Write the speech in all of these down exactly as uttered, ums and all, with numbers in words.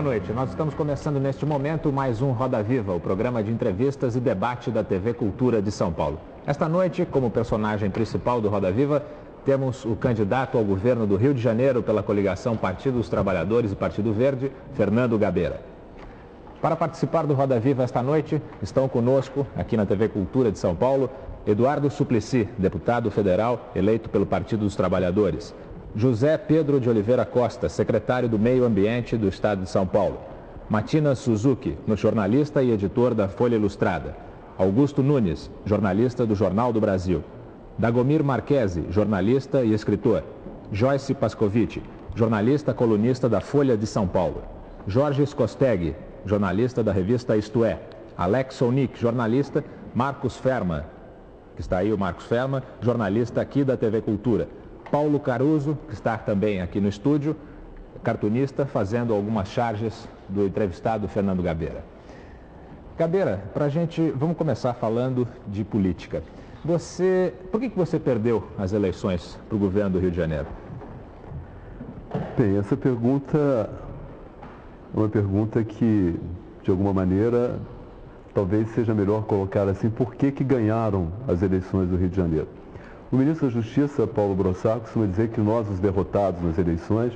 noite. Nós estamos começando neste momento mais um Roda Viva, o programa de entrevistas e debate da T V Cultura de São Paulo. Esta noite, como personagem principal do Roda Viva, temos o candidato ao governo do Rio de Janeiro pela coligação Partido dos Trabalhadores e Partido Verde, Fernando Gabeira. Para participar do Roda Viva esta noite, estão conosco, aqui na T V Cultura de São Paulo, Eduardo Suplicy, deputado federal eleito pelo Partido dos Trabalhadores. José Pedro de Oliveira Costa, secretário do Meio Ambiente do Estado de São Paulo. Matina Suzuki, jornalista e editor da Folha Ilustrada. Augusto Nunes, jornalista do Jornal do Brasil. Dagomir Marquesi, jornalista e escritor. Joyce Pascovitch, jornalista colunista da Folha de São Paulo. Jorge Skostegui, jornalista da revista Isto É. Alex Sonic, jornalista. Marcos Ferma, que está aí o Marcos Ferma, jornalista aqui da T V Cultura. Paulo Caruso, que está também aqui no estúdio, cartunista, fazendo algumas charges do entrevistado Fernando Gabeira. Gabeira, para a gente, vamos começar falando de política. Você, por que que você perdeu as eleições para o governo do Rio de Janeiro? Bem, essa pergunta é uma pergunta que, de alguma maneira, talvez seja melhor colocar assim, por que que ganharam as eleições do Rio de Janeiro? O ministro da Justiça, Paulo Brossato, costuma dizer que nós, os derrotados nas eleições,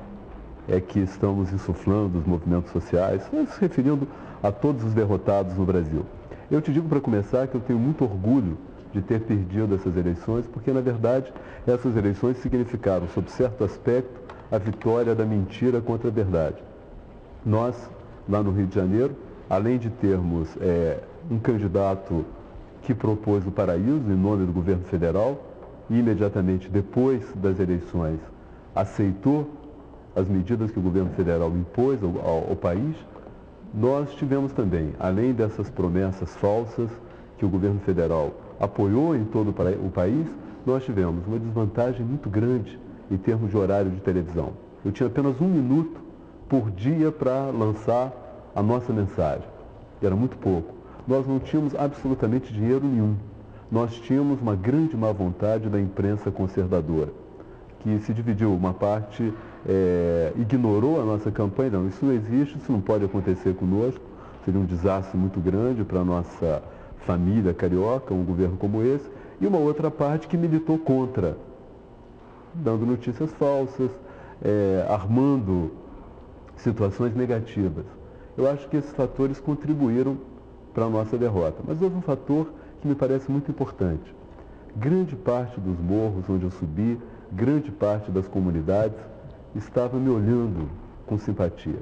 é que estamos insuflando os movimentos sociais, se referindo a todos os derrotados no Brasil. Eu te digo para começar que eu tenho muito orgulho de ter perdido essas eleições, porque na verdade essas eleições significaram, sob certo aspecto, a vitória da mentira contra a verdade. Nós, lá no Rio de Janeiro, além de termos é, um candidato que propôs o paraíso em nome do governo federal e imediatamente depois das eleições aceitou as medidas que o governo federal impôs ao, ao, ao país, nós tivemos também, além dessas promessas falsas que o governo federal apoiou em todo o país, nós tivemos uma desvantagem muito grande em termos de horário de televisão. Eu tinha apenas um minuto por dia para lançar a nossa mensagem. Era muito pouco. Nós não tínhamos absolutamente dinheiro nenhum. Nós tínhamos uma grande má vontade da imprensa conservadora, que se dividiu. Uma parte é, ignorou a nossa campanha. Não, isso não existe, isso não pode acontecer conosco. Seria um desastre muito grande para a nossa família carioca, um governo como esse. E uma outra parte que militou contra, dando notícias falsas, é, armando situações negativas. Eu acho que esses fatores contribuíram para a nossa derrota. Mas houve um fator que me parece muito importante. Grande parte dos morros onde eu subi, grande parte das comunidades, estava me olhando com simpatia,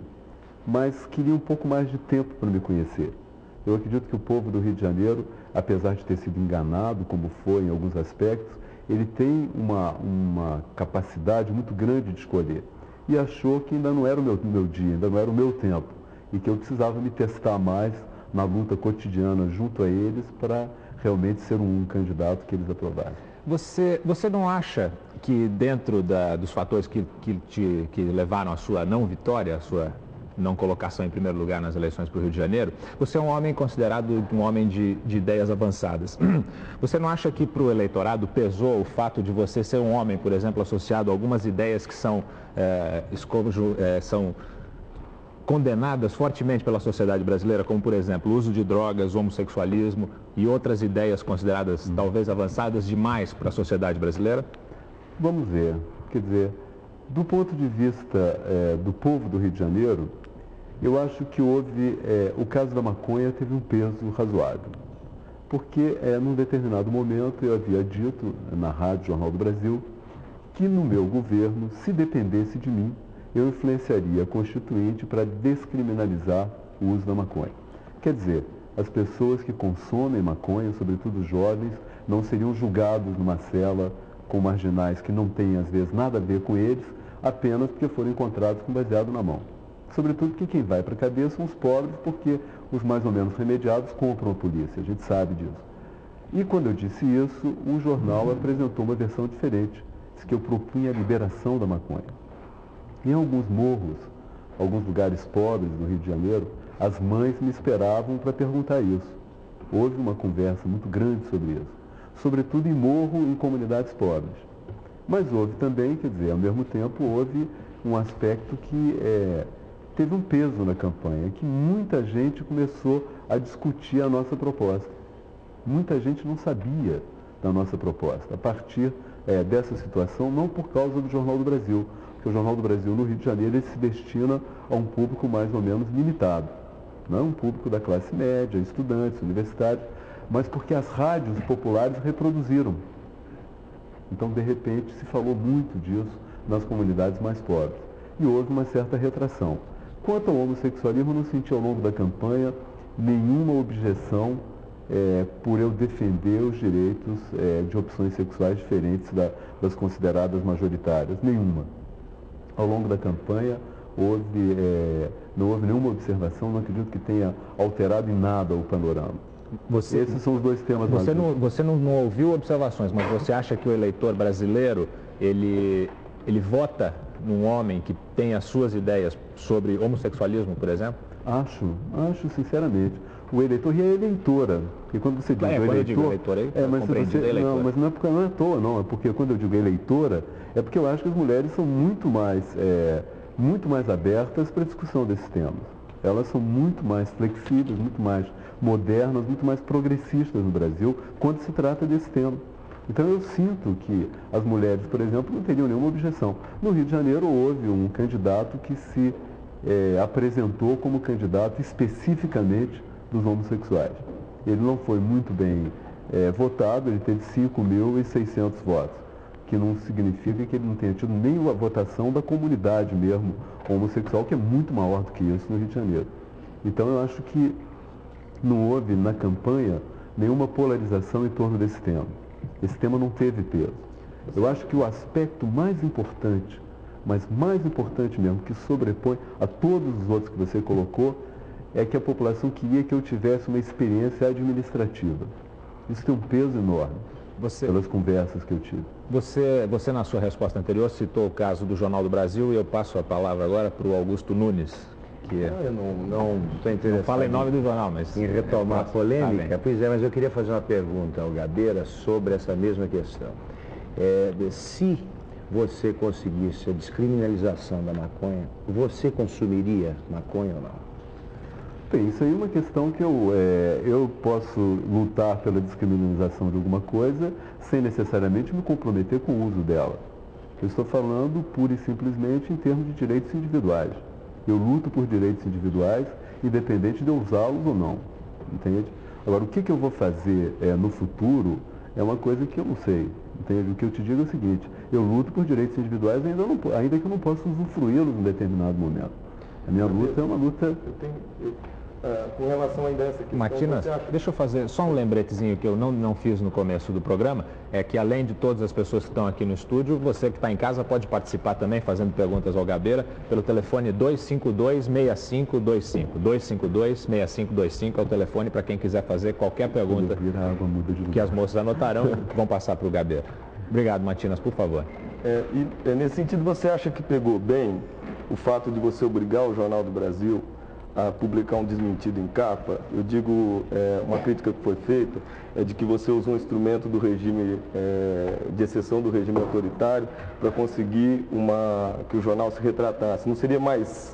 mas queria um pouco mais de tempo para me conhecer. Eu acredito que o povo do Rio de Janeiro, apesar de ter sido enganado, como foi em alguns aspectos, ele tem uma, uma capacidade muito grande de escolher. E achou que ainda não era o meu, meu dia, ainda não era o meu tempo, e que eu precisava me testar mais na luta cotidiana junto a eles para realmente ser um, um candidato que eles aprovassem. Você, você não acha que dentro da, dos fatores que, que, te, que levaram à sua não vitória, à sua não colocação em primeiro lugar nas eleições para o Rio de Janeiro, você é um homem considerado um homem de, de ideias avançadas. Você não acha que para o eleitorado pesou o fato de você ser um homem, por exemplo, associado a algumas ideias que são, é, escojo, é, são condenadas fortemente pela sociedade brasileira, como, por exemplo, o uso de drogas, o homossexualismo e outras ideias consideradas hum. talvez avançadas demais para a sociedade brasileira? Vamos ver. Quer dizer, do ponto de vista é, do povo do Rio de Janeiro, eu acho que houve, é, o caso da maconha teve um peso razoável. Porque, é, num determinado momento, eu havia dito na Rádio Jornal do Brasil que no meu governo, se dependesse de mim, eu influenciaria a Constituinte para descriminalizar o uso da maconha. Quer dizer, as pessoas que consomem maconha, sobretudo os jovens, não seriam julgados numa cela com marginais que não têm, às vezes, nada a ver com eles, apenas porque foram encontrados com baseado na mão. Sobretudo porque quem vai para a cadeia são os pobres, porque os mais ou menos remediados compram a polícia, a gente sabe disso. E quando eu disse isso, o jornal apresentou uma versão diferente, disse que eu propunha a liberação da maconha. Em alguns morros, alguns lugares pobres no Rio de Janeiro, as mães me esperavam para perguntar isso. Houve uma conversa muito grande sobre isso, sobretudo em morro e em comunidades pobres. Mas houve também, quer dizer, ao mesmo tempo, houve um aspecto que é, teve um peso na campanha, que muita gente começou a discutir a nossa proposta. Muita gente não sabia da nossa proposta. A partir é, dessa situação, não por causa do Jornal do Brasil, porque o Jornal do Brasil no Rio de Janeiro ele se destina a um público mais ou menos limitado. Não é um público da classe média, estudantes, universitários, mas porque as rádios populares reproduziram. Então, de repente, se falou muito disso nas comunidades mais pobres. E houve uma certa retração. Quanto ao homossexualismo, eu não senti ao longo da campanha nenhuma objeção é, por eu defender os direitos é, de opções sexuais diferentes da, das consideradas majoritárias. Nenhuma. Ao longo da campanha, houve, é, não houve nenhuma observação, não acredito que tenha alterado em nada o panorama. Você, Esses são os dois temas você mais... Não, você não, não ouviu observações, mas você acha que o eleitor brasileiro, ele, ele vota num homem que tem as suas ideias sobre homossexualismo, por exemplo? Acho, acho sinceramente. O eleitor e a eleitora, porque quando você diz é, o quando eleitor... eu digo eleitor aí, é, mas você, eleitor. Não, mas não é, porque, não é à toa, não. É porque quando eu digo eleitora, é porque eu acho que as mulheres são muito mais, é, muito mais abertas para a discussão desses temas. Elas são muito mais flexíveis, muito mais modernas, muito mais progressistas no Brasil quando se trata desse tema. Então eu sinto que as mulheres, por exemplo, não teriam nenhuma objeção. No Rio de Janeiro houve um candidato que se é, apresentou como candidato especificamente dos homossexuais. Ele não foi muito bem é, votado, ele teve cinco mil e seiscentos votos, que não significa que ele não tenha tido nem a votação da comunidade mesmo homossexual, que é muito maior do que isso no Rio de Janeiro. Então eu acho que não houve na campanha nenhuma polarização em torno desse tema. Esse tema não teve peso. Eu acho que o aspecto mais importante, mas mais importante mesmo, que sobrepõe a todos os outros que você colocou, é que a população queria que eu tivesse uma experiência administrativa. Isso tem um peso enorme, você, pelas conversas que eu tive. Você, você, na sua resposta anterior, citou o caso do Jornal do Brasil e eu passo a palavra agora para o Augusto Nunes. Que é... Eu não estou interessado. Não fala em nome do jornal, mas... Em retomar é, a polêmica. tá, pois é, mas eu queria fazer uma pergunta ao Gabeira sobre essa mesma questão. É, se você conseguisse a descriminalização da maconha, você consumiria maconha ou não? Bem, isso aí é uma questão que eu, é, eu posso lutar pela descriminalização de alguma coisa sem necessariamente me comprometer com o uso dela. Eu estou falando pura e simplesmente em termos de direitos individuais. Eu luto por direitos individuais, independente de eu usá-los ou não, entende? Agora, o que, que eu vou fazer é, no futuro é uma coisa que eu não sei, entende? O que eu te digo é o seguinte, eu luto por direitos individuais ainda, não, ainda que eu não possa usufruí-los em determinado momento. A minha luta é uma luta... Eu tenho, eu, uh, com relação ainda a essa questão... Matinas, acha... deixa eu fazer só um lembretezinho que eu não, não fiz no começo do programa, é que além de todas as pessoas que estão aqui no estúdio, você que está em casa pode participar também, fazendo perguntas ao Gabeira, pelo telefone dois cinco dois, seis cinco dois cinco. dois cinco dois, seis cinco dois cinco é o telefone para quem quiser fazer qualquer pergunta que as moças anotarão e vão passar para o Gabeira. Obrigado, Matinas, por favor. É, e é, nesse sentido, você acha que pegou bem o fato de você obrigar o Jornal do Brasil a publicar um desmentido em capa? Eu digo, é, uma crítica que foi feita é de que você usou um instrumento do regime, é, de exceção do regime autoritário, para conseguir uma, que o jornal se retratasse. Não seria mais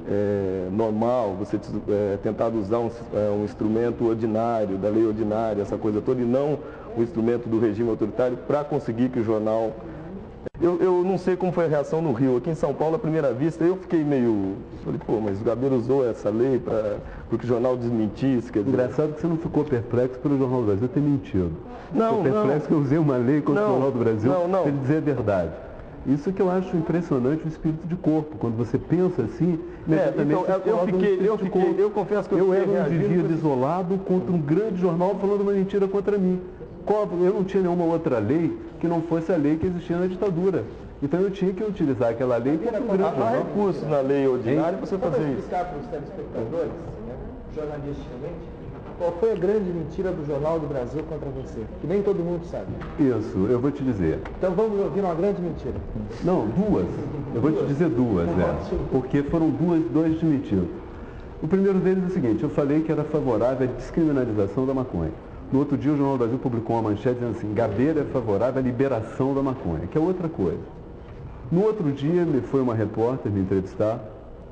é, normal você é, tentar usar um, é, um instrumento ordinário, da lei ordinária, essa coisa toda, e não o instrumento do regime autoritário para conseguir que o jornal... Eu, eu não sei como foi a reação no Rio. Aqui em São Paulo, à primeira vista, eu fiquei meio... Falei, pô, mas o Gabeira usou essa lei para que o jornal desmentisse. Quer dizer... Engraçado que você não ficou perplexo pelo Jornal do Brasil ter mentido. Não, ficou perplexo não. que eu usei uma lei contra não, o Jornal do Brasil para ele dizer a verdade. Isso que eu acho impressionante, o espírito de corpo. Quando você pensa assim, é, então, eu, eu fiquei, eu fiquei, eu confesso que eu, eu fiquei era um indivíduo isolado contra um grande jornal falando uma mentira contra mim. Eu não tinha nenhuma outra lei que não fosse a lei que existia na ditadura. Então eu tinha que utilizar aquela lei contra um grande jornal. Há recursos na lei ordinária para você fazer isso. Explicar para os telespectadores, né, jornalisticamente, qual foi a grande mentira do Jornal do Brasil contra você? Que nem todo mundo sabe. Isso, eu vou te dizer. Então vamos ouvir uma grande mentira. Não, duas. Eu vou te dizer duas, né? Porque foram duas, dois desmentidos. O primeiro deles é o seguinte, eu falei que era favorável à descriminalização da maconha. No outro dia o Jornal do Brasil publicou uma manchete dizendo assim, Gabeira é favorável à liberação da maconha, que é outra coisa. No outro dia me foi uma repórter me entrevistar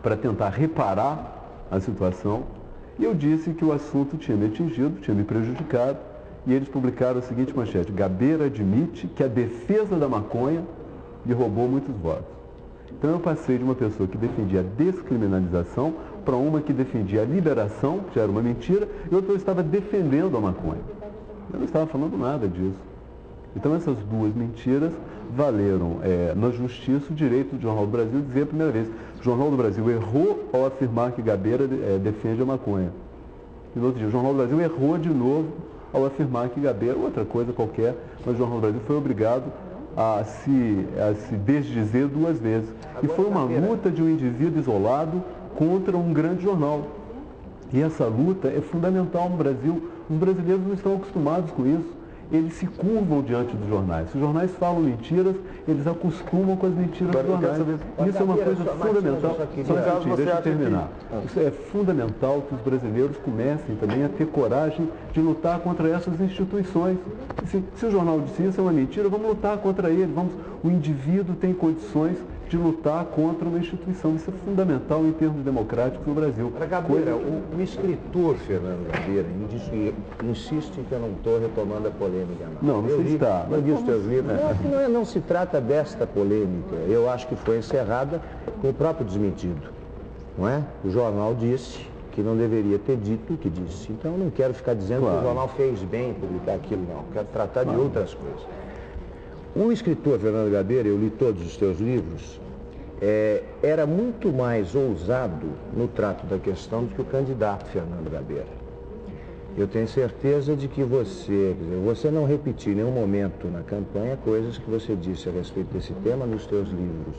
para tentar reparar a situação, e eu disse que o assunto tinha me atingido, tinha me prejudicado, e eles publicaram a seguinte manchete: Gabeira admite que a defesa da maconha lhe roubou muitos votos. Então eu passei de uma pessoa que defendia a descriminalização para uma que defendia a liberação, que já era uma mentira, e outra eu estava defendendo a maconha. Eu não estava falando nada disso. Então essas duas mentiras valeram é, na justiça o direito do Jornal do Brasil dizer a primeira vez: o Jornal do Brasil errou ao afirmar que Gabeira é, defende a maconha. E no outro dia, o Jornal do Brasil errou de novo ao afirmar que Gabeira, outra coisa qualquer, mas o Jornal do Brasil foi obrigado a se, a se desdizer duas vezes. E foi uma luta de um indivíduo isolado contra um grande jornal. E essa luta é fundamental no Brasil. Os brasileiros não estão acostumados com isso. Eles se curvam diante dos jornais. Se os jornais falam mentiras, eles acostumam com as mentiras dos jornais. Isso é uma coisa fundamental. Só que, deixa eu terminar. Isso é fundamental que os brasileiros comecem também a ter coragem de lutar contra essas instituições. Se, se o jornal disse isso é uma mentira, vamos lutar contra ele. Vamos, o indivíduo tem condições de lutar contra uma instituição. Isso é fundamental em termos democráticos no Brasil. Para Gabeira, Coisa... o, o escritor Fernando Gabeira insiste que eu não estou retomando a polêmica. Não, não, não você está. Não disse teus livros. Não, não, é, não se trata desta polêmica. Eu acho que foi encerrada com o próprio desmentido. Não é? O jornal disse que não deveria ter dito o que disse. Então eu não quero ficar dizendo claro. que o jornal fez bem em publicar aquilo, não. Quero tratar claro. de outras coisas. O escritor Fernando Gabeira, eu li todos os teus livros, é, era muito mais ousado no trato da questão do que o candidato Fernando Gabeira. Eu tenho certeza de que você, quer dizer, você não repetiu em nenhum momento na campanha coisas que você disse a respeito desse tema nos teus livros.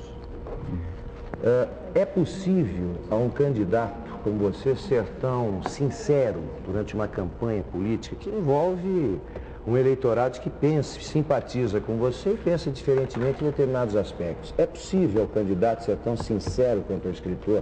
É, é possível a um candidato como você ser tão sincero durante uma campanha política que envolve um eleitorado que pensa, simpatiza com você e pensa diferentemente em determinados aspectos? É possível o candidato ser tão sincero quanto o escritor?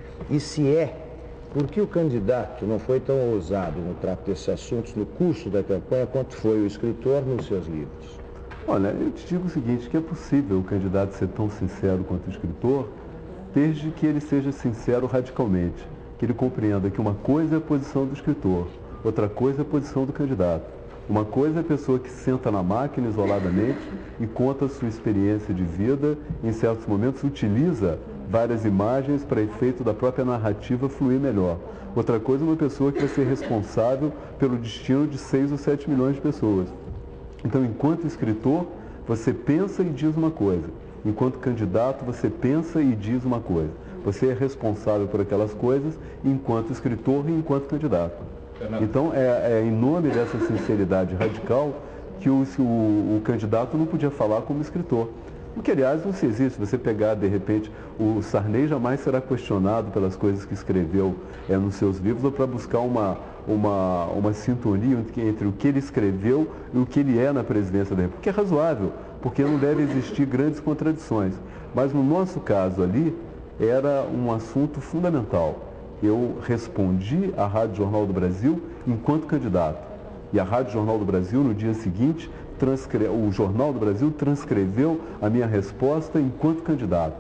E se é, por que o candidato não foi tão ousado no trato desses assuntos no curso da campanha quanto foi o escritor nos seus livros? Olha, eu te digo o seguinte, que é possível o candidato ser tão sincero quanto o escritor, desde que ele seja sincero radicalmente, que ele compreenda que uma coisa é a posição do escritor, outra coisa é a posição do candidato. Uma coisa é a pessoa que senta na máquina isoladamente e conta a sua experiência de vida, em certos momentos utiliza várias imagens para efeito da própria narrativa fluir melhor. Outra coisa é uma pessoa que vai ser responsável pelo destino de seis ou sete milhões de pessoas. Então, enquanto escritor, você pensa e diz uma coisa. Enquanto candidato, você pensa e diz uma coisa. Você é responsável por aquelas coisas enquanto escritor e enquanto candidato. Então, é, é em nome dessa sinceridade radical que o, o, o candidato não podia falar como escritor. O que, aliás, não se existe. Se você pegar, de repente, o Sarney jamais será questionado pelas coisas que escreveu é, nos seus livros ou para buscar uma, uma, uma sintonia entre o que ele escreveu e o que ele é na presidência da República, que é razoável, porque não deve existir grandes contradições. Mas, no nosso caso ali, era um assunto fundamental. Eu respondi à Rádio Jornal do Brasil enquanto candidato. E a Rádio Jornal do Brasil, no dia seguinte, transcre... o Jornal do Brasil transcreveu a minha resposta enquanto candidato.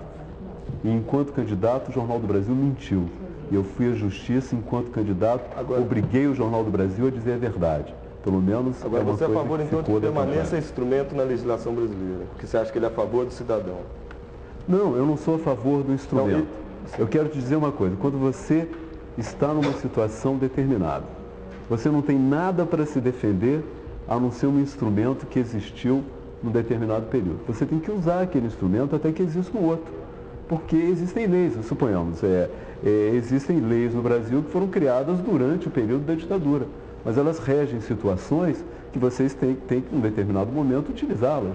E enquanto candidato, o Jornal do Brasil mentiu. E eu fui à justiça enquanto candidato, agora, obriguei o Jornal do Brasil a dizer a verdade. Pelo menos agora, é uma você é a favor, então, de permanência da instrumento na legislação brasileira? Porque você acha que ele é a favor do cidadão? Não, eu não sou a favor do instrumento. Não, e... Eu quero te dizer uma coisa, quando você está numa situação determinada, você não tem nada para se defender a não ser um instrumento que existiu num determinado período. Você tem que usar aquele instrumento até que exista um outro, porque existem leis, suponhamos, é, é, existem leis no Brasil que foram criadas durante o período da ditadura, mas elas regem situações que vocês têm, têm que, em um determinado momento, utilizá-las.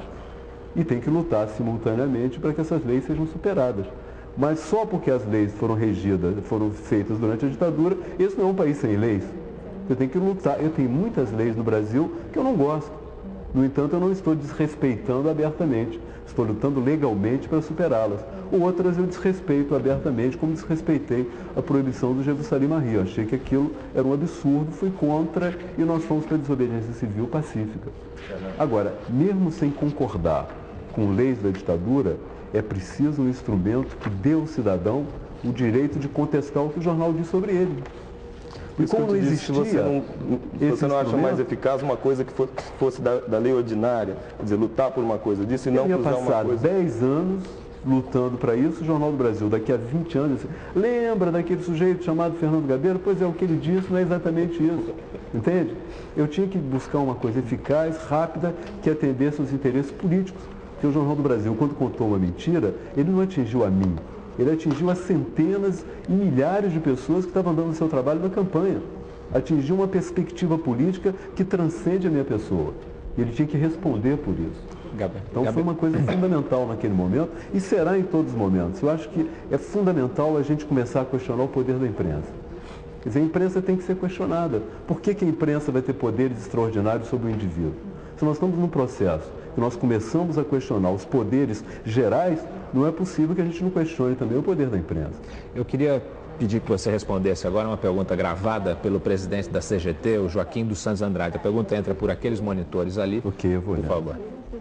E tem que lutar simultaneamente para que essas leis sejam superadas. Mas só porque as leis foram regidas, foram feitas durante a ditadura, esse não é um país sem leis. Você tem que lutar. Eu tenho muitas leis no Brasil que eu não gosto. No entanto, eu não estou desrespeitando abertamente. Estou lutando legalmente para superá-las. Outras eu desrespeito abertamente, como desrespeitei a proibição do Jerusalém Maria. Eu achei que aquilo era um absurdo, fui contra e nós fomos para a desobediência civil pacífica. Agora, mesmo sem concordar com leis da ditadura, é preciso um instrumento que dê ao cidadão o direito de contestar o que o jornal diz sobre ele. E como não existia, você não, você não acha mais eficaz uma coisa que fosse da, da lei ordinária, quer dizer, lutar por uma coisa disso e não por uma coisa... dez anos lutando para isso, o Jornal do Brasil, daqui a vinte anos, lembra daquele sujeito chamado Fernando Gabeira? Pois é, o que ele disse não é exatamente isso, entende? Eu tinha que buscar uma coisa eficaz, rápida, que atendesse aos interesses políticos. Porque o Jornal do Brasil, quando contou uma mentira, ele não atingiu a mim, ele atingiu a centenas e milhares de pessoas que estavam dando o seu trabalho na campanha. Atingiu uma perspectiva política que transcende a minha pessoa. E ele tinha que responder por isso. Gabi, então Gabi. foi uma coisa fundamental naquele momento e será em todos os momentos. Eu acho que é fundamental a gente começar a questionar o poder da imprensa. Quer dizer, a imprensa tem que ser questionada. Por que que a imprensa vai ter poderes extraordinários sobre o indivíduo? Se nós estamos num processo que nós começamos a questionar os poderes gerais, não é possível que a gente não questione também o poder da imprensa. Eu queria pedir que você respondesse agora uma pergunta gravada pelo presidente da C G T, o Joaquim dos Santos Andrade. A pergunta entra por aqueles monitores ali. Ok, eu vou olhar. Por favor.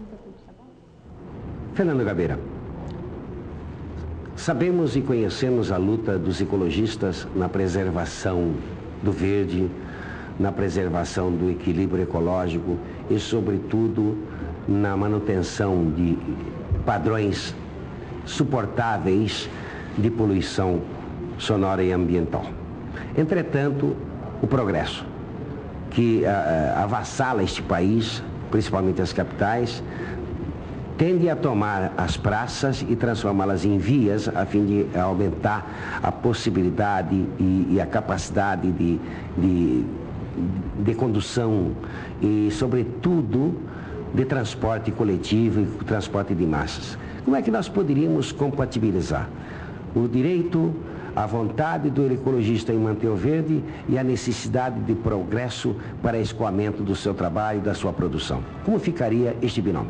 Fernando Gabeira, sabemos e conhecemos a luta dos ecologistas na preservação do verde, na preservação do equilíbrio ecológico e, sobretudo, na manutenção de padrões suportáveis de poluição sonora e ambiental. Entretanto, o progresso que uh, avassala este país, principalmente as capitais, tende a tomar as praças e transformá-las em vias a fim de aumentar a possibilidade e, e a capacidade de, de, de condução e, sobretudo, de transporte coletivo e transporte de massas. Como é que nós poderíamos compatibilizar o direito, a vontade do ecologista em manter o verde e a necessidade de progresso para escoamento do seu trabalho e da sua produção? Como ficaria este binômio?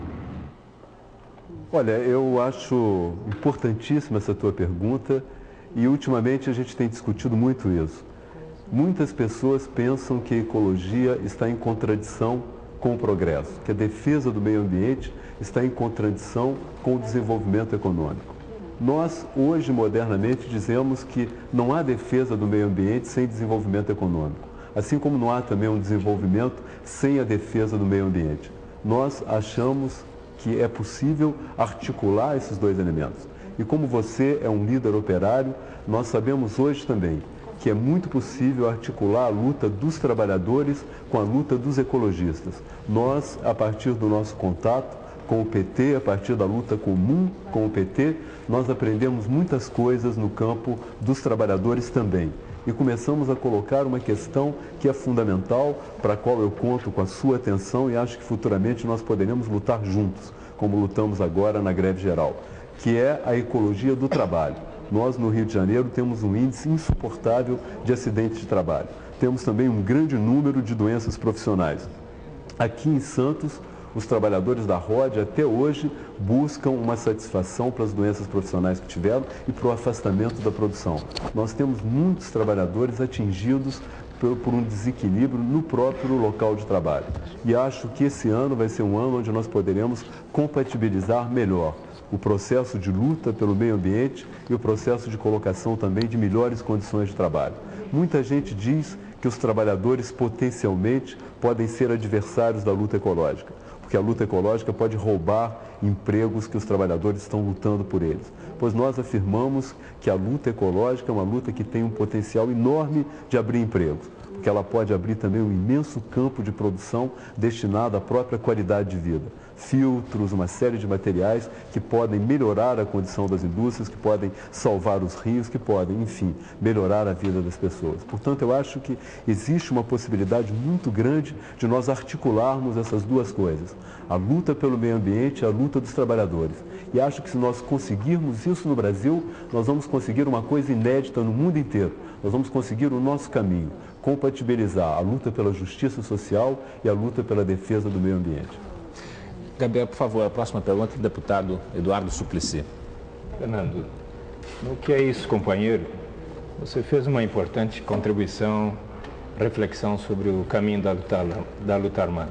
Olha, eu acho importantíssima essa tua pergunta e ultimamente a gente tem discutido muito isso. Muitas pessoas pensam que a ecologia está em contradição com o progresso, que a defesa do meio ambiente está em contradição com o desenvolvimento econômico. Nós, hoje, modernamente, dizemos que não há defesa do meio ambiente sem desenvolvimento econômico, assim como não há também um desenvolvimento sem a defesa do meio ambiente. Nós achamos que é possível articular esses dois elementos. E como você é um líder operário, nós sabemos hoje também que é muito possível articular a luta dos trabalhadores com a luta dos ecologistas. Nós, a partir do nosso contato com o P T, a partir da luta comum com o P T, nós aprendemos muitas coisas no campo dos trabalhadores também. E começamos a colocar uma questão que é fundamental, para a qual eu conto com a sua atenção e acho que futuramente nós poderemos lutar juntos, como lutamos agora na greve geral, que é a ecologia do trabalho. Nós, no Rio de Janeiro, temos um índice insuportável de acidentes de trabalho. Temos também um grande número de doenças profissionais. Aqui em Santos, os trabalhadores da R O D até hoje buscam uma satisfação para as doenças profissionais que tiveram e para o afastamento da produção. Nós temos muitos trabalhadores atingidos por, por um desequilíbrio no próprio local de trabalho. E acho que esse ano vai ser um ano onde nós poderemos compatibilizar melhor o processo de luta pelo meio ambiente e o processo de colocação também de melhores condições de trabalho. Muita gente diz que os trabalhadores potencialmente podem ser adversários da luta ecológica, porque a luta ecológica pode roubar empregos que os trabalhadores estão lutando por eles. Pois nós afirmamos que a luta ecológica é uma luta que tem um potencial enorme de abrir empregos, porque ela pode abrir também um imenso campo de produção destinado à própria qualidade de vida. Filtros, uma série de materiais que podem melhorar a condição das indústrias, que podem salvar os rios, que podem, enfim, melhorar a vida das pessoas. Portanto, eu acho que existe uma possibilidade muito grande de nós articularmos essas duas coisas. A luta pelo meio ambiente e a luta dos trabalhadores. E acho que se nós conseguirmos isso no Brasil, nós vamos conseguir uma coisa inédita no mundo inteiro. Nós vamos conseguir o nosso caminho, compatibilizar a luta pela justiça social e a luta pela defesa do meio ambiente. Gabriel, por favor, a próxima pergunta do deputado Eduardo Suplicy. Fernando, no que é isso, companheiro? Você fez uma importante contribuição, reflexão sobre o caminho da luta, da luta armada.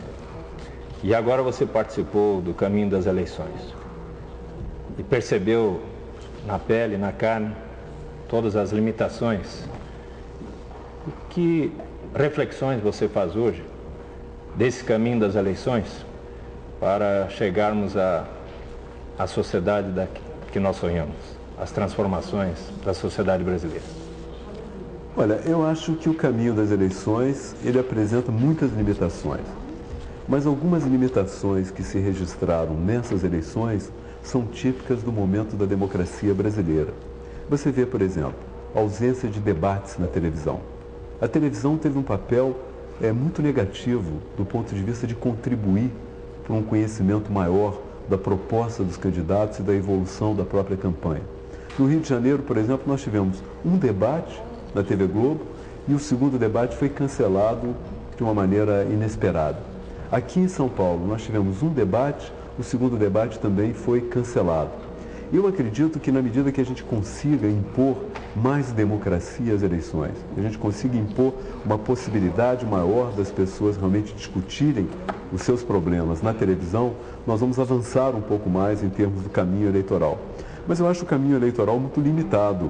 E agora você participou do caminho das eleições. E percebeu na pele, na carne, todas as limitações, que reflexões você faz hoje desse caminho das eleições para chegarmos à, à sociedade da, que nós sonhamos, as transformações da sociedade brasileira? Olha, eu acho que o caminho das eleições, ele apresenta muitas limitações. Mas algumas limitações que se registraram nessas eleições são típicas do momento da democracia brasileira. Você vê, por exemplo, a ausência de debates na televisão. A televisão teve um papel é, muito negativo do ponto de vista de contribuir para um conhecimento maior da proposta dos candidatos e da evolução da própria campanha. No Rio de Janeiro, por exemplo, nós tivemos um debate na T V Globo e o segundo debate foi cancelado de uma maneira inesperada. Aqui em São Paulo, nós tivemos um debate, o segundo debate também foi cancelado. Eu acredito que na medida que a gente consiga impor mais democracia às eleições, a gente consiga impor uma possibilidade maior das pessoas realmente discutirem os seus problemas na televisão, nós vamos avançar um pouco mais em termos do caminho eleitoral. Mas eu acho o caminho eleitoral muito limitado.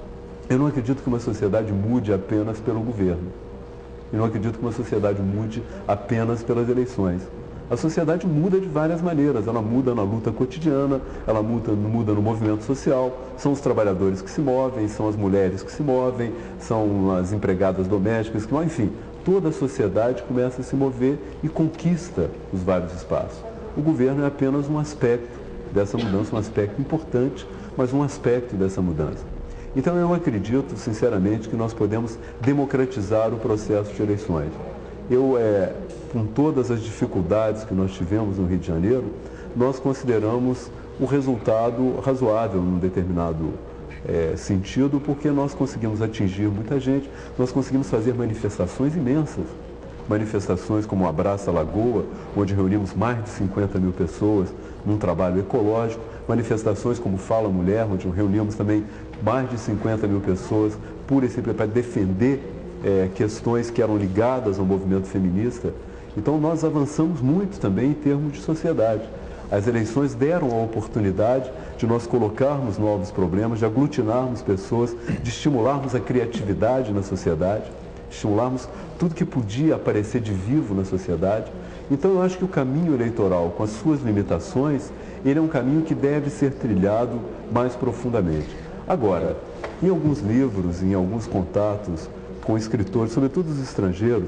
Eu não acredito que uma sociedade mude apenas pelo governo. Eu não acredito que uma sociedade mude apenas pelas eleições. A sociedade muda de várias maneiras. Ela muda na luta cotidiana, ela muda, muda no movimento social. São os trabalhadores que se movem, são as mulheres que se movem, são as empregadas domésticas que, enfim, toda a sociedade começa a se mover e conquista os vários espaços. O governo é apenas um aspecto dessa mudança, um aspecto importante, mas um aspecto dessa mudança. Então eu acredito, sinceramente, que nós podemos democratizar o processo de eleições. Eu, é, com todas as dificuldades que nós tivemos no Rio de Janeiro, nós consideramos o resultado razoável num determinado é, sentido, porque nós conseguimos atingir muita gente, nós conseguimos fazer manifestações imensas. Manifestações como o Abraça Lagoa, onde reunimos mais de cinquenta mil pessoas num trabalho ecológico, manifestações como Fala Mulher, onde reunimos também mais de cinquenta mil pessoas pura e simplesmente para defender é, questões que eram ligadas ao movimento feminista. Então nós avançamos muito também em termos de sociedade. As eleições deram a oportunidade de nós colocarmos novos problemas, de aglutinarmos pessoas, de estimularmos a criatividade na sociedade, estimularmos tudo que podia aparecer de vivo na sociedade. Então eu acho que o caminho eleitoral, com as suas limitações, ele é um caminho que deve ser trilhado mais profundamente. Agora, em alguns livros, em alguns contatos com escritores, sobretudo os estrangeiros,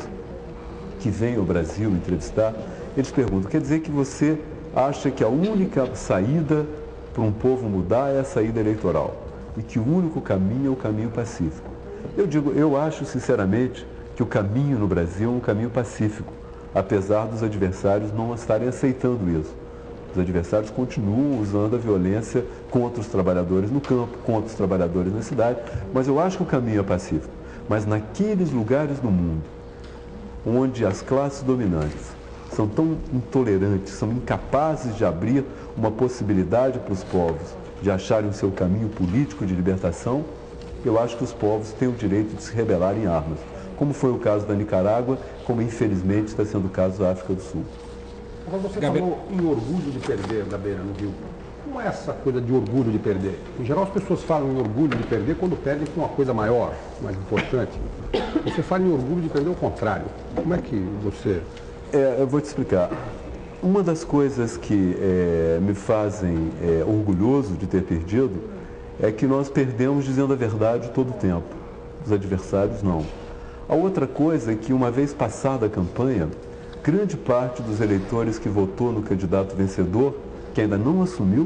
que vêm ao Brasil entrevistar, eles perguntam, quer dizer que você acha que a única saída para um povo mudar é a saída eleitoral e que o único caminho é o caminho pacífico? Eu digo, eu acho sinceramente que o caminho no Brasil é um caminho pacífico, apesar dos adversários não estarem aceitando isso. Os adversários continuam usando a violência contra os trabalhadores no campo, contra os trabalhadores na cidade, mas eu acho que o caminho é pacífico. Mas naqueles lugares do mundo onde as classes dominantes são tão intolerantes, são incapazes de abrir uma possibilidade para os povos de acharem o seu caminho político de libertação, eu acho que os povos têm o direito de se rebelar em armas, como foi o caso da Nicarágua, como infelizmente está sendo o caso da África do Sul. Agora você falou em orgulho de perder, Gabeira, no Rio. Como é essa coisa de orgulho de perder? Em geral as pessoas falam em orgulho de perder quando perdem com uma coisa maior, mais importante. Você fala em orgulho de perder o contrário. Como é que você... É, eu vou te explicar. Uma das coisas que é, me fazem é, orgulhoso de ter perdido é que nós perdemos dizendo a verdade todo o tempo. Os adversários não. A outra coisa é que, uma vez passada a campanha, grande parte dos eleitores que votou no candidato vencedor, que ainda não assumiu,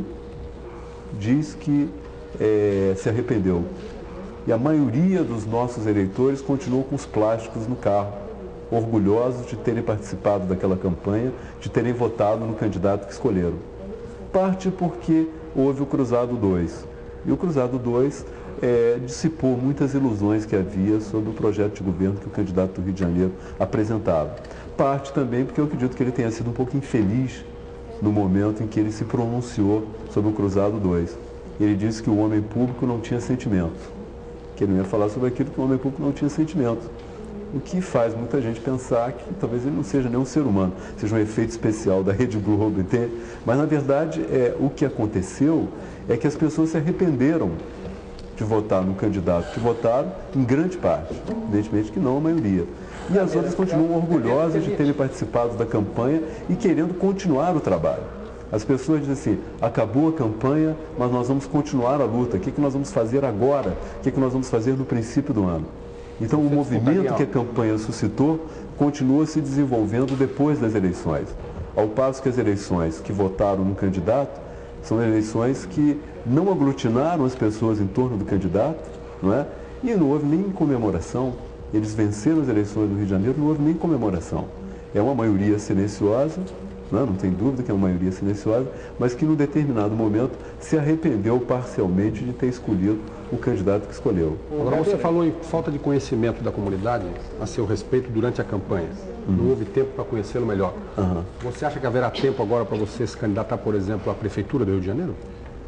diz que é, se arrependeu. E a maioria dos nossos eleitores continuou com os plásticos no carro, orgulhosos de terem participado daquela campanha, de terem votado no candidato que escolheram. Parte porque houve o Cruzado dois. E o Cruzado dois é, dissipou muitas ilusões que havia sobre o projeto de governo que o candidato do Rio de Janeiro apresentava. Parte também porque eu acredito que ele tenha sido um pouco infeliz no momento em que ele se pronunciou sobre o Cruzado dois. Ele disse que o homem público não tinha sentimento, que ele não ia falar sobre aquilo que o homem público não tinha sentimento. O que faz muita gente pensar que talvez ele não seja nem um ser humano, seja um efeito especial da Rede Globo, entende? Mas, na verdade, é, o que aconteceu é que as pessoas se arrependeram de votar no candidato que votaram, em grande parte, evidentemente que não a maioria. E as outras continuam orgulhosas de terem participado da campanha e querendo continuar o trabalho. As pessoas dizem assim, acabou a campanha, mas nós vamos continuar a luta. O que, que nós vamos fazer agora? O que, que nós vamos fazer no princípio do ano? Então, o movimento que a campanha suscitou continua se desenvolvendo depois das eleições. Ao passo que as eleições que votaram no candidato são eleições que não aglutinaram as pessoas em torno do candidato, não é? E não houve nem comemoração. Eles venceram as eleições do Rio de Janeiro, não houve nem comemoração. É uma maioria silenciosa, não, não tem dúvida que é uma maioria silenciosa, mas que, num determinado momento, se arrependeu parcialmente de ter escolhido o candidato que escolheu. Agora, você falou em falta de conhecimento da comunidade a seu respeito durante a campanha. Uhum. Não houve tempo para conhecê-lo melhor. Uhum. Você acha que haverá tempo agora para você se candidatar, por exemplo, à Prefeitura do Rio de Janeiro?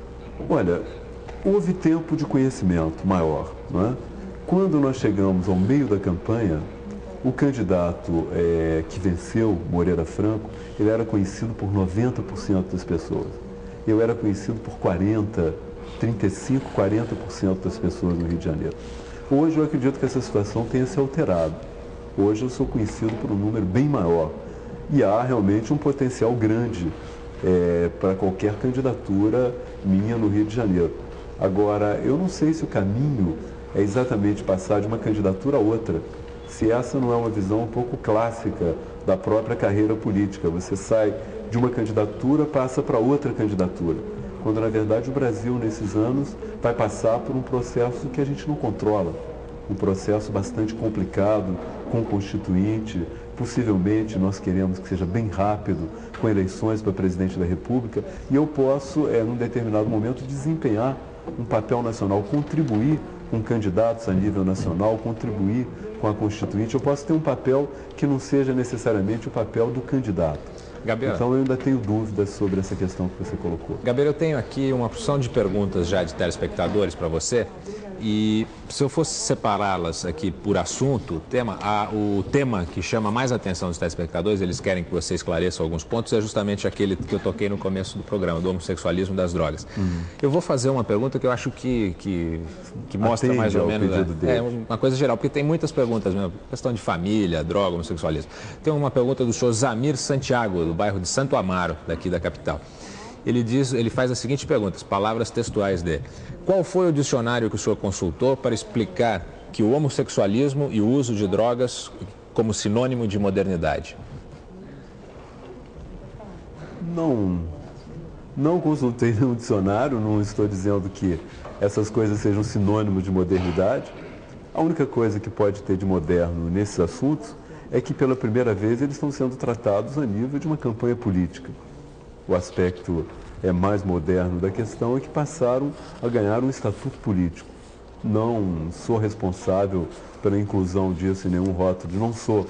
Olha, houve tempo de conhecimento maior, não é? Quando nós chegamos ao meio da campanha, o candidato é, que venceu, Moreira Franco, ele era conhecido por noventa por cento das pessoas. Eu era conhecido por quarenta, trinta e cinco, quarenta por cento das pessoas no Rio de Janeiro. Hoje eu acredito que essa situação tenha se alterado. Hoje eu sou conhecido por um número bem maior. E há realmente um potencial grande é, para qualquer candidatura minha no Rio de Janeiro. Agora, eu não sei se o caminho é exatamente passar de uma candidatura a outra. Se essa não é uma visão um pouco clássica da própria carreira política. Você sai de uma candidatura, passa para outra candidatura. Quando, na verdade, o Brasil, nesses anos, vai passar por um processo que a gente não controla. Um processo bastante complicado, com constituinte. Possivelmente, nós queremos que seja bem rápido, com eleições para presidente da República. E eu posso, é, num determinado momento, desempenhar um papel nacional, contribuir com candidatos a nível nacional, contribuir com a Constituinte. Eu posso ter um papel que não seja necessariamente o papel do candidato. Gabriel, então eu ainda tenho dúvidas sobre essa questão que você colocou. Gabriel, eu tenho aqui uma porção de perguntas já de telespectadores para você. E se eu fosse separá-las aqui por assunto, o tema, a, o tema que chama mais atenção dos telespectadores, eles querem que você esclareça alguns pontos, é justamente aquele que eu toquei no começo do programa, do homossexualismo das drogas. Uhum. Eu vou fazer uma pergunta que eu acho que, que, que mostra Atende mais ou menos... É, é uma coisa geral, porque tem muitas perguntas mesmo, questão de família, droga, homossexualismo. Tem uma pergunta do senhor Zamir Santiago, do bairro de Santo Amaro, daqui da capital. Ele diz, ele faz as seguintes perguntas, palavras textuais dele. Qual foi o dicionário que o senhor consultou para explicar que o homossexualismo e o uso de drogas como sinônimo de modernidade? Não, não consultei nenhum dicionário, não estou dizendo que essas coisas sejam sinônimo de modernidade. A única coisa que pode ter de moderno nesses assuntos é que pela primeira vez eles estão sendo tratados a nível de uma campanha política. O aspecto é, mais moderno da questão é que passaram a ganhar um estatuto político. Não sou responsável pela inclusão disso em nenhum rótulo, não sou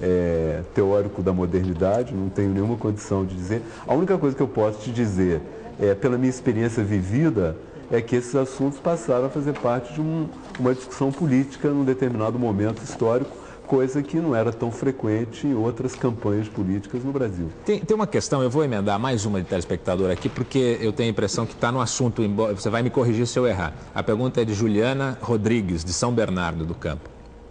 é, teórico da modernidade, não tenho nenhuma condição de dizer. A única coisa que eu posso te dizer, é, pela minha experiência vivida, é que esses assuntos passaram a fazer parte de um, uma discussão política num determinado momento histórico, coisa que não era tão frequente em outras campanhas políticas no Brasil. Tem, tem uma questão, eu vou emendar mais uma de telespectador aqui, porque eu tenho a impressão que está no assunto, embora, você vai me corrigir se eu errar. A pergunta é de Juliana Rodrigues, de São Bernardo do Campo.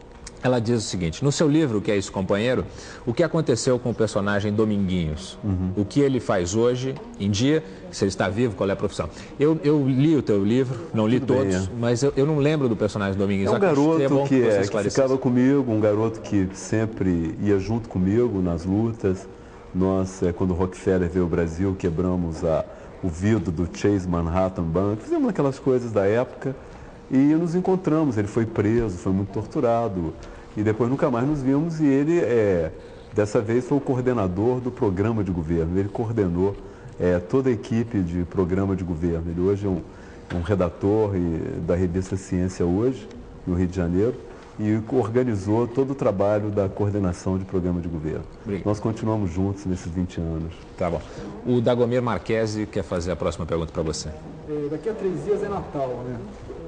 Ela diz o seguinte, no seu livro, Que é Isso, Companheiro, o que aconteceu com o personagem Dominguinhos? Uhum. O que ele faz hoje, em dia, se ele está vivo, qual é a profissão? Eu, eu li o teu livro, não li Tudo todos, bem, é. mas eu, eu não lembro do personagem Dominguinhos. É um garoto que, que, é, que ficava comigo, um garoto que sempre ia junto comigo nas lutas. Nós, é, quando o Rockefeller veio ao Brasil, quebramos a, o vidro do Chase Manhattan Bank, fizemos aquelas coisas da época. E nos encontramos, ele foi preso, foi muito torturado e depois nunca mais nos vimos e ele, é, dessa vez, foi o coordenador do programa de governo, ele coordenou é, toda a equipe de programa de governo. Ele hoje é um, um redator e, da revista Ciência Hoje, no Rio de Janeiro, e organizou todo o trabalho da coordenação de programa de governo. Obrigado. Nós continuamos juntos nesses vinte anos. Tá bom. O Dagomir Marquesi quer fazer a próxima pergunta para você. É, daqui a três dias é Natal, né?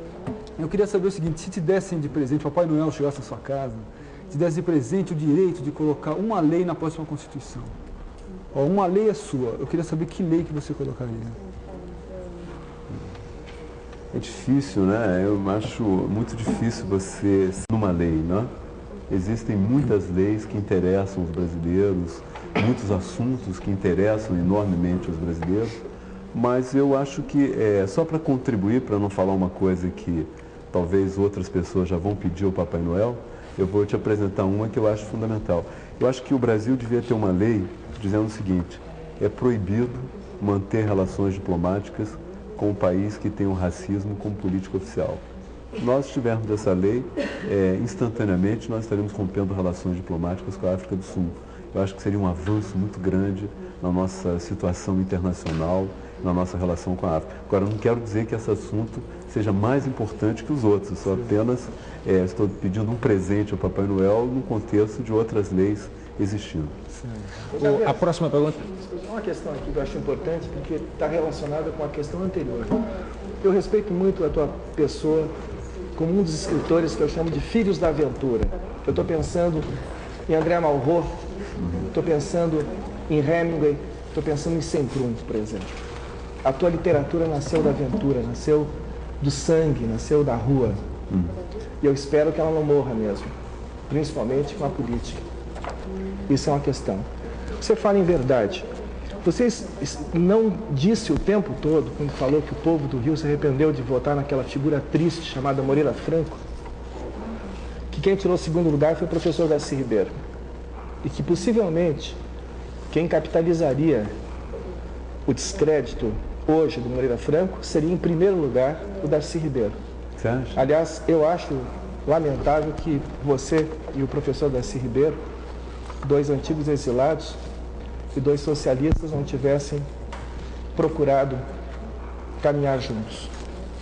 Eu queria saber o seguinte, se te dessem de presente, Papai Noel chegasse na sua casa, te desse de presente o direito de colocar uma lei na próxima Constituição. Ó, uma lei é sua, eu queria saber que lei que você colocaria. É difícil, né? Eu acho muito difícil você, numa lei, né? Existem muitas leis que interessam os brasileiros, muitos assuntos que interessam enormemente os brasileiros, mas eu acho que, é, só para contribuir, para não falar uma coisa que talvez outras pessoas já vão pedir ao Papai Noel, eu vou te apresentar uma que eu acho fundamental. Eu acho que o Brasil devia ter uma lei dizendo o seguinte: é proibido manter relações diplomáticas com um país que tem o racismo como política oficial. Se nós tivermos essa lei, é, instantaneamente nós estaremos rompendo relações diplomáticas com a África do Sul. Eu acho que seria um avanço muito grande na nossa situação internacional, na nossa relação com a África. Agora, não quero dizer que esse assunto seja mais importante que os outros, só apenas é, estou pedindo um presente ao Papai Noel no contexto de outras leis existindo. O, a próxima pergunta. Uma questão aqui que eu acho importante, porque está relacionada com a questão anterior. Eu respeito muito a tua pessoa como um dos escritores que eu chamo de filhos da aventura. Eu estou pensando em André Malraux, estou pensando em Hemingway, estou pensando em Semprún, por exemplo. A tua literatura nasceu da aventura, nasceu do sangue, nasceu da rua. Hum. E eu espero que ela não morra mesmo, principalmente com a política. Isso é uma questão. Você fala em verdade. Você não disse o tempo todo, quando falou que o povo do Rio se arrependeu de votar naquela figura triste chamada Moreira Franco, que quem tirou o segundo lugar foi o professor Darcy Ribeiro. E que possivelmente quem capitalizaria o descrédito hoje do Moreira Franco seria, em primeiro lugar, o Darcy Ribeiro. Você acha? Aliás, eu acho lamentável que você e o professor Darcy Ribeiro, dois antigos exilados e dois socialistas, não tivessem procurado caminhar juntos.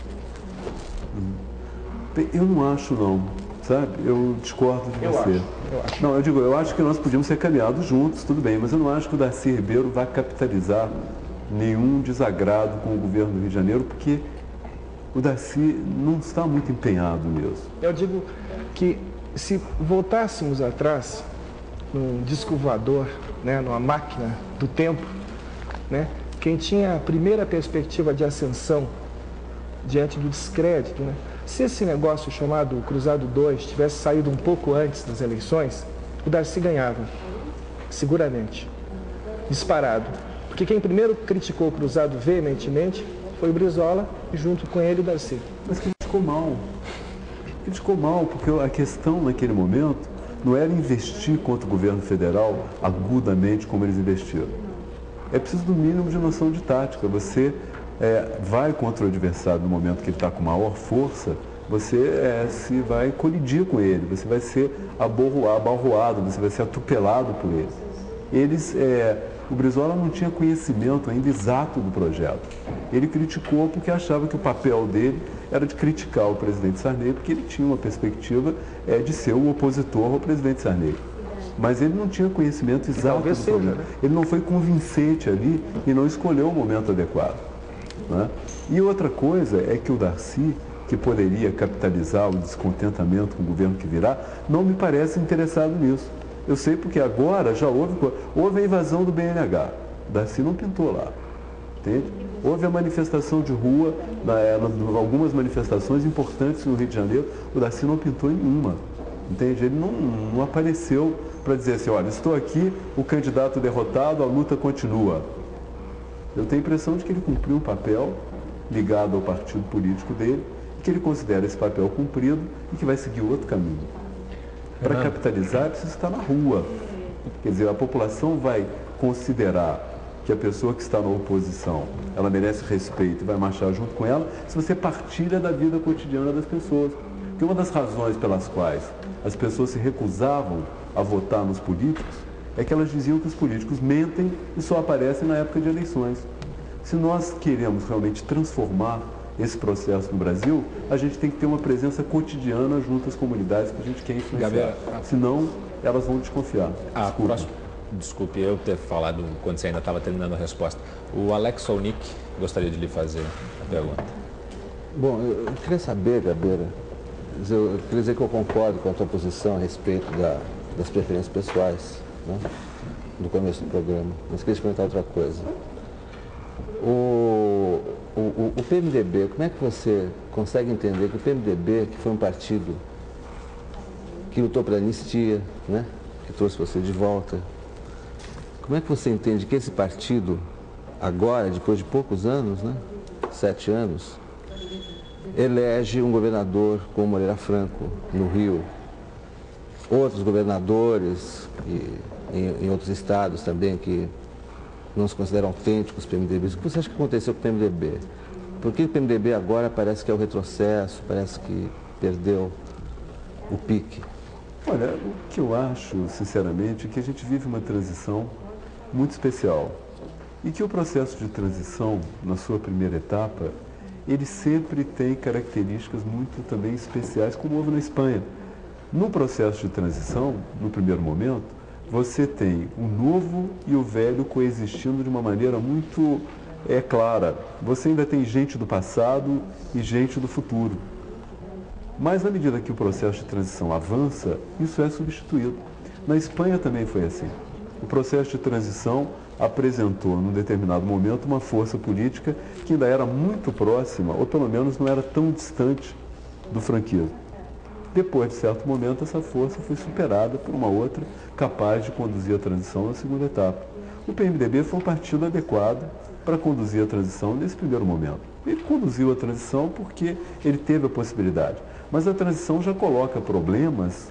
Eu não acho, não. Sabe? Eu discordo de eu você. Acho, eu acho. Não, eu digo, eu acho que nós podíamos ser caminhados juntos, tudo bem, mas eu não acho que o Darcy Ribeiro vai capitalizar nenhum desagrado com o governo do Rio de Janeiro, porque o Darcy não está muito empenhado nisso. Eu digo que se voltássemos atrás num disco voador, né, numa máquina do tempo, né, quem tinha a primeira perspectiva de ascensão diante do descrédito, né, se esse negócio chamado Cruzado dois tivesse saído um pouco antes das eleições, o Darcy ganhava, seguramente, disparado. Porque quem primeiro criticou o Cruzado veementemente foi o Brizola e junto com ele o Darcy. Mas criticou mal. Criticou mal, porque a questão naquele momento não era investir contra o governo federal agudamente como eles investiram. É preciso do mínimo de noção de tática. Você é, vai contra o adversário no momento que ele está com maior força, você é, se vai colidir com ele, você vai ser abalroado, você vai ser atropelado por ele. Eles, é, o Brizola não tinha conhecimento ainda exato do projeto. Ele criticou porque achava que o papel dele era de criticar o presidente Sarney, porque ele tinha uma perspectiva é, de ser o opositor ao presidente Sarney. Mas ele não tinha conhecimento exato do seja, projeto. Né? Ele não foi convincente ali e não escolheu o momento adequado. Né? E outra coisa é que o Darcy, que poderia capitalizar o descontentamento com o governo que virá, não me parece interessado nisso. Eu sei porque agora já houve, houve a invasão do B N H. O Darcy não pintou lá. Entende? Houve a manifestação de rua, na, na, algumas manifestações importantes no Rio de Janeiro, o Darcy não pintou nenhuma. Entende? Ele não, não apareceu para dizer assim, olha, estou aqui, o candidato derrotado, a luta continua. Eu tenho a impressão de que ele cumpriu um papel ligado ao partido político dele, e que ele considera esse papel cumprido e que vai seguir outro caminho. Para capitalizar, precisa estar na rua. Quer dizer, a população vai considerar que a pessoa que está na oposição, ela merece respeito e vai marchar junto com ela, se você partilha da vida cotidiana das pessoas. Porque uma das razões pelas quais as pessoas se recusavam a votar nos políticos é que elas diziam que os políticos mentem e só aparecem na época de eleições. Se nós queremos realmente transformar esse processo no Brasil, a gente tem que ter uma presença cotidiana junto às comunidades que a gente quer influenciar. Gabriel, senão, elas vão desconfiar. Ah, próximo. Desculpe eu ter falado quando você ainda estava terminando a resposta. O Alex Solnick gostaria de lhe fazer a pergunta. Bom, eu, eu queria saber, Gabeira, eu, eu queria dizer que eu concordo com a tua posição a respeito da, das preferências pessoais, né, do começo do programa, mas queria te comentar outra coisa. O, o, o, o P M D B, como é que você consegue entender que o P M D B, que foi um partido que lutou pela anistia, né, que trouxe você de volta, como é que você entende que esse partido, agora, depois de poucos anos, né, sete anos, elege um governador como Moreira Franco, no Rio, outros governadores e, em, em outros estados também que não se consideram autênticos P M D Bs. O que você acha que aconteceu com o P M D B? Por que o P M D B agora parece que é o retrocesso, parece que perdeu o pique? Olha, o que eu acho, sinceramente, é que a gente vive uma transição muito especial e que o processo de transição, na sua primeira etapa, ele sempre tem características muito também especiais, como houve na Espanha. No processo de transição, no primeiro momento, você tem o novo e o velho coexistindo de uma maneira muito é, clara. Você ainda tem gente do passado e gente do futuro. Mas, na medida que o processo de transição avança, isso é substituído. Na Espanha também foi assim. O processo de transição apresentou, num determinado momento, uma força política que ainda era muito próxima, ou pelo menos não era tão distante do franquismo. Depois de certo momento, essa força foi superada por uma outra capaz de conduzir a transição na segunda etapa. O P M D B foi um partido adequado para conduzir a transição nesse primeiro momento. Ele conduziu a transição porque ele teve a possibilidade. Mas a transição já coloca problemas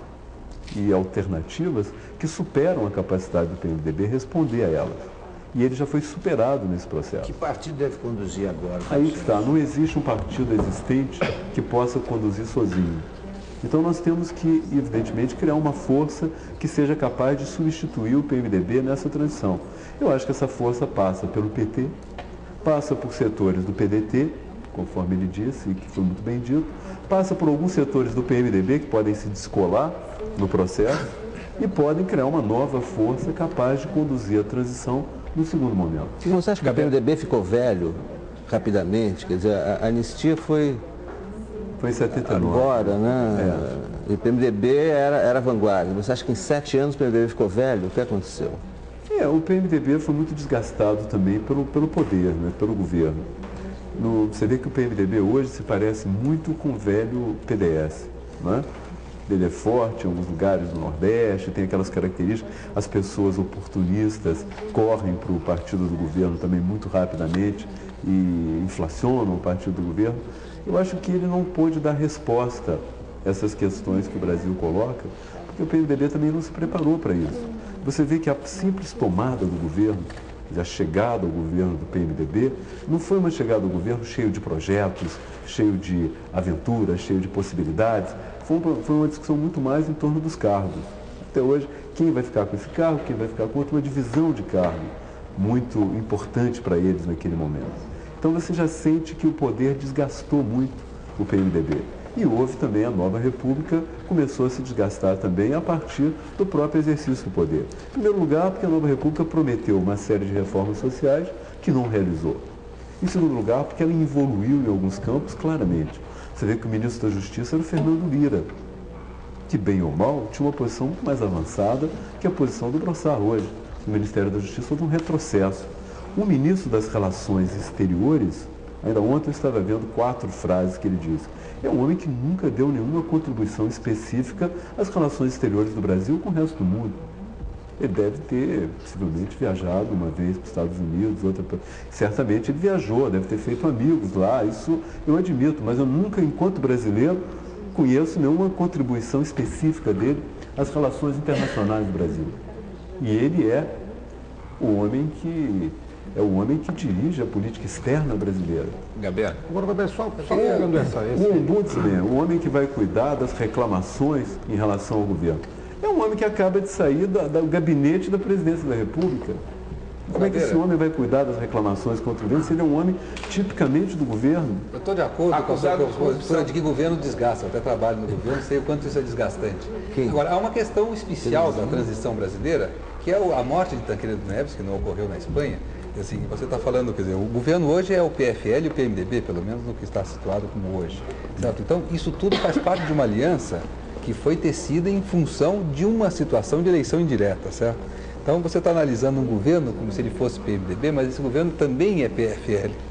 e alternativas que superam a capacidade do P M D B responder a elas. E ele já foi superado nesse processo. Que partido deve conduzir agora? Aí que está, não existe um partido existente que possa conduzir sozinho. Então nós temos que, evidentemente, criar uma força que seja capaz de substituir o P M D B nessa transição. Eu acho que essa força passa pelo P T, passa por setores do P D T, conforme ele disse, e que foi muito bem dito, passa por alguns setores do P M D B que podem se descolar no processo e podem criar uma nova força capaz de conduzir a transição no segundo momento. Você acha que o P M D B ficou velho rapidamente? Quer dizer, a anistia foi... Foi em setenta e nove. Agora, né? É. E o P M D B era, era vanguarda. Você acha que em sete anos o P M D B ficou velho? O que aconteceu? É, o P M D B foi muito desgastado também pelo, pelo poder, né, pelo governo. No, você vê que o P M D B hoje se parece muito com o velho P D S, né? Ele é forte em alguns lugares do Nordeste, tem aquelas características, as pessoas oportunistas correm para o partido do governo também muito rapidamente e inflacionam o partido do governo. Eu acho que ele não pôde dar resposta a essas questões que o Brasil coloca, porque o P M D B também não se preparou para isso. Você vê que a simples tomada do governo, a chegada ao governo do P M D B, não foi uma chegada ao governo cheio de projetos, cheio de aventuras, cheio de possibilidades. Foi uma, foi uma discussão muito mais em torno dos cargos. Até hoje, quem vai ficar com esse cargo, quem vai ficar com outro, uma divisão de cargo muito importante para eles naquele momento. Então você já sente que o poder desgastou muito o P M D B. E houve também a nova república, começou a se desgastar também a partir do próprio exercício do poder. Em primeiro lugar, porque a nova república prometeu uma série de reformas sociais que não realizou. Em segundo lugar, porque ela evoluiu em alguns campos claramente. Você vê que o ministro da Justiça era o Fernando Lira, que bem ou mal tinha uma posição muito mais avançada que a posição do Brossard hoje. O Ministério da Justiça houve um retrocesso. O ministro das Relações Exteriores, ainda ontem eu estava vendo quatro frases que ele disse. É um homem que nunca deu nenhuma contribuição específica às relações exteriores do Brasil com o resto do mundo. Ele deve ter, possivelmente, viajado uma vez para os Estados Unidos, outra para... Certamente ele viajou, deve ter feito amigos lá, isso eu admito, mas eu nunca, enquanto brasileiro, conheço nenhuma contribuição específica dele às relações internacionais do Brasil. E ele é o homem que... é o homem que dirige a política externa brasileira. Gabriel. Agora, Gabriel, só, só pegando essa... Esse... O ombudsman, o homem que vai cuidar das reclamações em relação ao governo. É um homem que acaba de sair da, do gabinete da presidência da República. Como é que esse homem vai cuidar das reclamações contra o governo se ele é um homem tipicamente do governo? Eu estou de acordo com a sua postura de que o governo desgasta. Eu até trabalho no governo, sei o quanto isso é desgastante. Quem? Agora, há uma questão especial da transição brasileira, que é a morte de Tancredo Neves, que não ocorreu na Espanha. Assim, você está falando, quer dizer, o governo hoje é o P F L e o P M D B, pelo menos no que está situado como hoje. Certo? Então, isso tudo faz parte de uma aliança que foi tecida em função de uma situação de eleição indireta, certo? Então, você está analisando um governo como se ele fosse P M D B, mas esse governo também é P F L.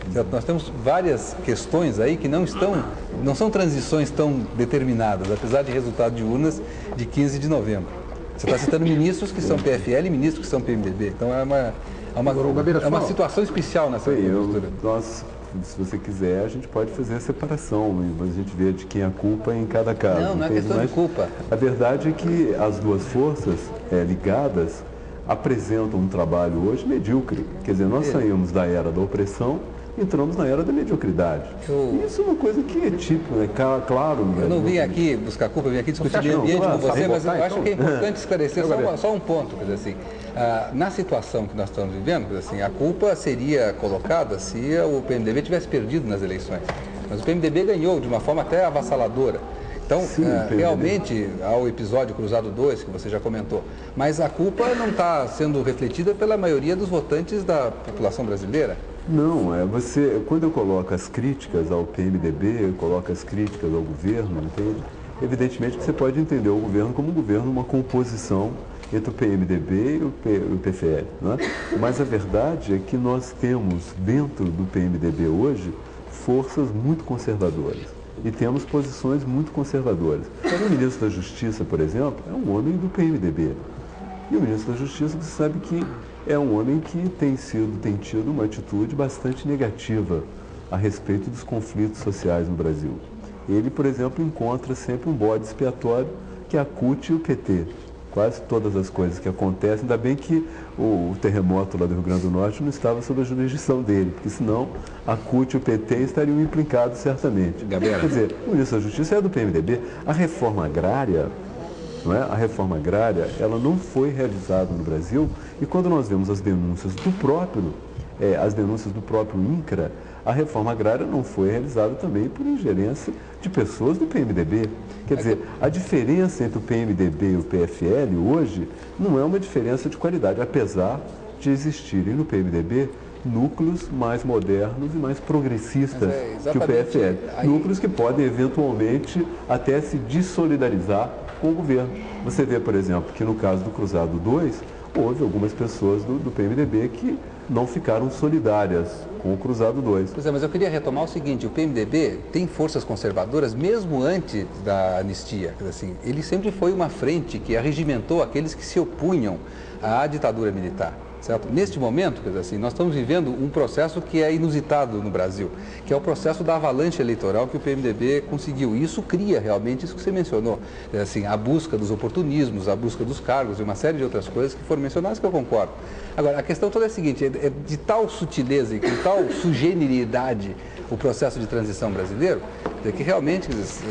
Certo? Nós temos várias questões aí que não estão, não são transições tão determinadas, apesar de resultado de urnas de quinze de novembro. Você está citando ministros que são P F L e ministros que são P M D B. Então é uma, é uma, é uma situação especial nessa postura. Nós, se você quiser, a gente pode fazer a separação, mas a gente vê de quem é a culpa em cada caso. Não, não é questão mas de culpa. A verdade é que as duas forças é, ligadas apresentam um trabalho hoje medíocre. Quer dizer, nós saímos da era da opressão, entramos na era da mediocridade. Eu... Isso é uma coisa que é típico, né? Claro. Eu não vim aqui buscar culpa, eu vim aqui discutir meio ambiente com você, mas eu acho que é importante esclarecer só, só um ponto. Quer dizer assim, ah, na situação que nós estamos vivendo, quer dizer assim, a culpa seria colocada se o P M D B tivesse perdido nas eleições. Mas o P M D B ganhou de uma forma até avassaladora. Então, Sim, uh, realmente, ao episódio Cruzado dois, que você já comentou, mas a culpa não está sendo refletida pela maioria dos votantes da população brasileira? Não, é você, quando eu coloco as críticas ao P M D B, eu coloco as críticas ao governo, entende? Evidentemente que você pode entender o governo como um governo, uma composição entre o P M D B e o, P, o P F L, né? Mas a verdade é que nós temos dentro do P M D B hoje forças muito conservadoras. E temos posições muito conservadoras. O ministro da Justiça, por exemplo, é um homem do P M D B. E o ministro da Justiça, você sabe que é um homem que tem sido, tem tido uma atitude bastante negativa a respeito dos conflitos sociais no Brasil. Ele, por exemplo, encontra sempre um bode expiatório que é a C U T e o P T. Quase todas as coisas que acontecem, ainda bem que o, o terremoto lá do Rio Grande do Norte não estava sob a jurisdição dele, porque senão a C U T e o P T estariam implicados certamente. Gabriela. Quer dizer, o ministro da Justiça é do P M D B. A reforma agrária, não é? A reforma agrária, ela não foi realizada no Brasil, e quando nós vemos as denúncias do próprio, é, as denúncias do próprio INCRA, a reforma agrária não foi realizada também por ingerência de pessoas do P M D B. Quer dizer, a diferença entre o P M D B e o P F L hoje não é uma diferença de qualidade, apesar de existirem no P M D B núcleos mais modernos e mais progressistas é que o P F L. Aí... Núcleos que podem eventualmente até se dissolidarizar com o governo. Você vê, por exemplo, que no caso do Cruzado dois, houve algumas pessoas do, do P M D B que não ficaram solidárias com o Cruzado dois. Pois é, mas eu queria retomar o seguinte, o P M D B tem forças conservadoras mesmo antes da anistia. Assim, ele sempre foi uma frente que arregimentou aqueles que se opunham à ditadura militar. Certo? Neste momento, quer dizer assim, nós estamos vivendo um processo que é inusitado no Brasil, que é o processo da avalanche eleitoral que o P M D B conseguiu. E isso cria realmente isso que você mencionou, assim, a busca dos oportunismos, a busca dos cargos e uma série de outras coisas que foram mencionadas que eu concordo. Agora, a questão toda é a seguinte, é de tal sutileza e com tal sugeniridade o processo de transição brasileiro, que realmente,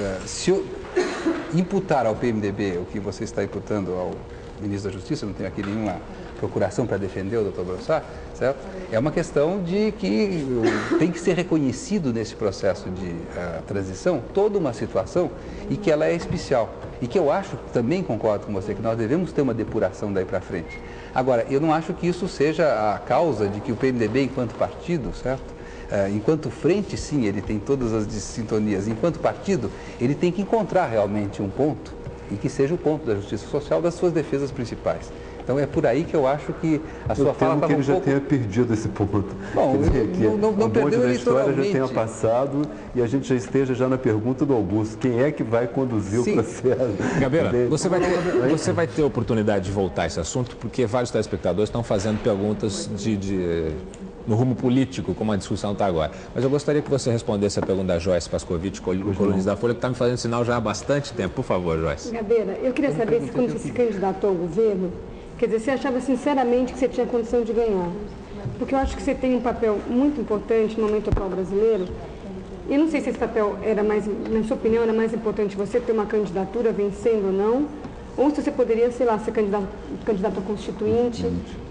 se eu imputar ao P M D B o que você está imputando ao ministro da Justiça, não tenho aqui nenhuma procuração para defender o doutor Brossard, certo? É uma questão de que tem que ser reconhecido nesse processo de uh, transição toda uma situação e que ela é especial. E que eu acho, também concordo com você, que nós devemos ter uma depuração daí para frente. Agora, eu não acho que isso seja a causa de que o P M D B, enquanto partido, certo? Uh, enquanto frente, sim, ele tem todas as sintonias. Enquanto partido, ele tem que encontrar realmente um ponto e que seja o ponto da justiça social das suas defesas principais. Então é por aí que eu acho que a sua eu fala estava que ele um já pouco... tenha perdido esse ponto. Bom, dizer, que não, não, não um perdeu monte da história já tenha passado e a gente já esteja já na pergunta do Augusto. Quem é que vai conduzir Sim. o processo? Gabriela, você vai, ter, você vai ter oportunidade de voltar a esse assunto, porque vários telespectadores estão fazendo perguntas de... de... no rumo político, como a discussão está agora. Mas eu gostaria que você respondesse a pergunta da Joyce Pascovitch, colunista da Folha, que está me fazendo sinal já há bastante tempo. Por favor, Joyce. Gabeira, eu queria saber se quando você se candidatou ao governo, quer dizer, você achava sinceramente que você tinha condição de ganhar? Porque eu acho que você tem um papel muito importante no momento atual brasileiro. E não sei se esse papel era mais, na sua opinião, era mais importante você ter uma candidatura vencendo ou não, ou se você poderia, sei lá, ser candidato, candidato a constituinte.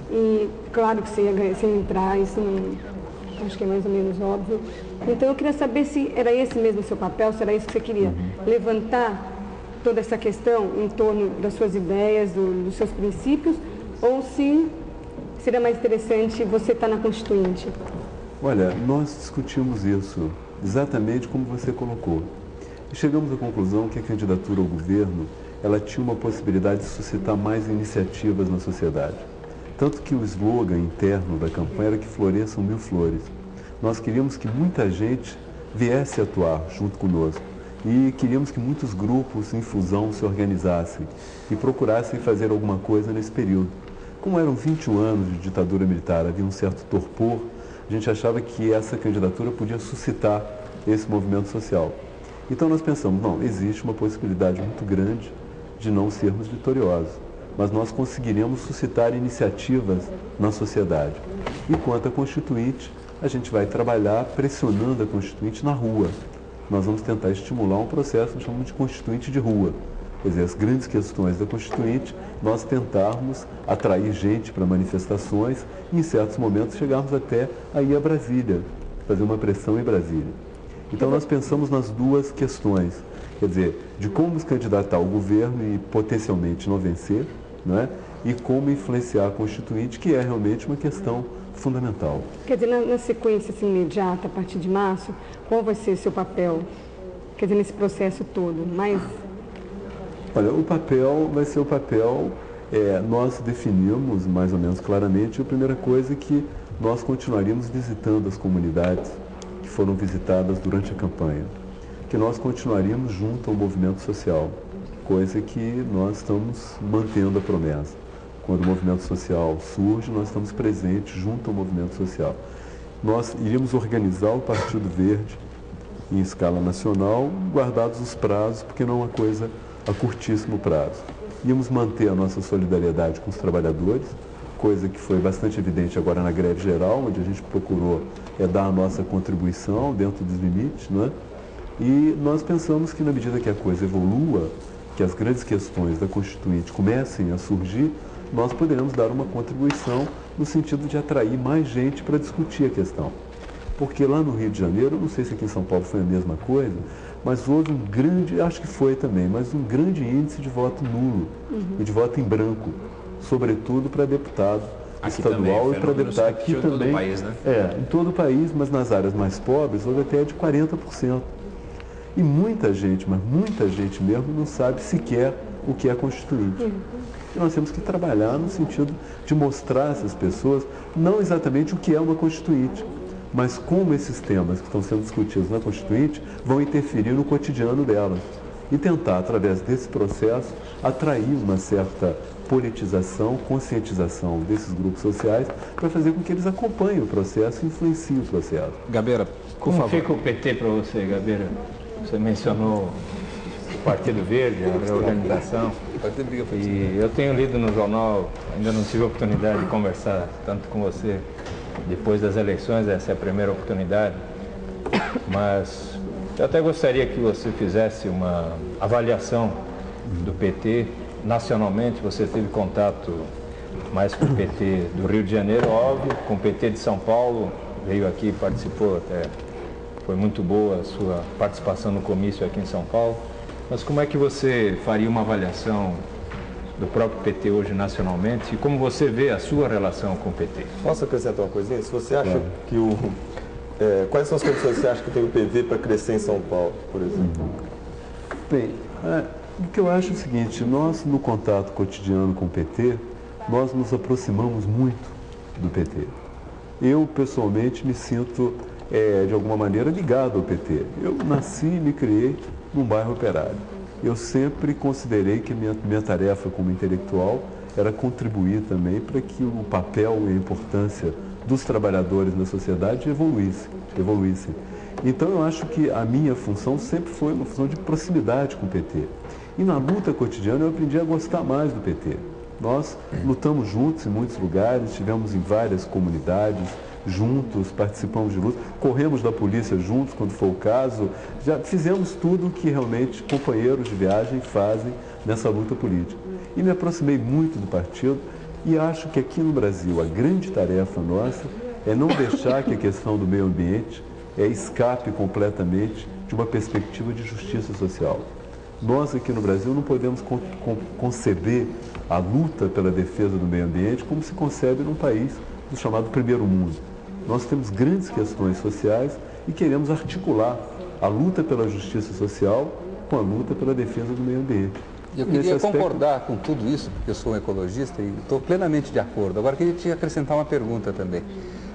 E claro que você ia, ganhar, você ia entrar, isso não, acho que é mais ou menos óbvio. Então eu queria saber se era esse mesmo o seu papel, se era isso que você queria, uhum. levantar toda essa questão em torno das suas ideias, do, dos seus princípios, ou se seria mais interessante você estar na Constituinte. Olha, nós discutimos isso exatamente como você colocou. E chegamos à conclusão que a candidatura ao governo, ela tinha uma possibilidade de suscitar mais iniciativas na sociedade. Tanto que o slogan interno da campanha era que floresçam mil flores. nós queríamos que muita gente viesse atuar junto conosco. E queríamos que muitos grupos em fusão se organizassem e procurassem fazer alguma coisa nesse período. Como eram vinte e um anos de ditadura militar, havia um certo torpor, a gente achava que essa candidatura podia suscitar esse movimento social. Então nós pensamos, não, existe uma possibilidade muito grande de não sermos vitoriosos, mas nós conseguiremos suscitar iniciativas na sociedade. E quanto à Constituinte, a gente vai trabalhar pressionando a Constituinte na rua. Nós vamos tentar estimular um processo que chamamos de Constituinte de rua. Quer dizer, as grandes questões da Constituinte, nós tentarmos atrair gente para manifestações e, em certos momentos, chegarmos até aí a Brasília, fazer uma pressão em Brasília. Então, nós pensamos nas duas questões, quer dizer, de como nos candidatar ao governo e potencialmente não vencer, não é? E como influenciar a Constituinte, que é realmente uma questão fundamental. Quer dizer, na, na sequência assim, imediata, a partir de março, qual vai ser o seu papel, quer dizer, nesse processo todo? Mais... Olha, o papel vai ser o papel, é, nós definimos mais ou menos claramente, a primeira coisa é que nós continuaríamos visitando as comunidades que foram visitadas durante a campanha, que nós continuaríamos junto ao movimento social, coisa que nós estamos mantendo a promessa. Quando o movimento social surge, nós estamos presentes junto ao movimento social. Nós iríamos organizar o Partido Verde em escala nacional, guardados os prazos, porque não é uma coisa a curtíssimo prazo. Íamos manter a nossa solidariedade com os trabalhadores, coisa que foi bastante evidente agora na greve geral, onde a gente procurou é, dar a nossa contribuição dentro dos limites, não é? E nós pensamos que na medida que a coisa evolua, que as grandes questões da Constituinte comecem a surgir, nós poderemos dar uma contribuição no sentido de atrair mais gente para discutir a questão. Porque lá no Rio de Janeiro, não sei se aqui em São Paulo foi a mesma coisa, mas houve um grande, acho que foi também, mas um grande índice de voto nulo uhum. e de voto em branco, sobretudo para deputado aqui estadual também, e para deputado aqui também. Em todo o país, né? É, em todo o país, mas nas áreas mais pobres houve até de quarenta por cento. E muita gente, mas muita gente mesmo não sabe sequer o que é Constituinte. Uhum. E nós temos que trabalhar no sentido de mostrar a essas pessoas não exatamente o que é uma Constituinte, mas como esses temas que estão sendo discutidos na Constituinte vão interferir no cotidiano delas. E tentar, através desse processo, atrair uma certa politização, conscientização desses grupos sociais para fazer com que eles acompanhem o processo e influenciem o processo. Gabeira, como fica o P T para você, Gabeira? Você mencionou o Partido Verde, a reorganização. E eu tenho lido no jornal, ainda não tive a oportunidade de conversar tanto com você depois das eleições, essa é a primeira oportunidade, mas eu até gostaria que você fizesse uma avaliação do P T nacionalmente. Você teve contato mais com o P T do Rio de Janeiro, óbvio, com o P T de São Paulo, veio aqui, participou até, foi muito boa a sua participação no comício aqui em São Paulo, mas como é que você faria uma avaliação do próprio P T hoje nacionalmente e como você vê a sua relação com o P T? Posso acrescentar uma coisinha? Se você acha é. que o... É, quais são as condições que você acha que tem o P V para crescer em São Paulo, por exemplo? Bem, é, o que eu acho é o seguinte, nós no contato cotidiano com o P T, nós nos aproximamos muito do P T. Eu, pessoalmente, me sinto, é, de alguma maneira, ligado ao P T. Eu nasci e me criei num bairro operário. Eu sempre considerei que minha, minha tarefa como intelectual era contribuir também para que o papel e a importância dos trabalhadores na sociedade evoluísse, evoluíssem. Então eu acho que a minha função sempre foi uma função de proximidade com o P T. E na luta cotidiana eu aprendi a gostar mais do P T. Nós lutamos juntos em muitos lugares, estivemos em várias comunidades, juntos, participamos de lutas, corremos da polícia juntos quando for o caso, já fizemos tudo o que realmente companheiros de viagem fazem nessa luta política. E me aproximei muito do partido e acho que aqui no Brasil a grande tarefa nossa é não deixar que a questão do meio ambiente é, escape completamente de uma perspectiva de justiça social. Nós aqui no Brasil não podemos con con conceber a luta pela defesa do meio ambiente como se concebe num país do chamado primeiro mundo. Nós temos grandes questões sociais e queremos articular a luta pela justiça social com a luta pela defesa do meio ambiente. Eu queria aspecto... concordar com tudo isso, porque eu sou um ecologista e estou plenamente de acordo. Agora, eu queria te acrescentar uma pergunta também.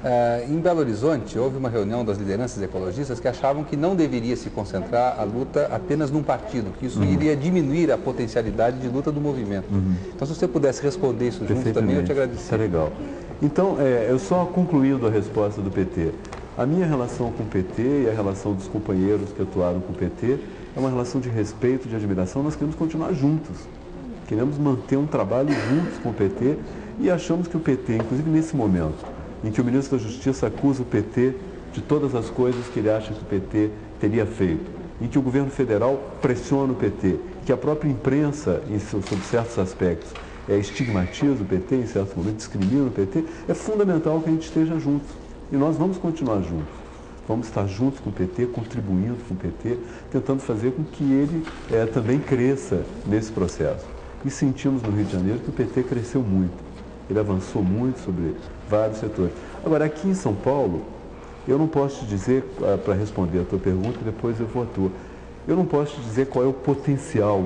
Uh, em Belo Horizonte, houve uma reunião das lideranças ecologistas que achavam que não deveria se concentrar a luta apenas num partido, que isso uhum. iria diminuir a potencialidade de luta do movimento. Uhum. Então, se você pudesse responder isso junto também, eu te agradeço. Isso é legal. Então, é, eu só concluindo a resposta do P T. A minha relação com o P T e a relação dos companheiros que atuaram com o P T é uma relação de respeito, de admiração. Nós queremos continuar juntos. Queremos manter um trabalho juntos com o P T e achamos que o P T, inclusive nesse momento, em que o ministro da Justiça acusa o P T de todas as coisas que ele acha que o P T teria feito, em que o governo federal pressiona o P T, que a própria imprensa, em, sobre certos aspectos, é, estigmatiza o P T, em certos momentos discrimina o P T, é fundamental que a gente esteja juntos. E nós vamos continuar juntos. Vamos estar juntos com o P T, contribuindo com o P T, tentando fazer com que ele é, também cresça nesse processo. E sentimos no Rio de Janeiro que o P T cresceu muito. Ele avançou muito sobre vários setores. Agora, aqui em São Paulo, eu não posso te dizer, para responder a tua pergunta, depois eu vou à tua, eu não posso te dizer qual é o potencial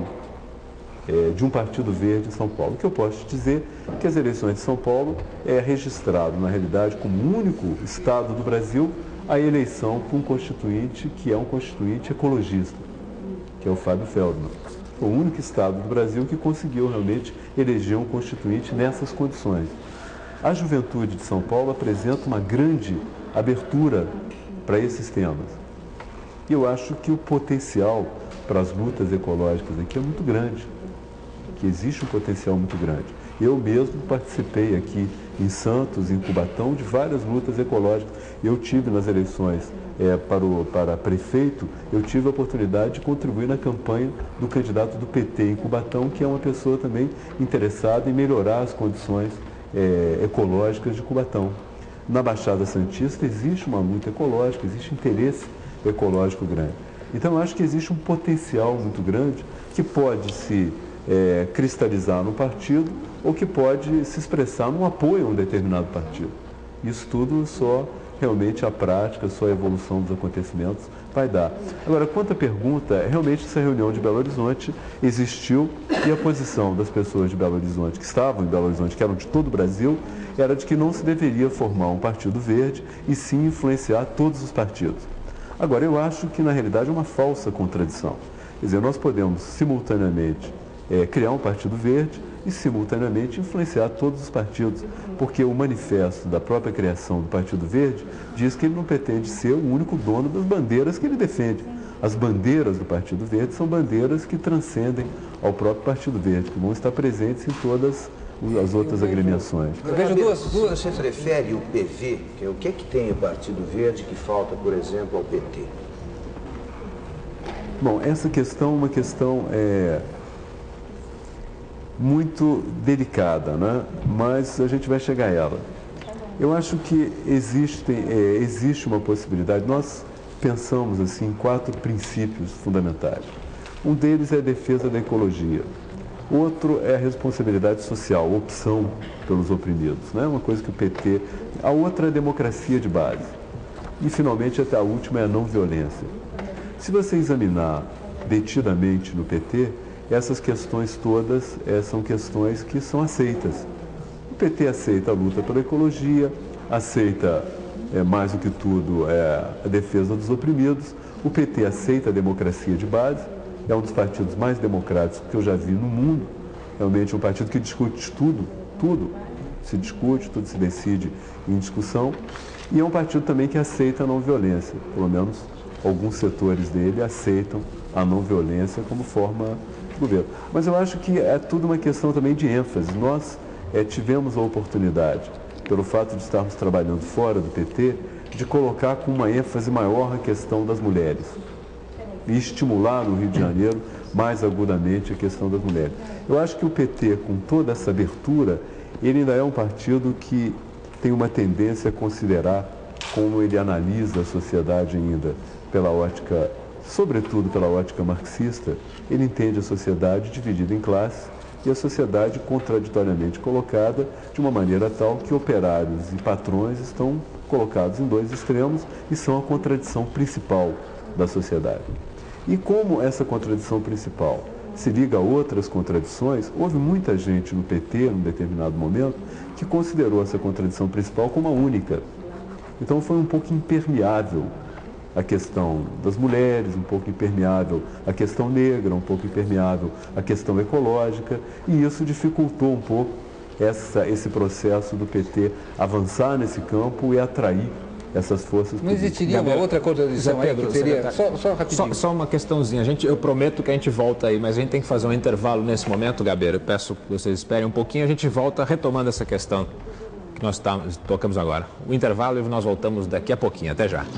é, de um Partido Verde em São Paulo. O que eu posso te dizer é que as eleições de São Paulo é registrado, na realidade, como o único estado do Brasil, a eleição para um constituinte que é um constituinte ecologista, que é o Fábio Feldman. O único estado do Brasil que conseguiu realmente eleger um constituinte nessas condições. A juventude de São Paulo apresenta uma grande abertura para esses temas. E eu acho que o potencial para as lutas ecológicas aqui é muito grande, que existe um potencial muito grande. Eu mesmo participei aqui em Santos, em Cubatão, de várias lutas ecológicas. Eu tive nas eleições é, para, o, para prefeito, eu tive a oportunidade de contribuir na campanha do candidato do P T em Cubatão, que é uma pessoa também interessada em melhorar as condições é, ecológicas de Cubatão. Na Baixada Santista existe uma luta ecológica, existe interesse ecológico grande. Então eu acho que existe um potencial muito grande que pode se é, cristalizar no partido ou que pode se expressar num apoio a um determinado partido. Isso tudo só realmente a prática, só a evolução dos acontecimentos vai dar. Agora, quanto à pergunta, realmente essa reunião de Belo Horizonte existiu e a posição das pessoas de Belo Horizonte, que estavam em Belo Horizonte, que eram de todo o Brasil, era de que não se deveria formar um partido verde e sim influenciar todos os partidos. Agora, eu acho que na realidade é uma falsa contradição. Quer dizer, nós podemos simultaneamente é, criar um partido verde e simultaneamente influenciar todos os partidos, porque o manifesto da própria criação do Partido Verde diz que ele não pretende ser o único dono das bandeiras que ele defende. As bandeiras do Partido Verde são bandeiras que transcendem ao próprio Partido Verde, que vão estar presentes em todas as outras agremiações. Eu vejo duas, duas. Se você prefere o P V, que é o que é que tem o Partido Verde que falta, por exemplo, ao P T? Bom, essa questão é uma questão é, muito delicada, né? Mas a gente vai chegar a ela. Eu acho que existem, é, existe uma possibilidade. Nós pensamos assim, em quatro princípios fundamentais. Um deles é a defesa da ecologia. Outro é a responsabilidade social, opção pelos oprimidos, né? Uma coisa que o P T... A outra é a democracia de base. E, finalmente, até a última é a não violência. Se você examinar detidamente no P T, essas questões todas é, são questões que são aceitas. O P T aceita a luta pela ecologia, aceita, é, mais do que tudo, é, a defesa dos oprimidos. O P T aceita a democracia de base. É um dos partidos mais democráticos que eu já vi no mundo. Realmente é um partido que discute tudo, tudo se discute, tudo se decide em discussão. E é um partido também que aceita a não violência. Pelo menos alguns setores dele aceitam a não violência como forma de governo. Mas eu acho que é tudo uma questão também de ênfase. Nós é, tivemos a oportunidade, pelo fato de estarmos trabalhando fora do P T, de colocar com uma ênfase maior a questão das mulheres. E estimular no Rio de Janeiro mais agudamente a questão das mulheres. Eu acho que o P T, com toda essa abertura, ele ainda é um partido que tem uma tendência a considerar como ele analisa a sociedade ainda pela ótica, sobretudo pela ótica marxista. Ele entende a sociedade dividida em classes e a sociedade contraditoriamente colocada de uma maneira tal que operários e patrões estão colocados em dois extremos e são a contradição principal da sociedade. E como essa contradição principal se liga a outras contradições, houve muita gente no P T, num determinado momento, que considerou essa contradição principal como a única. Então foi um pouco impermeável a questão das mulheres, um pouco impermeável a questão negra, um pouco impermeável a questão ecológica, e isso dificultou um pouco essa, esse processo do P T avançar nesse campo e atrair essas forças. Não existiria Gabriel, uma outra contradição aí que teria... Só, só rapidinho. Só, só uma questãozinha. A gente, eu prometo que a gente volta aí, mas a gente tem que fazer um intervalo nesse momento, Gabeira. Eu peço que vocês esperem um pouquinho. A gente volta retomando essa questão que nós tá, tocamos agora. O intervalo e nós voltamos daqui a pouquinho. Até já.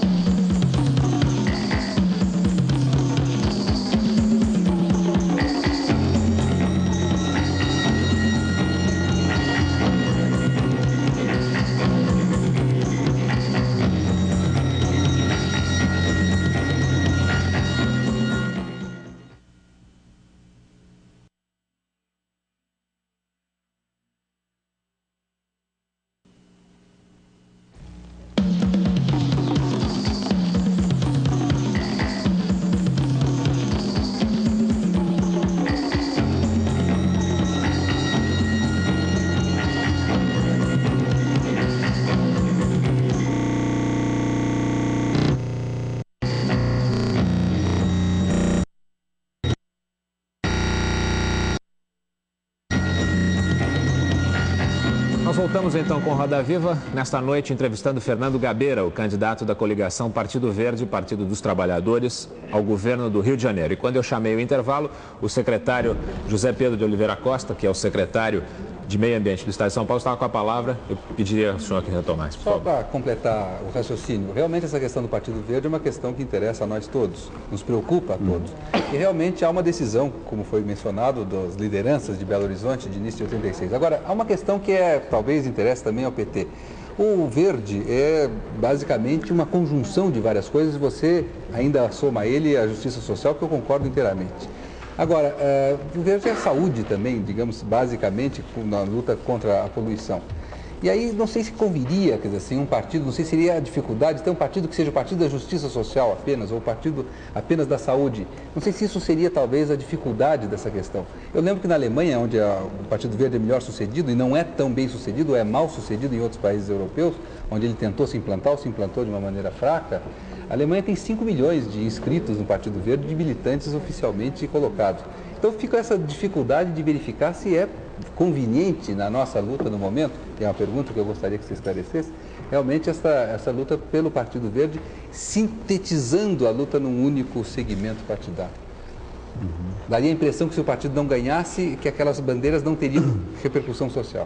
Voltamos então com Roda Viva, nesta noite entrevistando Fernando Gabeira, o candidato da coligação Partido Verde e Partido dos Trabalhadores ao governo do Rio de Janeiro. E quando eu chamei o intervalo, o secretário José Pedro de Oliveira Costa, que é o secretário de Meio Ambiente do Estado de São Paulo, estava com a palavra. Eu pediria ao senhor que retomasse. Só para completar o raciocínio, realmente essa questão do Partido Verde é uma questão que interessa a nós todos, nos preocupa a todos. E realmente há uma decisão, como foi mencionado, das lideranças de Belo Horizonte de início de oitenta e seis. Agora, há uma questão que é, talvez interesse também ao P T. O verde é basicamente uma conjunção de várias coisas, você ainda soma a ele a justiça social, que eu concordo inteiramente. Agora, uh, o verde é saúde também, digamos, basicamente, na luta contra a poluição. E aí, não sei se conviria, quer dizer, assim, um partido, não sei se seria a dificuldade de ter um partido que seja o partido da justiça social apenas, ou o partido apenas da saúde. Não sei se isso seria, talvez, a dificuldade dessa questão. Eu lembro que na Alemanha, onde a, o Partido Verde é melhor sucedido, e não é tão bem sucedido, é mal sucedido em outros países europeus, onde ele tentou se implantar ou se implantou de uma maneira fraca, a Alemanha tem cinco milhões de inscritos no Partido Verde, de militantes oficialmente colocados. Então fica essa dificuldade de verificar se é conveniente na nossa luta no momento, que é uma pergunta que eu gostaria que você esclarecesse, realmente essa, essa luta pelo Partido Verde, sintetizando a luta num único segmento partidário. Uhum. Daria a impressão que se o partido não ganhasse, que aquelas bandeiras não teriam repercussão social.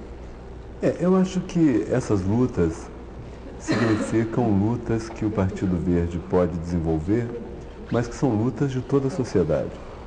É, eu acho que essas lutas significam lutas que o Partido Verde pode desenvolver, mas que são lutas de toda a sociedade.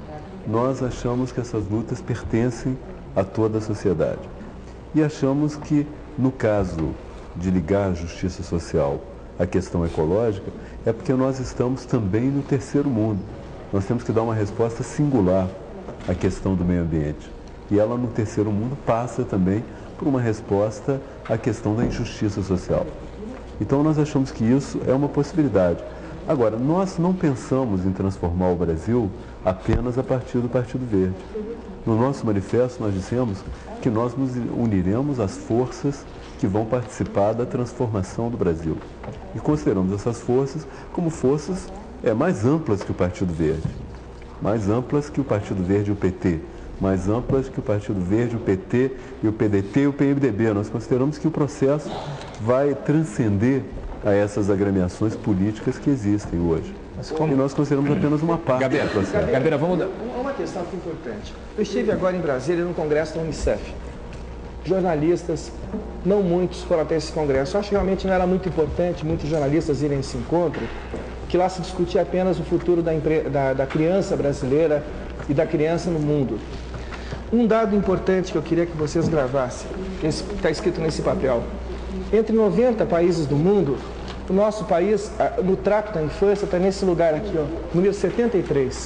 Nós achamos que essas lutas pertencem a toda a sociedade. E achamos que, no caso de ligar a justiça social à questão ecológica, é porque nós estamos também no terceiro mundo. Nós temos que dar uma resposta singular à questão do meio ambiente. E ela, no terceiro mundo, passa também por uma resposta à questão da injustiça social. Então, nós achamos que isso é uma possibilidade. Agora, nós não pensamos em transformar o Brasil apenas a partir do Partido Verde. No nosso manifesto, nós dissemos que nós nos uniremos às forças que vão participar da transformação do Brasil. E consideramos essas forças como forças é, mais amplas que o Partido Verde, mais amplas que o Partido Verde e o P T, mais amplas que o Partido Verde, o P T e o P D T e o P M D B. Nós consideramos que o processo vai transcender a essas agremiações políticas que existem hoje. E nós consideramos apenas uma parte Gabeira, do processo. Gabeira, vamos dar... Uma questão que é importante. Eu estive agora em Brasília, no congresso da Unicef. Jornalistas, não muitos foram até esse congresso. Eu acho que realmente não era muito importante muitos jornalistas irem a esse encontro, que lá se discutia apenas o futuro da, empre... da, da criança brasileira e da criança no mundo. Um dado importante que eu queria que vocês gravassem, que está escrito nesse papel. Entre noventa países do mundo, o nosso país, no trato da infância, está nesse lugar aqui, ó, número setenta e três.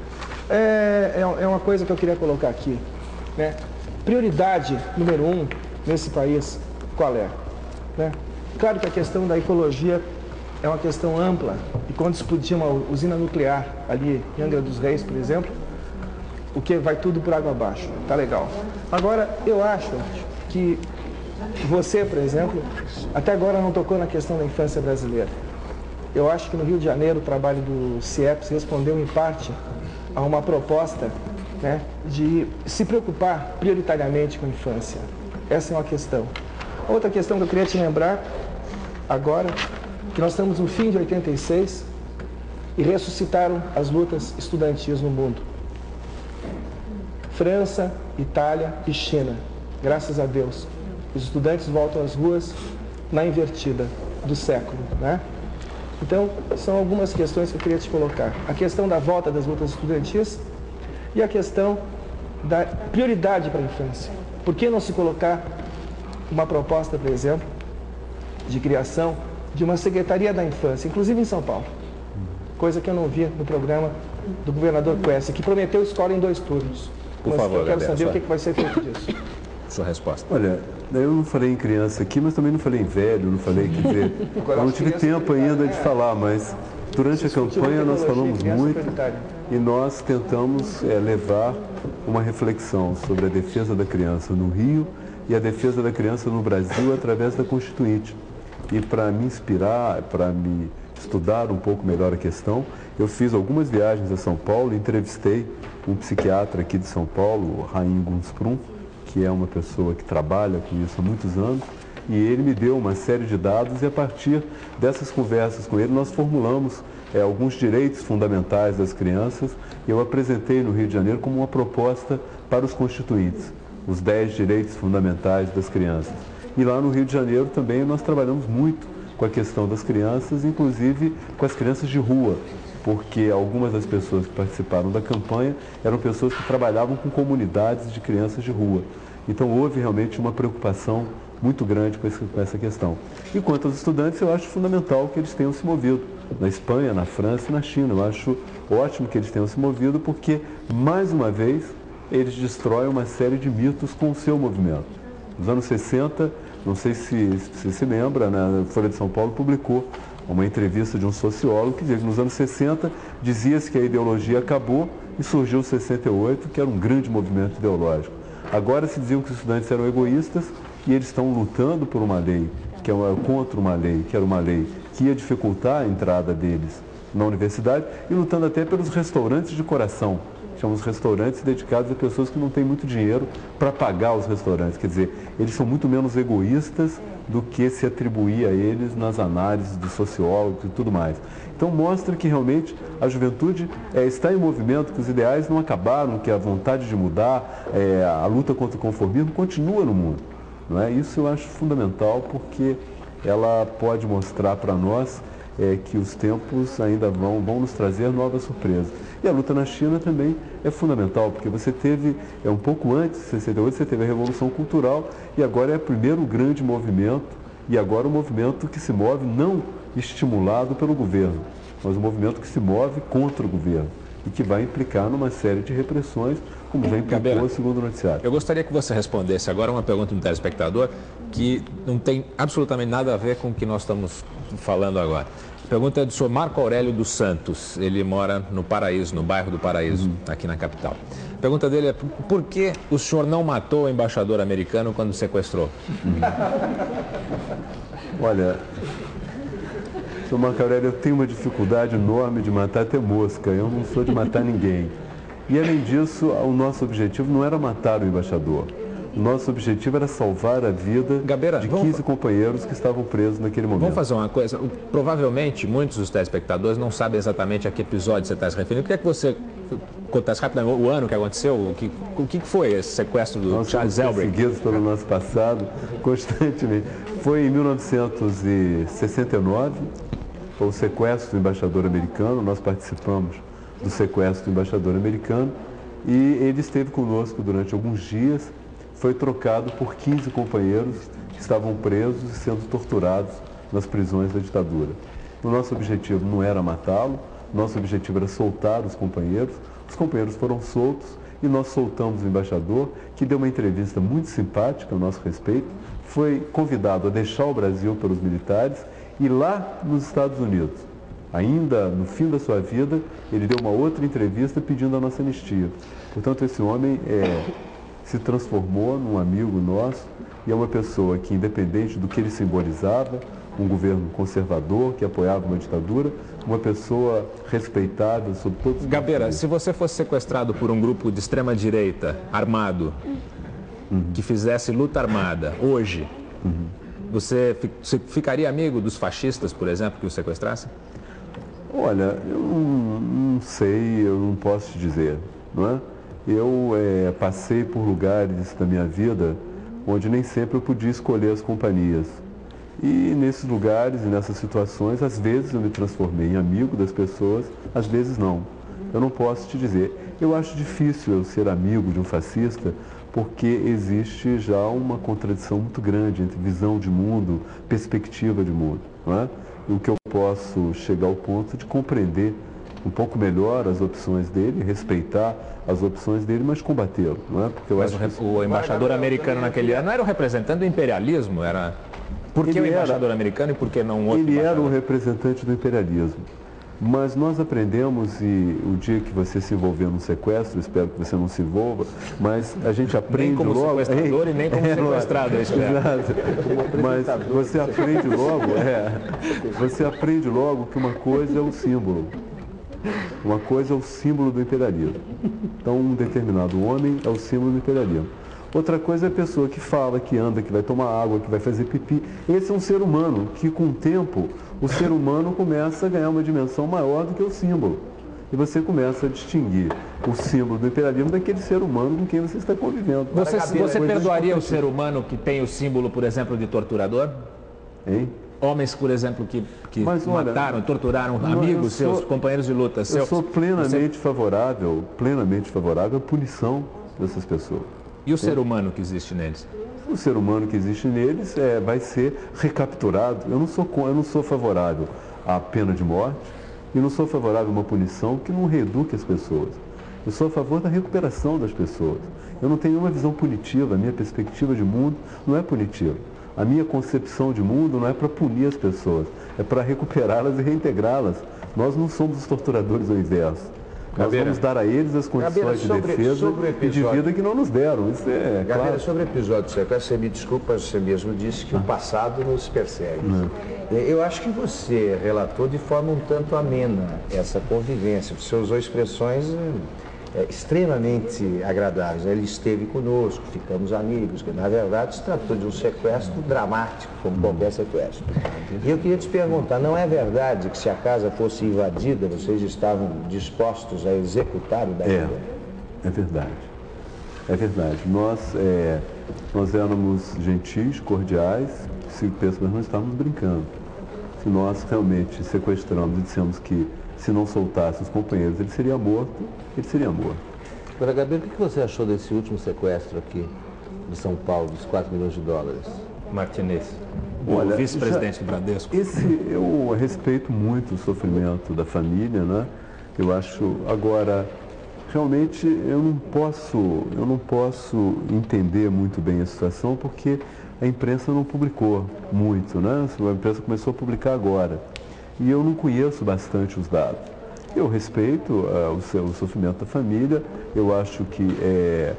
É, é uma coisa que eu queria colocar aqui, né? Prioridade número um nesse país, qual é? Né? Claro que a questão da ecologia é uma questão ampla, e quando explodir uma usina nuclear ali em Angra dos Reis, por exemplo, o que vai tudo por água abaixo, tá legal. Agora, eu acho que você, por exemplo, até agora não tocou na questão da infância brasileira. Eu acho que no Rio de Janeiro o trabalho do CIEPS respondeu em parte a uma proposta, né, de se preocupar prioritariamente com a infância. Essa é uma questão. Outra questão que eu queria te lembrar agora, que nós estamos no fim de oitenta e seis e ressuscitaram as lutas estudantis no mundo. França, Itália e China, graças a Deus, os estudantes voltam às ruas na invertida do século, né? Então, são algumas questões que eu queria te colocar. A questão da volta das lutas estudantis e a questão da prioridade para a infância. Por que não se colocar uma proposta, por exemplo, de criação de uma Secretaria da Infância, inclusive em São Paulo? Coisa que eu não vi no programa do governador Quércia, que prometeu escola em dois turnos. Por mas favor, eu quero Gabriel, saber só... o que, que vai ser feito disso. Sua resposta. Olha, eu não falei em criança aqui, mas também não falei em velho, não falei, quer dizer, eu não tive tempo ainda de falar, mas durante a campanha nós falamos muito e nós tentamos é, levar uma reflexão sobre a defesa da criança no Rio e a defesa da criança no Brasil através da Constituinte. E para me inspirar, para me estudar um pouco melhor a questão, eu fiz algumas viagens a São Paulo e entrevistei um psiquiatra aqui de São Paulo, o Raim Gunsprum, que é uma pessoa que trabalha com isso há muitos anos, e ele me deu uma série de dados e a partir dessas conversas com ele nós formulamos é, alguns direitos fundamentais das crianças e eu apresentei no Rio de Janeiro como uma proposta para os constituintes, os dez direitos fundamentais das crianças. E lá no Rio de Janeiro também nós trabalhamos muito com a questão das crianças, inclusive com as crianças de rua, porque algumas das pessoas que participaram da campanha eram pessoas que trabalhavam com comunidades de crianças de rua. Então houve realmente uma preocupação muito grande com essa questão. E quanto aos estudantes, eu acho fundamental que eles tenham se movido na Espanha, na França e na China. Eu acho ótimo que eles tenham se movido porque, mais uma vez, eles destroem uma série de mitos com o seu movimento. Nos anos sessenta, não sei se você se lembra, né, a Folha de São Paulo publicou uma entrevista de um sociólogo que dizia que nos anos sessenta dizia-se que a ideologia acabou e surgiu o sessenta e oito, que era um grande movimento ideológico. Agora se diziam que os estudantes eram egoístas e eles estão lutando por uma lei, que é uma, contra uma lei, que era uma lei que ia dificultar a entrada deles na universidade e lutando até pelos restaurantes de coração. Chamamos restaurantes dedicados a pessoas que não têm muito dinheiro para pagar os restaurantes. Quer dizer, eles são muito menos egoístas do que se atribuir a eles nas análises dos sociólogos e tudo mais. Então mostra que realmente a juventude é, está em movimento, que os ideais não acabaram, que a vontade de mudar, é, a luta contra o conformismo continua no mundo. Não é? Isso eu acho fundamental porque ela pode mostrar para nós é, que os tempos ainda vão, vão nos trazer novas surpresas. E a luta na China também é fundamental, porque você teve, é um pouco antes, em sessenta e oito, você teve a Revolução Cultural e agora é o primeiro grande movimento, e agora um movimento que se move não estimulado pelo governo, mas um movimento que se move contra o governo e que vai implicar numa série de repressões, como já implicou segundo o noticiário. Eu gostaria que você respondesse agora uma pergunta do telespectador que não tem absolutamente nada a ver com o que nós estamos falando agora. A pergunta é do senhor Marco Aurélio dos Santos. Ele mora no Paraíso, no bairro do Paraíso, uhum. aqui na capital. A pergunta dele é: por que o senhor não matou o embaixador americano quando sequestrou? Uhum. Olha, senhor Marco Aurélio, eu tenho uma dificuldade enorme de matar até mosca. Eu não sou de matar ninguém. E, além disso, o nosso objetivo não era matar o embaixador. O nosso objetivo era salvar a vida Gabeira, de quinze vamos... companheiros que estavam presos naquele momento. Vamos fazer uma coisa. Provavelmente, muitos dos telespectadores não sabem exatamente a que episódio você está se referindo. Eu queria que você contasse rapidamente o ano que aconteceu, o que, o que foi esse sequestro do Nós Charles Elbrick? Nós seguidos pelo nosso passado, constantemente. Foi em mil novecentos e sessenta e nove, foi o sequestro do embaixador americano. Nós participamos do sequestro do embaixador americano e ele esteve conosco durante alguns dias. Foi trocado por quinze companheiros que estavam presos e sendo torturados nas prisões da ditadura. O nosso objetivo não era matá-lo, nosso objetivo era soltar os companheiros. Os companheiros foram soltos e nós soltamos o embaixador, que deu uma entrevista muito simpática a nosso respeito, foi convidado a deixar o Brasil pelos militares e lá nos Estados Unidos, ainda no fim da sua vida, ele deu uma outra entrevista pedindo a nossa anistia. Portanto, esse homem é... se transformou num amigo nosso e é uma pessoa que, independente do que ele simbolizava, um governo conservador que apoiava uma ditadura, uma pessoa respeitada sob todos os Gabeira, pontos. se você fosse sequestrado por um grupo de extrema-direita armado, uhum. que fizesse luta armada hoje, uhum. você, você ficaria amigo dos fascistas, por exemplo, que o sequestrassem? Olha, eu não, não sei, eu não posso te dizer, não é? Eu é, passei por lugares da minha vida onde nem sempre eu podia escolher as companhias. E nesses lugares e nessas situações, às vezes eu me transformei em amigo das pessoas, às vezes não. Eu não posso te dizer. Eu acho difícil eu ser amigo de um fascista, porque existe já uma contradição muito grande entre visão de mundo, perspectiva de mundo, não é? O que eu posso chegar ao ponto de compreender um pouco melhor as opções dele, respeitar as opções dele, mas combatê-lo, não é? Porque eu mas acho o, o embaixador americano naquele ano era o representante do imperialismo, era... Por que ele o embaixador era, americano e por que não outro Ele embaixador? era o representante do imperialismo. Mas nós aprendemos, e o dia que você se envolver num sequestro, espero que você não se envolva, mas a gente aprende nem como logo... sequestrador é, e nem como é, sequestrado, eu espero. Mas você aprende logo, é, você aprende logo que uma coisa é o símbolo. Uma coisa é o símbolo do imperialismo. Então, um determinado homem é o símbolo do imperialismo. Outra coisa é a pessoa que fala, que anda, que vai tomar água, que vai fazer pipi. Esse é um ser humano que, com o tempo, o ser humano começa a ganhar uma dimensão maior do que o símbolo. E você começa a distinguir o símbolo do imperialismo daquele ser humano com quem você está convivendo. Você, você perdoaria o ser humano que tem o símbolo, por exemplo, de torturador? Hein? Homens, por exemplo, que, que Mas, olha, mataram, torturaram não, amigos sou, seus, companheiros de luta seus. Eu sou plenamente você... favorável, plenamente favorável à punição dessas pessoas. E o ser humano que existe neles? O ser humano que existe neles é, vai ser recapturado. Eu não, sou, eu não sou favorável à pena de morte e não sou favorável a uma punição que não reeduque as pessoas. Eu sou a favor da recuperação das pessoas. Eu não tenho nenhuma visão punitiva, a minha perspectiva de mundo não é punitiva. A minha concepção de mundo não é para punir as pessoas, é para recuperá-las e reintegrá-las. Nós não somos os torturadores ao inverso. Nós Gabeira, vamos dar a eles as condições Gabeira, sobre, de defesa sobre e de vida que não nos deram. Isso é Gabeira, claro. sobre o episódio do sequestro, você me desculpa, você mesmo disse que ah. o passado nos persegue. Não. Eu acho que você relatou de forma um tanto amena essa convivência. Você usou expressões é, extremamente agradáveis. Ele esteve conosco, ficamos amigos, que na verdade se tratou de um sequestro dramático, como qualquer sequestro. E eu queria te perguntar, não é verdade que se a casa fosse invadida, vocês estavam dispostos a executar o Davi? É, é verdade. É verdade. Nós, é, nós éramos gentis, cordiais, se pensa, mas não estávamos brincando. Se nós realmente sequestramos e dissemos que se não soltasse os companheiros, ele seria morto, ele seria morto. Agora, Gabriel, o que você achou desse último sequestro aqui de São Paulo, dos quatro milhões de dólares? Martinez, Olha, o vice-presidente do Bradesco. Esse, eu respeito muito o sofrimento da família, né? Eu acho, agora, realmente eu não posso, eu não posso entender muito bem a situação porque a imprensa não publicou muito, né? A imprensa começou a publicar agora. E eu não conheço bastante os dados. Eu respeito uh, o, seu, o sofrimento da família, eu acho que, é,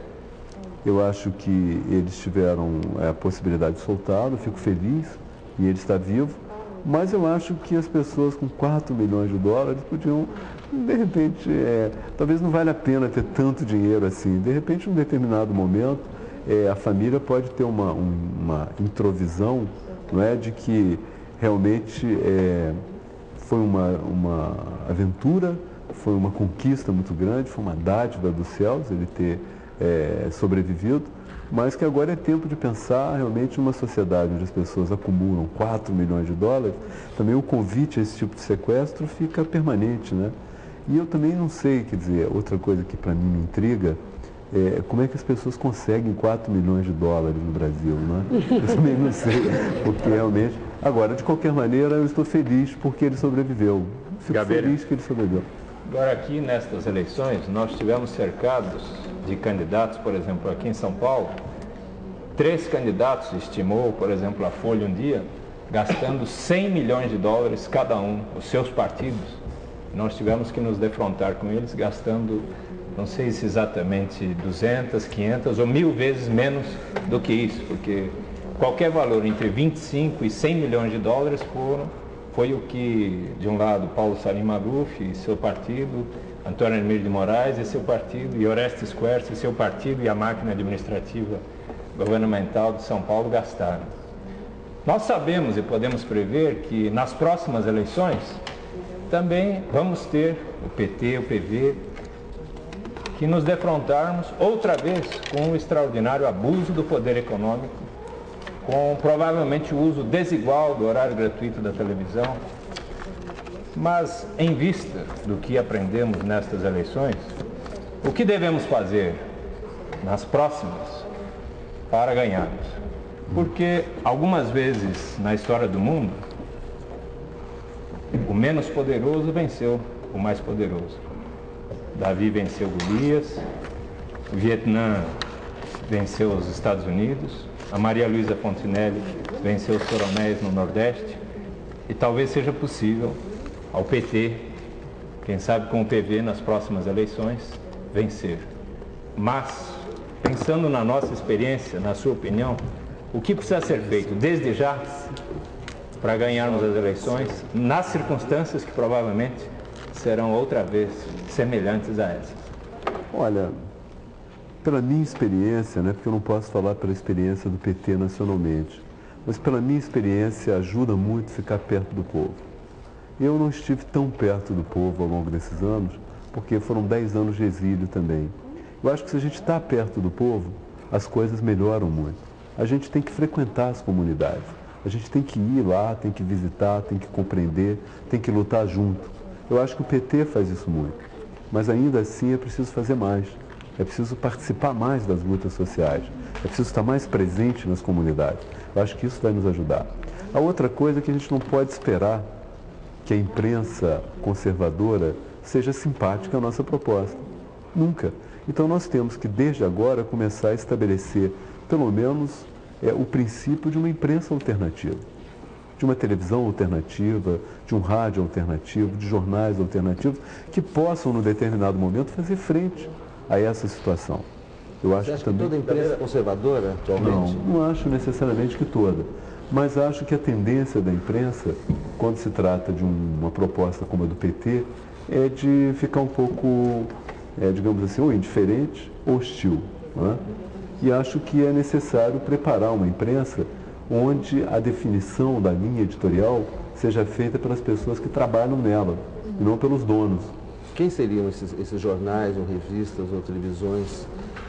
eu acho que eles tiveram é, a possibilidade de soltá-lo, fico feliz e ele está vivo, mas eu acho que as pessoas com quatro milhões de dólares podiam, de repente, é, talvez não valha a pena ter tanto dinheiro assim, de repente, em um determinado momento, é, a família pode ter uma, um, uma introvisão, não é, de que realmente é, foi uma, uma aventura, foi uma conquista muito grande, foi uma dádiva dos céus ele ter é, sobrevivido, mas que agora é tempo de pensar realmente em uma sociedade onde as pessoas acumulam quatro milhões de dólares, também o convite a esse tipo de sequestro fica permanente, né? E eu também não sei, quer dizer, outra coisa que para mim me intriga, é, como é que as pessoas conseguem quatro milhões de dólares no Brasil, né? Eu também não sei, porque realmente... Agora, de qualquer maneira, eu estou feliz porque ele sobreviveu. Fico Gabeira, feliz que ele sobreviveu. Agora, aqui nestas eleições, nós tivemos cercados de candidatos, por exemplo, aqui em São Paulo, três candidatos, estimou, por exemplo, a Folha um dia, gastando cem milhões de dólares cada um, os seus partidos. Nós tivemos que nos defrontar com eles, gastando não sei se exatamente duzentas, quinhentas ou mil vezes menos do que isso, porque qualquer valor entre vinte e cinco e cem milhões de dólares foram, foi o que, de um lado, Paulo Salim Maluf e seu partido, Antônio Hermílio de Moraes e seu partido, e Orestes Quercia e seu partido, e a máquina administrativa governamental de São Paulo gastaram. Nós sabemos e podemos prever que nas próximas eleições também vamos ter o P T, o P V, que nos defrontarmos outra vez com o extraordinário abuso do poder econômico, com provavelmente o uso desigual do horário gratuito da televisão. Mas, em vista do que aprendemos nestas eleições, o que devemos fazer nas próximas para ganharmos? Porque algumas vezes na história do mundo, o menos poderoso venceu o mais poderoso. Davi venceu Golias, o Vietnã venceu os Estados Unidos, a Maria Luísa Fontinelli venceu os coronéis no Nordeste, e talvez seja possível ao P T, quem sabe com o P V nas próximas eleições, vencer. Mas, pensando na nossa experiência, na sua opinião, o que precisa ser feito desde já para ganharmos as eleições nas circunstâncias que provavelmente serão outra vez semelhantes a essas? Olha, pela minha experiência, né, porque eu não posso falar pela experiência do P T nacionalmente, mas pela minha experiência ajuda muito ficar perto do povo. Eu não estive tão perto do povo ao longo desses anos, porque foram dez anos de exílio também. Eu acho que se a gente está perto do povo, as coisas melhoram muito. A gente tem que frequentar as comunidades. A gente tem que ir lá, tem que visitar, tem que compreender, tem que lutar junto. Eu acho que o P T faz isso muito. Mas ainda assim é preciso fazer mais. É preciso participar mais das lutas sociais. É preciso estar mais presente nas comunidades. Eu acho que isso vai nos ajudar. A outra coisa é que a gente não pode esperar que a imprensa conservadora seja simpática à nossa proposta. Nunca. Então nós temos que, desde agora, começar a estabelecer, pelo menos, é, o princípio de uma imprensa alternativa, de uma televisão alternativa, de um rádio alternativo, de jornais alternativos, que possam, num determinado momento, fazer frente a essa situação. Eu acho Você acha que, também... que toda imprensa é conservadora atualmente? Não, não acho necessariamente que toda. Mas acho que a tendência da imprensa, quando se trata de um, uma proposta como a do P T, é de ficar um pouco, é, digamos assim, ou indiferente ou hostil. Não é? E acho que é necessário preparar uma imprensa onde a definição da linha editorial seja feita pelas pessoas que trabalham nela, e não pelos donos. Quem seriam esses, esses jornais, ou revistas, ou televisões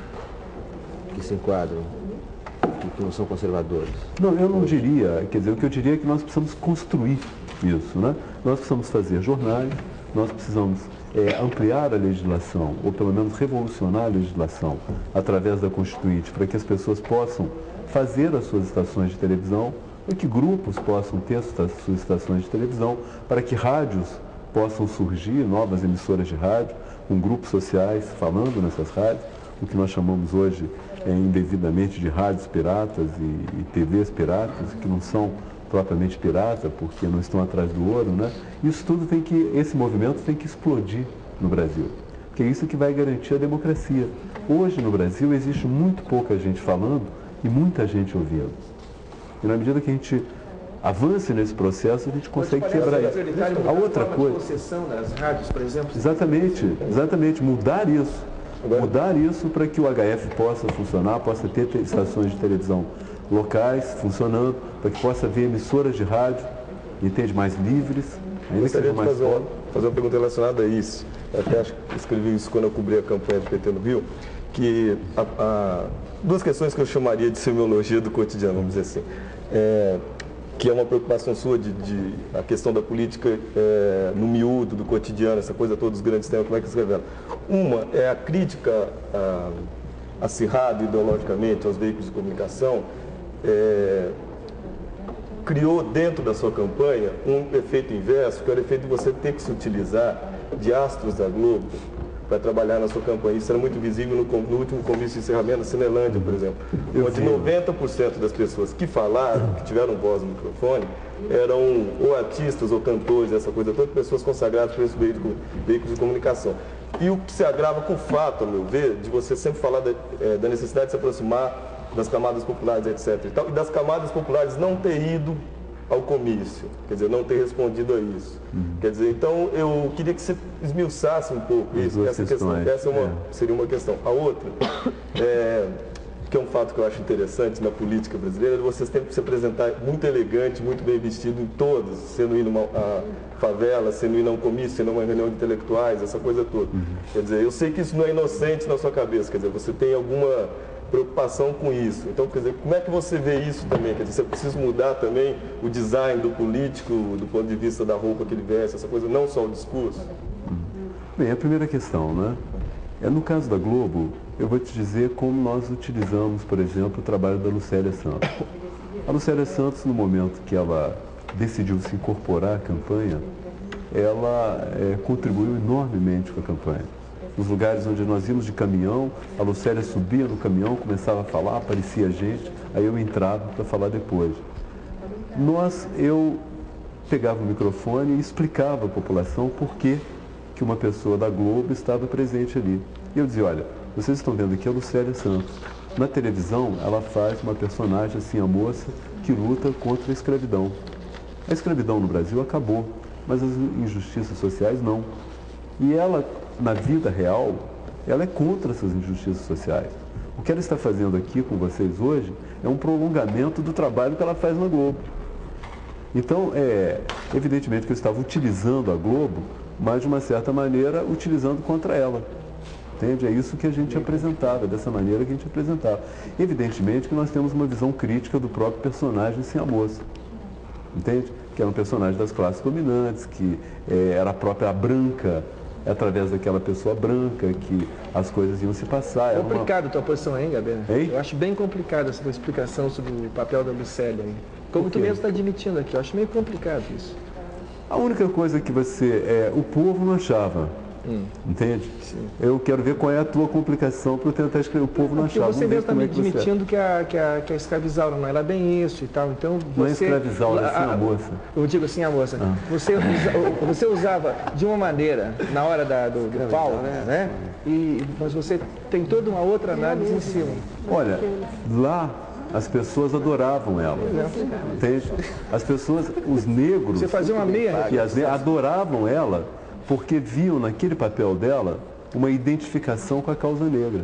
que se enquadram, que, que não são conservadores? Não, eu não diria, quer dizer, o que eu diria é que nós precisamos construir isso, né? Nós precisamos fazer jornais, nós precisamos é, ampliar a legislação, ou pelo menos revolucionar a legislação através da Constituinte, para que as pessoas possam fazer as suas estações de televisão, para que grupos possam ter as suas estações de televisão, para que rádios possam surgir, novas emissoras de rádio, com grupos sociais falando nessas rádios, o que nós chamamos hoje é, indevidamente de rádios piratas e, e T Vs piratas, que não são propriamente pirata, porque não estão atrás do ouro, né? Isso tudo tem que, esse movimento tem que explodir no Brasil, porque é isso que vai garantir a democracia. Hoje no Brasil existe muito pouca gente falando e muita gente ouvindo. E na medida que a gente avance nesse processo, a gente consegue quebrar isso. A outra coisa... concessão das rádios, por exemplo? Exatamente, exatamente, mudar isso. Mudar isso para que o H F possa funcionar, possa ter estações de televisão locais funcionando, para que possa haver emissoras de rádio, entende, mais livres, ainda que sejam mais fazer, uma, fazer uma pergunta relacionada a isso. Eu até acho que escrevi isso quando eu cobri a campanha do P T no Rio, que a, a, duas questões que eu chamaria de semiologia do cotidiano, vamos dizer assim. É, que é uma preocupação sua de, de a questão da política é, no miúdo, do cotidiano, essa coisa todos os grandes temas, como é que se revela? Uma é a crítica a, acirrada ideologicamente aos veículos de comunicação, é, criou dentro da sua campanha um efeito inverso, que era o efeito de você ter que se utilizar de astros da Globo para trabalhar na sua campanha. Isso era muito visível no, no último comício de encerramento da Cinelândia, por exemplo, Eu onde vi. noventa por cento das pessoas que falaram, que tiveram voz no microfone, eram ou artistas ou cantores, essa coisa toda, pessoas consagradas por esses veículos de comunicação. E o que se agrava com o fato, a meu ver, de você sempre falar da, é, da necessidade de se aproximar das camadas populares, etcétera. E, tal, e das camadas populares não ter ido ao comício, quer dizer, não ter respondido a isso. Uhum. Quer dizer, então eu queria que você esmiuçasse um pouco isso, essa, questão, essa é uma, é. seria uma questão. A outra, é, que é um fato que eu acho interessante na política brasileira, vocês têm que se apresentar muito elegante, muito bem vestido em todas, sendo ir numa a favela, sendo ir a um comício, sendo uma reunião de intelectuais, essa coisa toda. Uhum. Quer dizer, eu sei que isso não é inocente na sua cabeça, quer dizer, você tem alguma preocupação com isso. Então, quer dizer, como é que você vê isso também? Quer dizer, você precisa mudar também o design do político, do ponto de vista da roupa que ele veste, essa coisa, não só o discurso? Bem, a primeira questão, né? É, no caso da Globo, eu vou te dizer como nós utilizamos, por exemplo, o trabalho da Lucélia Santos. A Lucélia Santos, no momento que ela decidiu se incorporar à campanha, ela é, contribuiu enormemente com a campanha. Nos lugares onde nós íamos de caminhão, a Lucélia subia no caminhão, começava a falar, aparecia gente, aí eu entrava para falar depois. Nós, eu pegava o microfone e explicava à população por que que uma pessoa da Globo estava presente ali. E eu dizia, olha, vocês estão vendo aqui a Lucélia Santos. Na televisão, ela faz uma personagem assim, a moça que luta contra a escravidão. A escravidão no Brasil acabou, mas as injustiças sociais não. E ela, na vida real, ela é contra essas injustiças sociais. O que ela está fazendo aqui com vocês hoje é um prolongamento do trabalho que ela faz na Globo. Então, é evidentemente que eu estava utilizando a Globo, mas de uma certa maneira utilizando contra ela. Entende? É isso que a gente apresentava, dessa maneira que a gente apresentava. Evidentemente que nós temos uma visão crítica do próprio personagem Sem a Moça. Entende? Que era um personagem das classes dominantes, que é, era a própria branca, através daquela pessoa branca que as coisas iam se passar. É complicado uma... a tua posição aí, Gabriel. Eu acho bem complicado essa tua explicação sobre o papel da Lucélia aí. Como tu mesmo está admitindo aqui, eu acho meio complicado isso. A única coisa que você, é, o povo não achava, hum. entende? Sim. Eu quero ver qual é a tua complicação para eu tentar escrever, o povo não achava. Porque você mesmo está me admitindo que a, que, a, que a escravizaura não era bem isso e tal, então você... Não é escravizaura, é assim a moça. Eu digo assim a moça, ah. você, usa, você usava de uma maneira na hora da, do, do pau, né? né? E, mas você tem toda uma outra análise em cima. Olha, lá... As pessoas adoravam ela, entende? As pessoas, os negros, você fazia uma meia, que as, adoravam ela porque viam naquele papel dela uma identificação com a causa negra.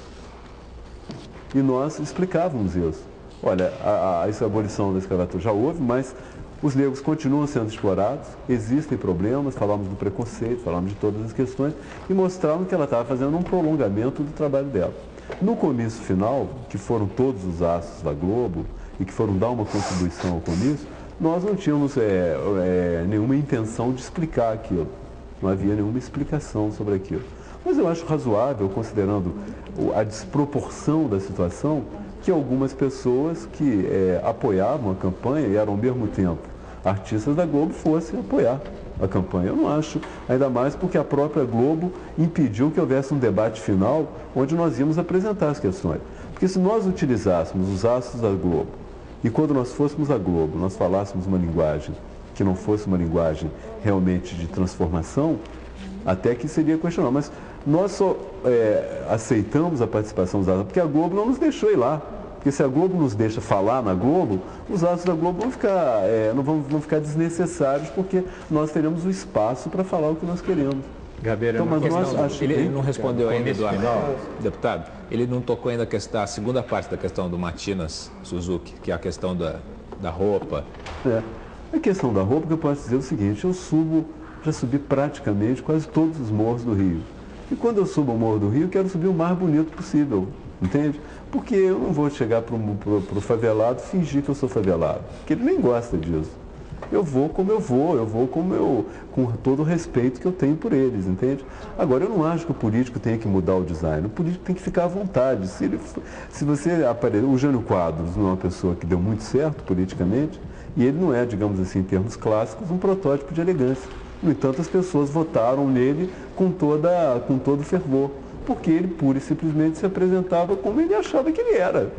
E nós explicávamos isso. Olha, a, a, essa abolição da escravatura já houve, mas os negros continuam sendo explorados, existem problemas, falamos do preconceito, falamos de todas as questões, e mostrávamos que ela estava fazendo um prolongamento do trabalho dela. No comício final, que foram todos os astros da Globo e que foram dar uma contribuição ao comício, nós não tínhamos é, é, nenhuma intenção de explicar aquilo. Não havia nenhuma explicação sobre aquilo. Mas eu acho razoável, considerando a desproporção da situação, que algumas pessoas que é, apoiavam a campanha e eram ao mesmo tempo artistas da Globo fossem apoiar a campanha. Eu não acho, ainda mais porque a própria Globo impediu que houvesse um debate final onde nós íamos apresentar as questões. Porque se nós utilizássemos os astros da Globo e quando nós fôssemos a Globo, nós falássemos uma linguagem que não fosse uma linguagem realmente de transformação, até que seria questionável. Mas nós só é, aceitamos a participação dos astros porque a Globo não nos deixou ir lá. Porque se a Globo nos deixa falar na Globo, os astros da Globo vão ficar, é, não vão, vão ficar desnecessários, porque nós teremos o espaço para falar o que nós queremos. Gabeira, então, mas nós, nós acho ele, que... ele não respondeu ainda, Eduardo, deputado. Ele não tocou ainda a, questão, a segunda parte da questão do Matinas Suzuki, que é a questão da, da roupa. É, a questão da roupa, que eu posso dizer é o seguinte, eu subo, já subi praticamente quase todos os morros do Rio. E quando eu subo o Morro do Rio, eu quero subir o mais bonito possível, entende? Porque eu não vou chegar para o favelado e fingir que eu sou favelado, porque ele nem gosta disso. Eu vou como eu vou, eu vou como eu, com todo o respeito que eu tenho por eles, entende? Agora, eu não acho que o político tenha que mudar o design, o político tem que ficar à vontade. Se, ele, se você aparecer, o Jânio Quadros não é uma pessoa que deu muito certo politicamente, e ele não é, digamos assim, em termos clássicos, um protótipo de elegância. No entanto, as pessoas votaram nele com, toda, com todo fervor, porque ele pura e simplesmente se apresentava como ele achava que ele era.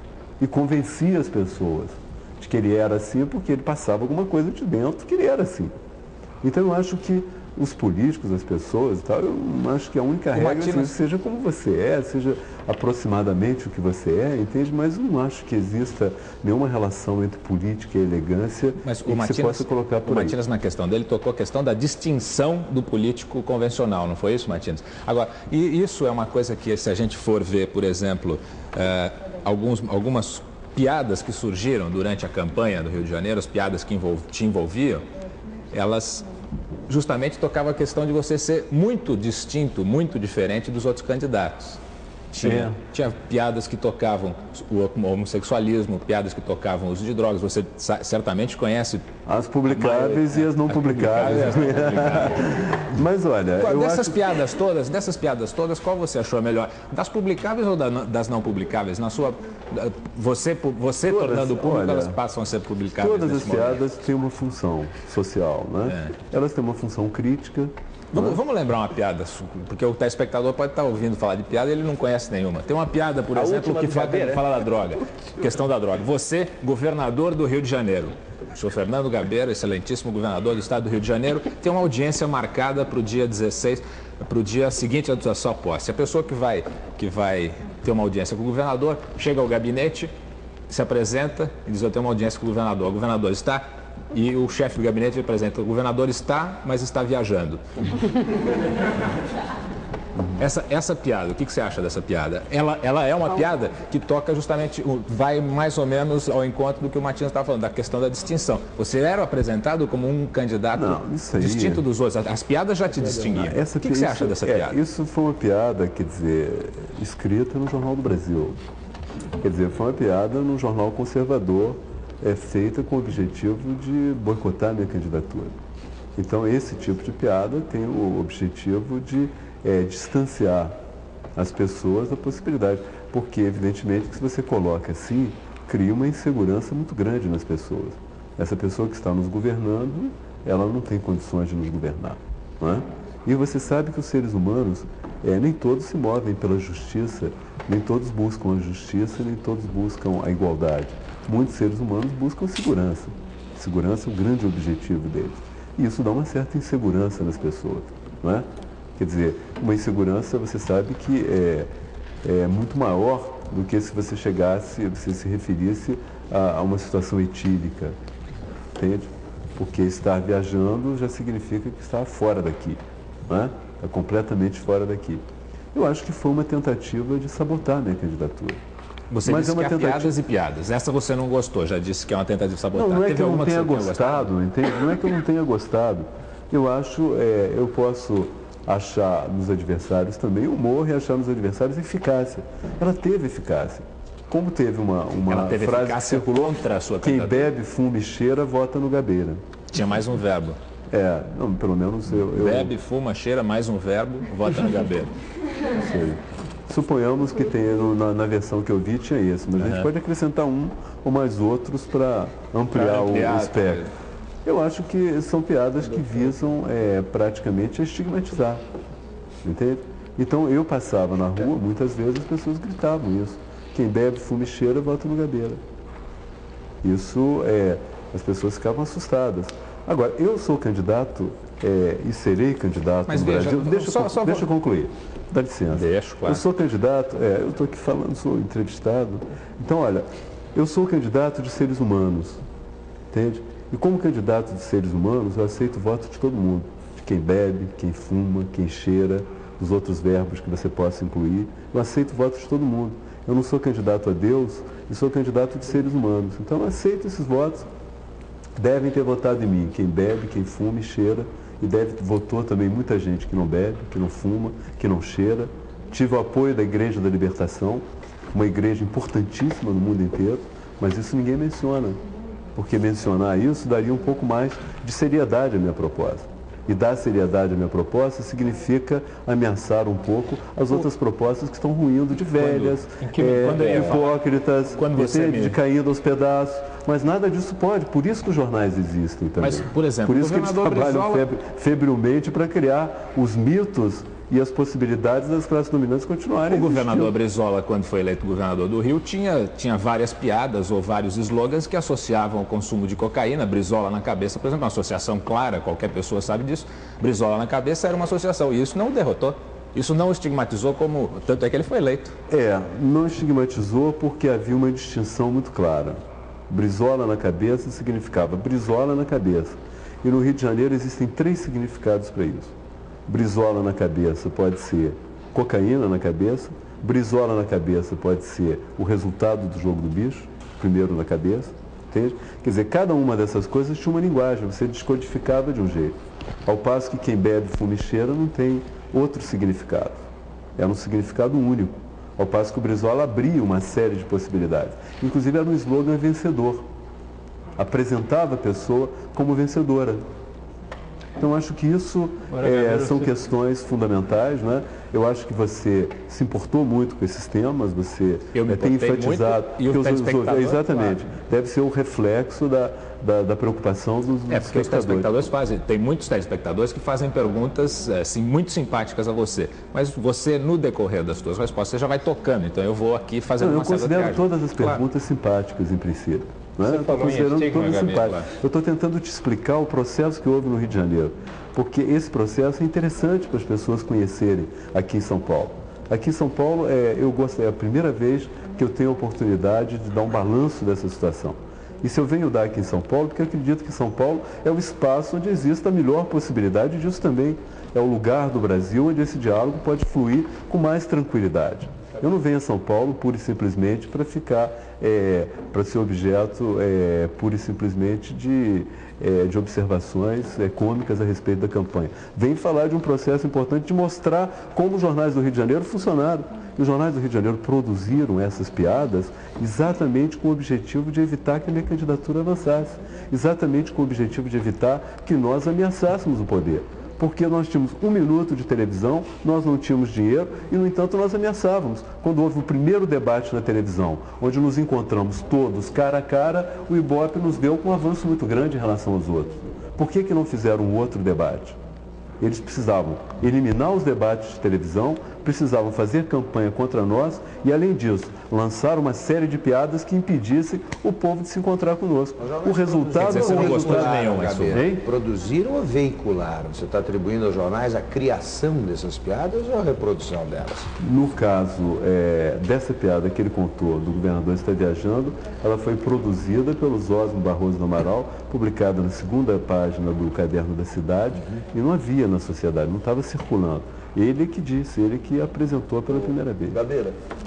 E convencia as pessoas de que ele era assim, porque ele passava alguma coisa de dentro que ele era assim. Então eu acho que os políticos, as pessoas e tal, eu não acho que a única O regra Matinas- assim, seja como você é, seja aproximadamente o que você é, entende? Mas eu não acho que exista nenhuma relação entre política e elegância Mas e o que se Matinas, possa colocar por o aí. Matinas, na questão dele, tocou a questão da distinção do político convencional, não foi isso, Matinas? Agora, e isso é uma coisa que, se a gente for ver, por exemplo, eh, alguns, algumas piadas que surgiram durante a campanha do Rio de Janeiro, as piadas que envol, te envolviam, elas justamente tocavam a questão de você ser muito distinto, muito diferente dos outros candidatos. Tinha, É. tinha piadas que tocavam o homossexualismo, piadas que tocavam o uso de drogas. Você sa- certamente conhece As publicáveis e as não publicáveis. as não publicáveis. Mas olha, Qual- eu dessas acho... piadas todas, dessas piadas todas, qual você achou a melhor? Das publicáveis ou da- das não publicáveis? Na sua, você, você Todas, tornando público, olha, elas passam a ser publicáveis. Todas as nesse momento. piadas têm uma função social, né? É. Elas têm uma função crítica. Vamos, né? vamos lembrar uma piada, porque o telespectador pode estar ouvindo falar de piada e ele não conhece nenhuma. Tem uma piada, por A exemplo, última que do fala, Gabeira. fala da droga, questão da droga. Você, governador do Rio de Janeiro, o senhor Fernando Gabeira, excelentíssimo governador do estado do Rio de Janeiro, tem uma audiência marcada para o dia dezesseis, para o dia seguinte à sua posse. A pessoa que vai, que vai ter uma audiência com o governador chega ao gabinete, se apresenta e diz: eu tenho uma audiência com o governador. O governador está... E o chefe do gabinete apresenta: o governador está, mas está viajando. Essa, essa piada, o que, que você acha dessa piada? Ela, ela é uma piada que toca justamente, o- vai mais ou menos ao encontro do que o Matias estava falando, da questão da distinção. Você era apresentado como um candidato Não, isso aí- distinto dos outros. As piadas já te distinguiam. Essa o que, que você isso- acha dessa é, piada? Isso foi uma piada, quer dizer, escrita no Jornal do Brasil. Quer dizer, foi uma piada no jornal conservador, é, feita com o objetivo de boicotar a minha candidatura. Então, esse tipo de piada tem o objetivo de é, distanciar as pessoas da possibilidade. Porque, evidentemente, que se você coloca assim, cria uma insegurança muito grande nas pessoas. Essa pessoa que está nos governando, ela não tem condições de nos governar. Não é? E você sabe que os seres humanos, é, nem todos se movem pela justiça, nem todos buscam a justiça, nem todos buscam a igualdade. Muitos seres humanos buscam segurança. Segurança é o grande objetivo deles. E isso dá uma certa insegurança nas pessoas, não é? Quer dizer, uma insegurança, você sabe que é, é muito maior do que se você chegasse, você se referisse a, a uma situação etílica, entende? Porque estar viajando já significa que está fora daqui, não é? Está completamente fora daqui. Eu acho que foi uma tentativa de sabotar a minha candidatura. Você Mas disse é uma que há tentativa- piadas e piadas. Essa você não gostou, já disse que é uma tentativa de sabotar. Não, não é Teve que eu não alguma tenha você tenha gostado, entende? Não é que eu não tenha gostado. Eu acho, é, eu posso achar nos adversários também humor e achar nos adversários eficácia. Ela teve eficácia. Como teve uma, uma Ela teve frase que eficácia circulou, contra a sua quem candidatura. bebe, fuma e cheira, vota no Gabeira. Tinha mais um verbo. É, não, pelo menos eu... eu Bebe, fuma, cheira, mais um verbo, vota no Gabeira. sei. Suponhamos que tenha, no- na, na versão que eu vi, tinha esse, mas a gente Uhum. pode acrescentar um ou mais outros para ampliar, Pra ampliar, o, o espectro. Eu acho que são piadas que visam é, praticamente a estigmatizar, entende? Então eu passava na rua, muitas vezes as pessoas gritavam isso. Quem bebe, fuma e cheira, vota no Gabeira. Isso, é, as pessoas ficavam assustadas. Agora, eu sou candidato é, e serei candidato Mas no veja, Brasil. Deixa, só- eu, só deixa eu vou- concluir. Dá licença. Deixa, claro. Eu sou candidato, é, eu estou aqui falando, sou entrevistado. Então, olha, eu sou candidato de seres humanos, entende? E como candidato de seres humanos, eu aceito o voto de todo mundo. De quem bebe, quem fuma, quem cheira, os outros verbos que você possa incluir. Eu aceito o voto de todo mundo. Eu não sou candidato a Deus, eu sou candidato de seres humanos. Então, eu aceito esses votos. Devem ter votado em mim, quem bebe, quem fuma e cheira. E deve, votou também muita gente que não bebe, que não fuma, que não cheira. Tive o apoio da Igreja da Libertação, uma igreja importantíssima no mundo inteiro, mas isso ninguém menciona. Porque mencionar isso daria um pouco mais de seriedade à minha proposta. E dar seriedade à minha proposta significa ameaçar um pouco as outras propostas que estão ruindo de velhas, em que- é, quando eu ia falar? hipócritas, Quando você entende? me- De caindo aos pedaços. Mas nada disso pode. Por isso que os jornais existem também. Mas, por exemplo, por isso o que eles governador trabalham Brizola- febre- febrilmente para criar os mitos e as possibilidades das classes dominantes continuarem. O governador Brizola, quando foi eleito governador do Rio, tinha, tinha várias piadas ou vários slogans que associavam o consumo de cocaína. Brizola na cabeça, por exemplo, uma associação clara, qualquer pessoa sabe disso. Brizola na cabeça era uma associação e isso não o derrotou. Isso não o estigmatizou como... Tanto é que ele foi eleito. É, não estigmatizou porque havia uma distinção muito clara. Brizola na cabeça significava Brizola na cabeça. E no Rio de Janeiro existem três significados para isso. Brizola na cabeça pode ser cocaína na cabeça, Brizola na cabeça pode ser o resultado do jogo do bicho, primeiro na cabeça, entende? Quer dizer, cada uma dessas coisas tinha uma linguagem, você descodificava de um jeito. Ao passo que quem bebe, fuma e cheira não tem outro significado. Era um significado único. Ao passo que o Brizola abria uma série de possibilidades. Inclusive era um slogan vencedor. Apresentava a pessoa como vencedora. Então, acho que isso é, são questões fundamentais, né? Eu acho que você se importou muito com esses temas, você é, tem enfatizado... Muito, e o os, os, exatamente. Claro. Deve ser o reflexo da, da, da preocupação dos, dos é, porque os telespectadores fazem, tem muitos telespectadores que fazem perguntas assim, muito simpáticas a você, mas você, no decorrer das suas respostas, você já vai tocando, então eu vou aqui fazendo Não, uma certa Eu considero todas as perguntas claro. simpáticas, em princípio. Não é? Estou considerando todas simpáticas. Eu estou tentando te explicar o processo que houve no Rio de Janeiro, porque esse processo é interessante para as pessoas conhecerem aqui em São Paulo. Aqui em São Paulo, é, eu gosto, é a primeira vez que eu tenho a oportunidade de dar um balanço dessa situação. E se eu venho dar aqui em São Paulo, porque eu acredito que São Paulo é o espaço onde existe a melhor possibilidade disso também. É o lugar do Brasil onde esse diálogo pode fluir com mais tranquilidade. Eu não venho a São Paulo pura e simplesmente para ficar, é, para ser objeto é, pura e simplesmente de, é, de observações é, cômicas a respeito da campanha. Venho falar de um processo importante de mostrar como os jornais do Rio de Janeiro funcionaram. E os jornais do Rio de Janeiro produziram essas piadas exatamente com o objetivo de evitar que a minha candidatura avançasse. Exatamente com o objetivo de evitar que nós ameaçássemos o poder. Porque nós tínhamos um minuto de televisão, nós não tínhamos dinheiro e, no entanto, nós ameaçávamos. Quando houve o primeiro debate na televisão, onde nos encontramos todos cara a cara, o Ibope nos deu um avanço muito grande em relação aos outros. Por que que não fizeram um outro debate? Eles precisavam eliminar os debates de televisão, precisavam fazer campanha contra nós e, além disso, lançar uma série de piadas que impedissem o povo de se encontrar conosco. O resultado... Você não gostou de nenhum, Gabeira. Produziram ou veicularam? Você está atribuindo aos jornais a criação dessas piadas ou a reprodução delas? No caso é, dessa piada que ele contou, do governador está viajando, ela foi produzida pelo Zósimo Barroso do Amaral, publicada na segunda página do Caderno da Cidade, uhum. e não havia na sociedade, não estava circulando. Ele que disse, ele que apresentou pela primeira vez. Gabeira,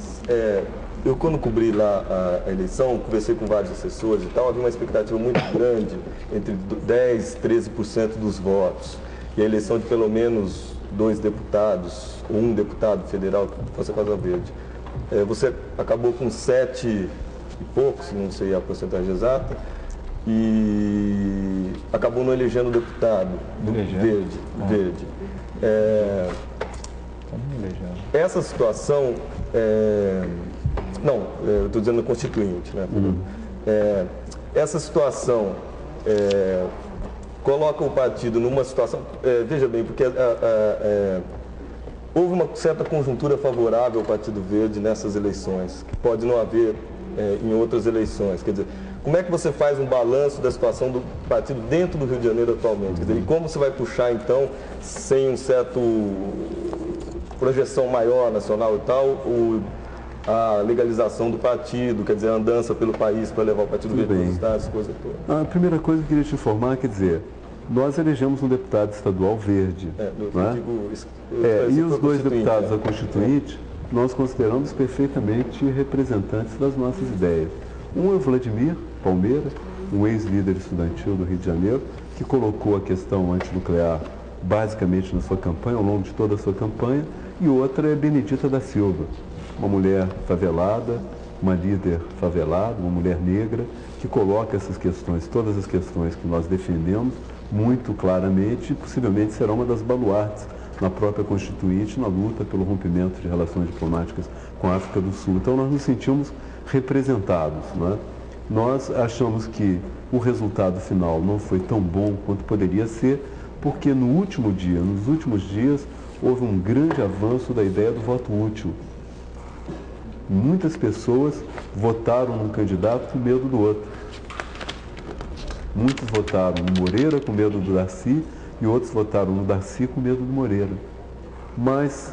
é, eu quando cobri lá a eleição, conversei com vários assessores e tal, havia uma expectativa muito grande, entre dez, treze por cento dos votos, e a eleição de pelo menos dois deputados, ou um deputado federal que fosse a Casa Verde. É, você acabou com sete e poucos, não sei a porcentagem exata, e acabou não elegendo deputado do Verde. Ah. Verde. É, essa situação, é, não, é, eu estou dizendo constituinte, né? Uhum. É, essa situação é, coloca o partido numa situação, é, veja bem, porque a, a, a, houve uma certa conjuntura favorável ao Partido Verde nessas eleições, que pode não haver é, em outras eleições. Quer dizer, como é que você faz um balanço da situação do partido dentro do Rio de Janeiro atualmente? Quer dizer, e como você vai puxar, então, sem um certo projeção maior nacional e tal, o, a legalização do partido, quer dizer, a andança pelo país para levar o Partido Verde para os estados, coisa toda? A primeira coisa que eu queria te informar, quer dizer, nós elegemos um deputado estadual verde. É, eu não é? Digo, eu é, e os dois deputados da Constituinte, nós consideramos perfeitamente representantes das nossas ideias. Um é o Vladimir Palmeira, um ex-líder estudantil do Rio de Janeiro, que colocou a questão antinuclear basicamente na sua campanha, ao longo de toda a sua campanha, e outra é Benedita da Silva, uma mulher favelada, uma líder favelada, uma mulher negra, que coloca essas questões, todas as questões que nós defendemos, muito claramente, e possivelmente será uma das baluartes na própria Constituinte, na luta pelo rompimento de relações diplomáticas com a África do Sul. Então nós nos sentimos representados, não é? Nós achamos que o resultado final não foi tão bom quanto poderia ser, porque no último dia, nos últimos dias, houve um grande avanço da ideia do voto útil. Muitas pessoas votaram num candidato com medo do outro. Muitos votaram no Moreira com medo do Darcy e outros votaram no Darcy com medo do Moreira. Mas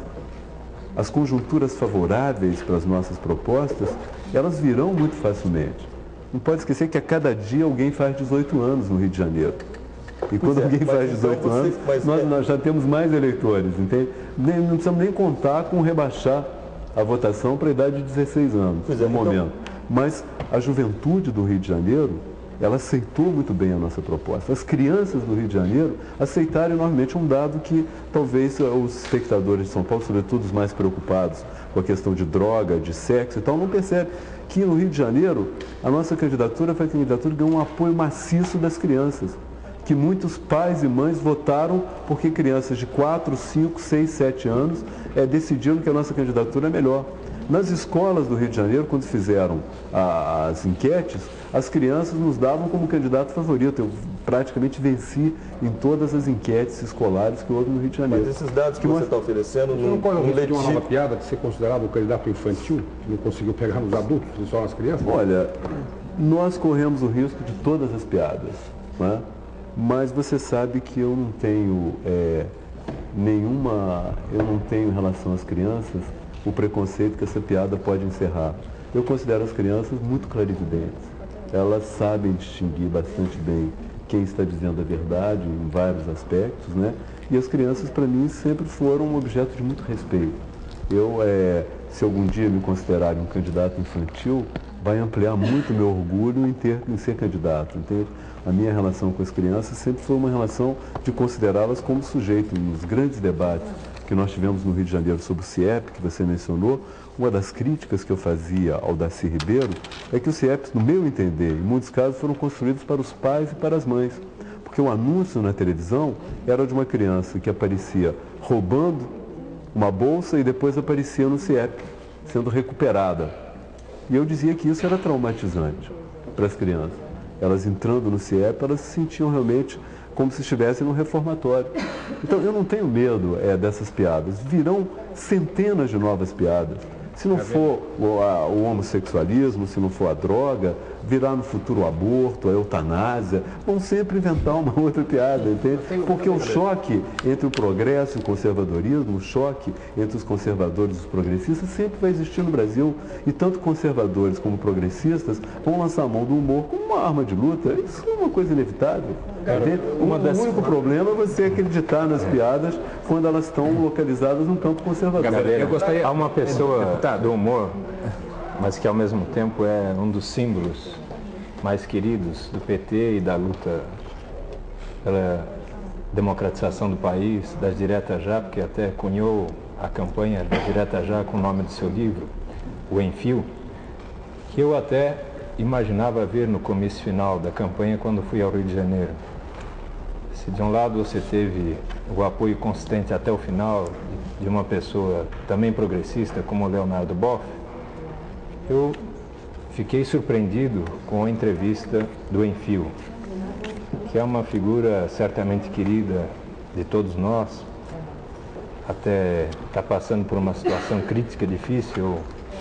as conjunturas favoráveis para as nossas propostas, elas virão muito facilmente. Não pode esquecer que a cada dia alguém faz dezoito anos no Rio de Janeiro. E quando é, alguém faz dezoito então anos, você, nós, é... nós já temos mais eleitores, entende? Nem, não precisamos nem contar com rebaixar a votação para a idade de dezesseis anos, pois no é, momento. Então... Mas a juventude do Rio de Janeiro, ela aceitou muito bem a nossa proposta. As crianças do Rio de Janeiro aceitaram enormemente um dado que talvez os espectadores de São Paulo, sobretudo os mais preocupados com a questão de droga, de sexo e tal, não percebem que no Rio de Janeiro a nossa candidatura foi a candidatura que ganhou um apoio maciço das crianças, que muitos pais e mães votaram porque crianças de quatro, cinco, seis, sete anos é, decidiram que a nossa candidatura é melhor. Nas escolas do Rio de Janeiro, quando fizeram a, as enquetes, as crianças nos davam como candidato favorito. Eu praticamente venci em todas as enquetes escolares que houve no Rio de Janeiro. Mas esses dados que, que você está oferecendo... Você não corre o risco de uma nova piada de ser considerado um candidato infantil, que não conseguiu pegar nos adultos e só nas crianças? Olha, nós corremos o risco de todas as piadas, né? Mas você sabe que eu não tenho é, nenhuma... Eu não tenho em relação às crianças o preconceito que essa piada pode encerrar. Eu considero as crianças muito clarividentes. Elas sabem distinguir bastante bem quem está dizendo a verdade em vários aspectos, né? E as crianças, para mim, sempre foram um objeto de muito respeito. Eu, é, se algum dia me considerarem um candidato infantil, vai ampliar muito o meu orgulho em, ter, em ser candidato, entende? A minha relação com as crianças sempre foi uma relação de considerá-las como sujeito. Nos grandes debates que nós tivemos no Rio de Janeiro sobre o CIEP, que você mencionou, uma das críticas que eu fazia ao Darcy Ribeiro é que os CIEPs, no meu entender, em muitos casos foram construídos para os pais e para as mães. Porque o anúncio na televisão era de uma criança que aparecia roubando uma bolsa e depois aparecia no CIEP, sendo recuperada. E eu dizia que isso era traumatizante para as crianças. Elas entrando no CIEP, elas se sentiam realmente como se estivessem num reformatório. Então, eu não tenho medo é, dessas piadas. Virão centenas de novas piadas. Se não for o, a, o homossexualismo, se não for a droga, virá no futuro o aborto, a eutanásia, vão sempre inventar uma outra piada, entende? Porque o choque entre o progresso e o conservadorismo, o choque entre os conservadores e os progressistas sempre vai existir no Brasil. E tanto conservadores como progressistas vão lançar a mão do humor como uma arma de luta. Isso é uma coisa inevitável. O, o único problema é você acreditar nas piadas quando elas estão localizadas num campo conservador. Eu gostaria... Há uma pessoa do humor, mas que ao mesmo tempo é um dos símbolos mais queridos do P T e da luta pela democratização do país, das diretas já, porque até cunhou a campanha das diretas já com o nome do seu livro, O Enfio, que eu até imaginava ver no comício final da campanha quando fui ao Rio de Janeiro. Se de um lado você teve o apoio consistente até o final de uma pessoa também progressista como o Leonardo Boff, eu fiquei surpreendido com a entrevista do Enfio, que é uma figura certamente querida de todos nós, até está passando por uma situação crítica difícil. Eu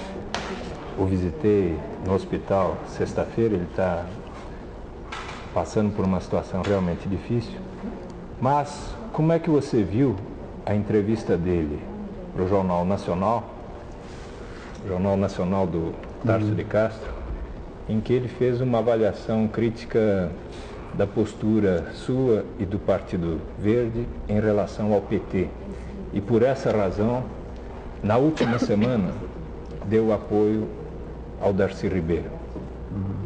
o visitei no hospital sexta-feira, ele está passando por uma situação realmente difícil. Mas como é que você viu a entrevista dele para o Jornal Nacional, Jornal Nacional do Tarso uhum. de Castro, em que ele fez uma avaliação crítica da postura sua e do Partido Verde em relação ao P T. E por essa razão, na última semana, deu apoio ao Darcy Ribeiro. Uhum.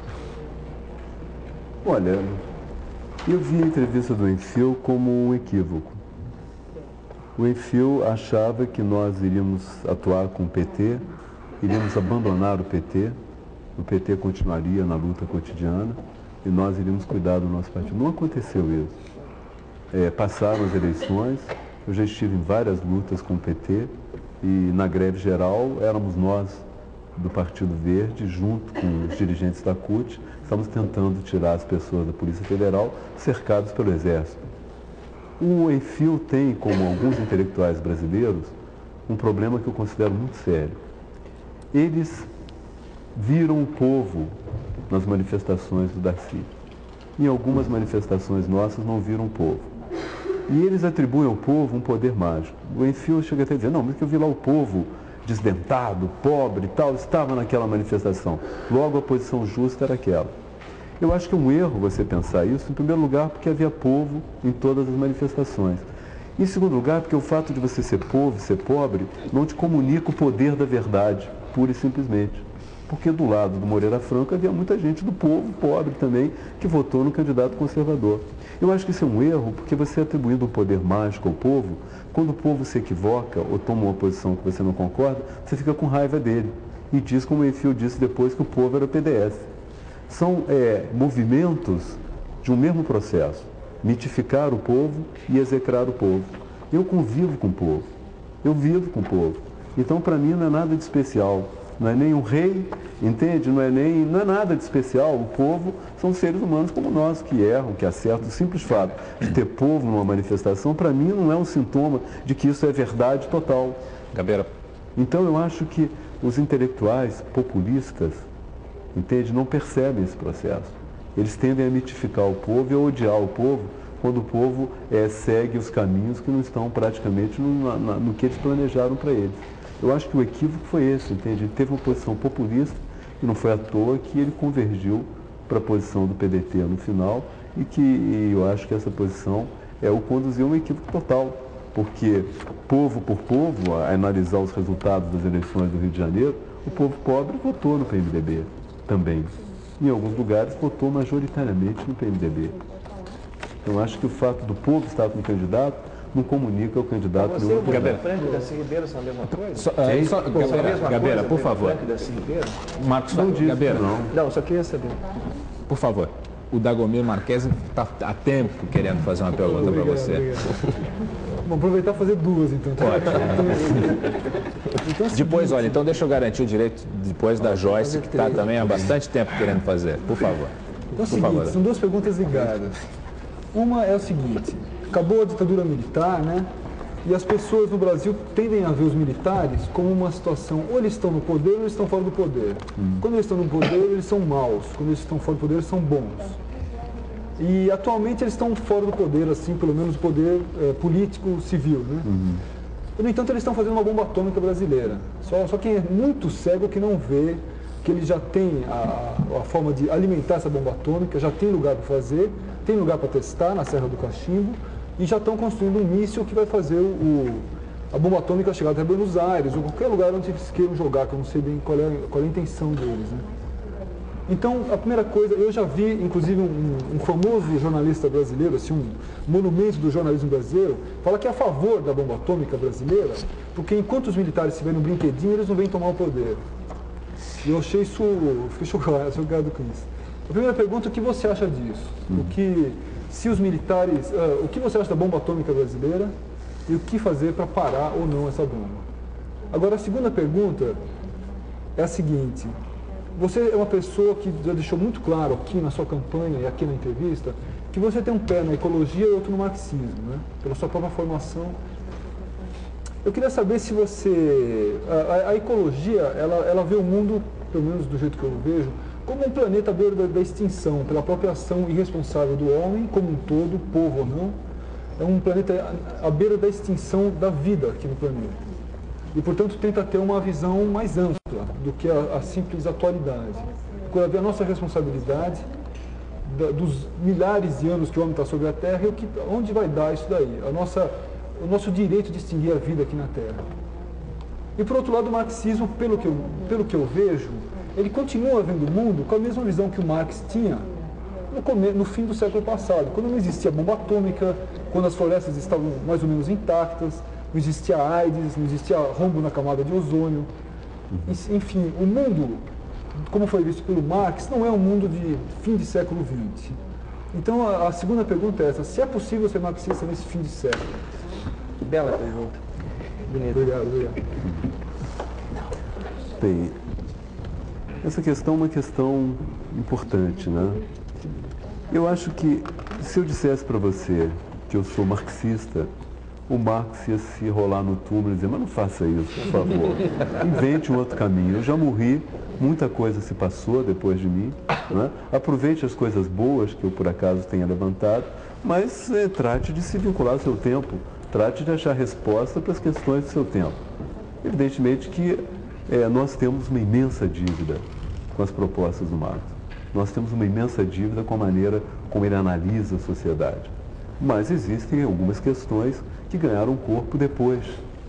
Olha, eu vi a entrevista do Enfio como um equívoco. O Enfio achava que nós iríamos atuar com o P T, iríamos abandonar o P T, o P T continuaria na luta cotidiana e nós iríamos cuidar do nosso partido. Não aconteceu isso. É, passaram as eleições, eu já estive em várias lutas com o P T e na greve geral éramos nós do Partido Verde, junto com os dirigentes da C U T, estamos tentando tirar as pessoas da Polícia Federal cercados pelo Exército. O Enfio tem, como alguns intelectuais brasileiros, um problema que eu considero muito sério. Eles viram o povo nas manifestações do Darcy. Em algumas manifestações nossas não viram o povo. E eles atribuem ao povo um poder mágico. O Enfio chega até a dizer, não, mas que eu vi lá o povo desdentado, pobre e tal, estava naquela manifestação. Logo a posição justa era aquela. Eu acho que é um erro você pensar isso, em primeiro lugar, porque havia povo em todas as manifestações. Em segundo lugar, porque o fato de você ser povo, ser pobre, não te comunica o poder da verdade, pura e simplesmente. Porque do lado do Moreira Franco havia muita gente do povo pobre também que votou no candidato conservador. Eu acho que isso é um erro, porque você atribuindo um poder mágico ao povo, quando o povo se equivoca ou toma uma posição que você não concorda, você fica com raiva dele. E diz, como o Enfio disse depois, que o povo era o P D S. São é, movimentos de um mesmo processo. Mitificar o povo e execrar o povo. Eu convivo com o povo. Eu vivo com o povo. Então, para mim, não é nada de especial. Não é nem um rei, entende? Não é nem, não é nada de especial. O povo são seres humanos como nós, que erram, que acertam. O simples fato de ter povo numa manifestação, para mim, não é um sintoma de que isso é verdade total. Gabeira. Então, eu acho que os intelectuais populistas, entende, não percebem esse processo. Eles tendem a mitificar o povo e a odiar o povo quando o povo é, segue os caminhos que não estão praticamente no, na, no que eles planejaram para eles. Eu acho que o equívoco foi esse, entende? Ele teve uma posição populista e não foi à toa que ele convergiu para a posição do P D T no final e que e eu acho que essa posição é o conduziu a um equívoco total, porque povo por povo, a analisar os resultados das eleições do Rio de Janeiro, o povo pobre votou no P M D B também. Em alguns lugares votou majoritariamente no P M D B. Então acho que o fato do povo estar com o candidato não comunica ao candidato você nenhum. Você e o Franco e Darcy Ribeiro são a mesma coisa? Só, é, só, Pô, Gabeira, são a mesma Gabeira coisa, por favor. Franco e Darcy Ribeiro? Marcos, não diz, Gabeira. Não. Não, só queria saber. Por favor. O Dagomir Marquesi está há tempo querendo fazer uma pergunta para você. Obrigado. Vamos aproveitar e fazer duas, então. Pode. Então, é depois, olha, então deixa eu garantir o direito depois da Joyce, que está também há bastante tempo querendo fazer. Por favor. Então é o Por seguinte, favor. são duas perguntas ligadas. Uma é o seguinte, acabou a ditadura militar, né? E as pessoas no Brasil tendem a ver os militares como uma situação, ou eles estão no poder ou eles estão fora do poder. Hum. Quando eles estão no poder, eles são maus. Quando eles estão fora do poder, eles são bons. E atualmente eles estão fora do poder, assim, pelo menos o poder é, político civil, né? Uhum. No entanto, eles estão fazendo uma bomba atômica brasileira. Só, só quem é muito cego que não vê que eles já têm a, a forma de alimentar essa bomba atômica, já tem lugar para fazer, tem lugar para testar na Serra do Cachimbo, e já estão construindo um míssil que vai fazer o, o, a bomba atômica chegar até Buenos Aires, ou qualquer lugar onde eles queiram jogar, que eu não sei bem qual é, qual é a intenção deles, né? Então, a primeira coisa, eu já vi, inclusive, um, um famoso jornalista brasileiro, assim, um monumento do jornalismo brasileiro, fala que é a favor da bomba atômica brasileira, porque enquanto os militares estiverem no brinquedinho, eles não vêm tomar o poder. E eu achei isso, fiquei chocado, chocado com isso. A primeira pergunta, o que você acha disso? O que, se os militares, uh, o que você acha da bomba atômica brasileira e o que fazer para parar ou não essa bomba? Agora, a segunda pergunta é a seguinte: você é uma pessoa que já deixou muito claro aqui na sua campanha e aqui na entrevista que você tem um pé na ecologia e outro no marxismo, né? Pela sua própria formação. Eu queria saber se você... A, a ecologia, ela, ela vê o mundo, pelo menos do jeito que eu vejo, como um planeta à beira da, da extinção, pela própria ação irresponsável do homem, como um todo, povo ou não. É um planeta à beira da extinção da vida aqui no planeta. E, portanto, tenta ter uma visão mais ampla do que a, a simples atualidade. Procura ver a nossa responsabilidade da, dos milhares de anos que o homem está sobre a Terra e o que, onde vai dar isso daí, a nossa, o nosso direito de extinguir a vida aqui na Terra. E, por outro lado, o marxismo, pelo que eu, pelo que eu vejo, ele continua vendo o mundo com a mesma visão que o Marx tinha no, come, no fim do século passado, quando não existia bomba atômica, quando as florestas estavam mais ou menos intactas, não existia AIDS, não existia rombo na camada de ozônio. Enfim, o mundo, como foi visto pelo Marx, não é um mundo de fim de século vinte. Então, a, a segunda pergunta é essa: se é possível ser marxista nesse fim de século? Bela pergunta. Bonito. Obrigado, obrigado. Bem, essa questão é uma questão importante, né? Eu acho que, se eu dissesse para você que eu sou marxista, o Marx ia se rolar no túmulo e dizer, mas não faça isso, por favor. Invente um outro caminho. Eu já morri, muita coisa se passou depois de mim. Né? Aproveite as coisas boas que eu, por acaso, tenha levantado, mas é, trate de se vincular ao seu tempo. Trate de achar resposta para as questões do seu tempo. Evidentemente que é, nós temos uma imensa dívida com as propostas do Marx. Nós temos uma imensa dívida com a maneira como ele analisa a sociedade. Mas existem algumas questões que ganharam corpo depois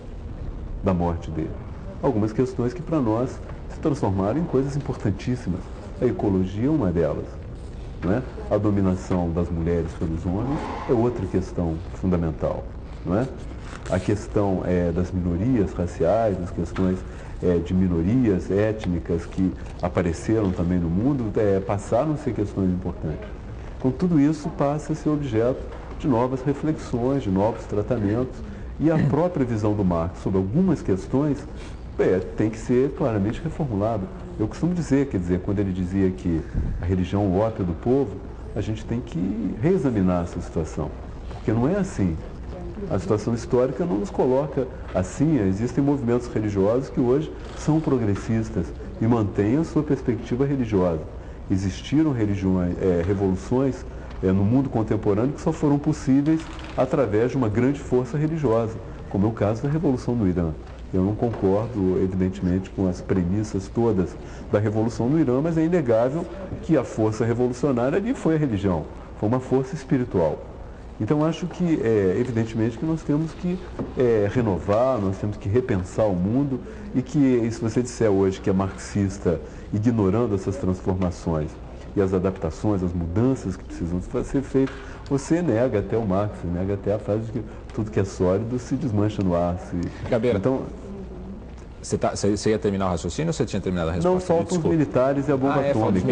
da morte dele. Algumas questões que, para nós, se transformaram em coisas importantíssimas. A ecologia é uma delas. Não é? A dominação das mulheres pelos homens é outra questão fundamental. Não é? A questão é, das minorias raciais, as questões é, de minorias étnicas que apareceram também no mundo, é, passaram a ser questões importantes. Então, tudo isso passa a ser objeto de novas reflexões, de novos tratamentos, e a própria visão do Marx sobre algumas questões é, tem que ser claramente reformulada. Eu costumo dizer, quer dizer, quando ele dizia que a religião é o ópio do povo, a gente tem que reexaminar essa situação, porque não é assim. A situação histórica não nos coloca assim. Existem movimentos religiosos que hoje são progressistas e mantêm a sua perspectiva religiosa. Existiram religiões, é, revoluções é, no mundo contemporâneo que só foram possíveis através de uma grande força religiosa, como é o caso da Revolução no Irã. Eu não concordo, evidentemente, com as premissas todas da Revolução no Irã, mas é inegável que a força revolucionária ali foi a religião, foi uma força espiritual. Então, acho que, é, evidentemente, que nós temos que é, renovar, nós temos que repensar o mundo e que, se você disser hoje que é marxista, ignorando essas transformações e as adaptações, as mudanças que precisam ser feitas, você nega até o Marx, nega até a frase de que tudo que é sólido se desmancha no ar. Se... Gabeira, então, você, tá, você ia terminar o raciocínio ou você tinha terminado a resposta? Não, faltam os militares e a bomba ah, é, atômica.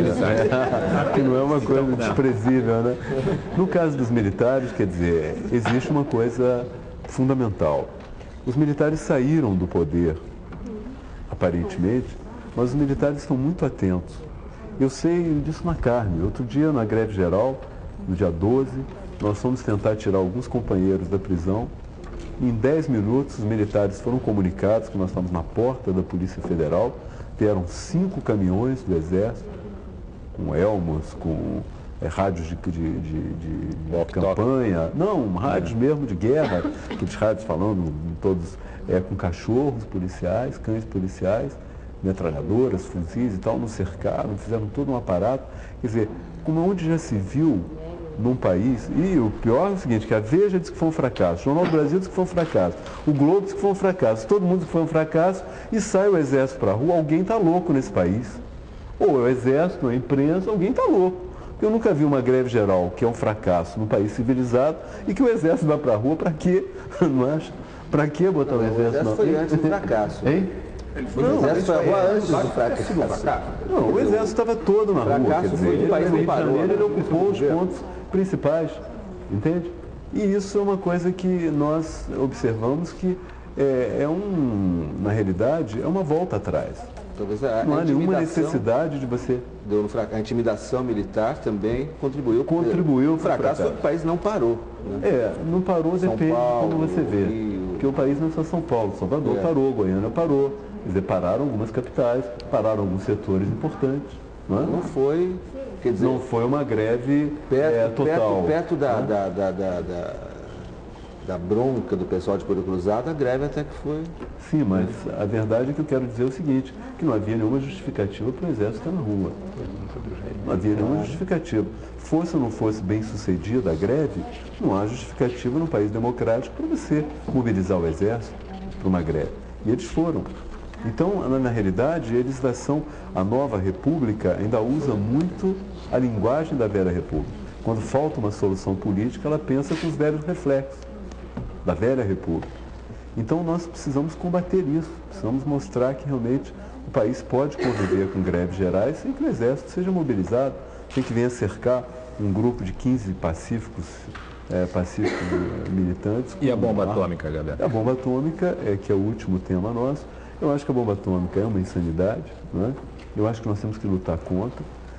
É, que não é uma coisa desprezível, né? No caso dos militares, quer dizer, existe uma coisa fundamental. Os militares saíram do poder, aparentemente, mas os militares estão muito atentos. Eu sei disso na carne. Outro dia, na greve geral, no dia doze, nós fomos tentar tirar alguns companheiros da prisão. Em dez minutos, os militares foram comunicados que nós estamos na porta da Polícia Federal. Vieram cinco caminhões do Exército, com elmos, com é, rádios de, de, de, de campanha. Não, rádios mesmo de guerra, aqueles rádios falando todos é, com cachorros policiais, cães policiais, metralhadoras, fuzis e tal, nos cercaram, fizeram todo um aparato. Quer dizer, como onde já se viu num país, e o pior é o seguinte, que a Veja disse que foi um fracasso, o Jornal do Brasil disse que foi um fracasso, o Globo disse que foi um fracasso, todo mundo disse que foi um fracasso, e sai o Exército para a rua, alguém está louco nesse país. Ou é o Exército, ou a imprensa, alguém está louco. Eu nunca vi uma greve geral que é um fracasso num país civilizado e que o Exército vai para a rua, para quê? Não acha? Para que botar não, o Exército? O Exército foi antes do fracasso. Hein? Não, o Exército foi a rua antes do fracasso. Não, o Exército estava todo na rua. Fracasso foi que o país não parou. Ele ocupou os pontos principais, entende? E isso é uma coisa que nós observamos que é, é um, na realidade, é uma volta atrás. Talvez a, não a há nenhuma necessidade de você... Deu no fracasso. A intimidação militar também contribuiu. Contribuiu o fracasso foi que o país não parou. Né? É, não parou, São depende Paulo, de como você vê. Rio. Porque o país não é só São Paulo, Salvador É. parou, Goiânia parou. Quer dizer, pararam algumas capitais, pararam alguns setores importantes. Não, é? Não foi... Quer dizer, não foi uma greve perto, é, total. Perto, perto da, né? da, da, da, da, da bronca do pessoal de Poder Cruzado, a greve até que foi... Sim, mas a verdade é que eu quero dizer o seguinte, que não havia nenhuma justificativa para o Exército estar na rua. Não havia nenhuma justificativa. Fosse ou não fosse bem sucedida a greve, não há justificativa num país democrático para você mobilizar o Exército para uma greve. E eles foram. Então, na, na realidade, a legislação, a nova república ainda usa muito a linguagem da velha república. Quando falta uma solução política, ela pensa com os velhos reflexos da velha república. Então, nós precisamos combater isso, precisamos mostrar que realmente o país pode conviver com greves gerais sem que o Exército seja mobilizado, sem que venha cercar um grupo de quinze pacíficos, é, pacíficos militantes. E a bomba atômica, Gabriel? A bomba atômica, é, que é o último tema nosso. Eu acho que a bomba atômica é uma insanidade, não é? Eu acho que nós temos que lutar contra.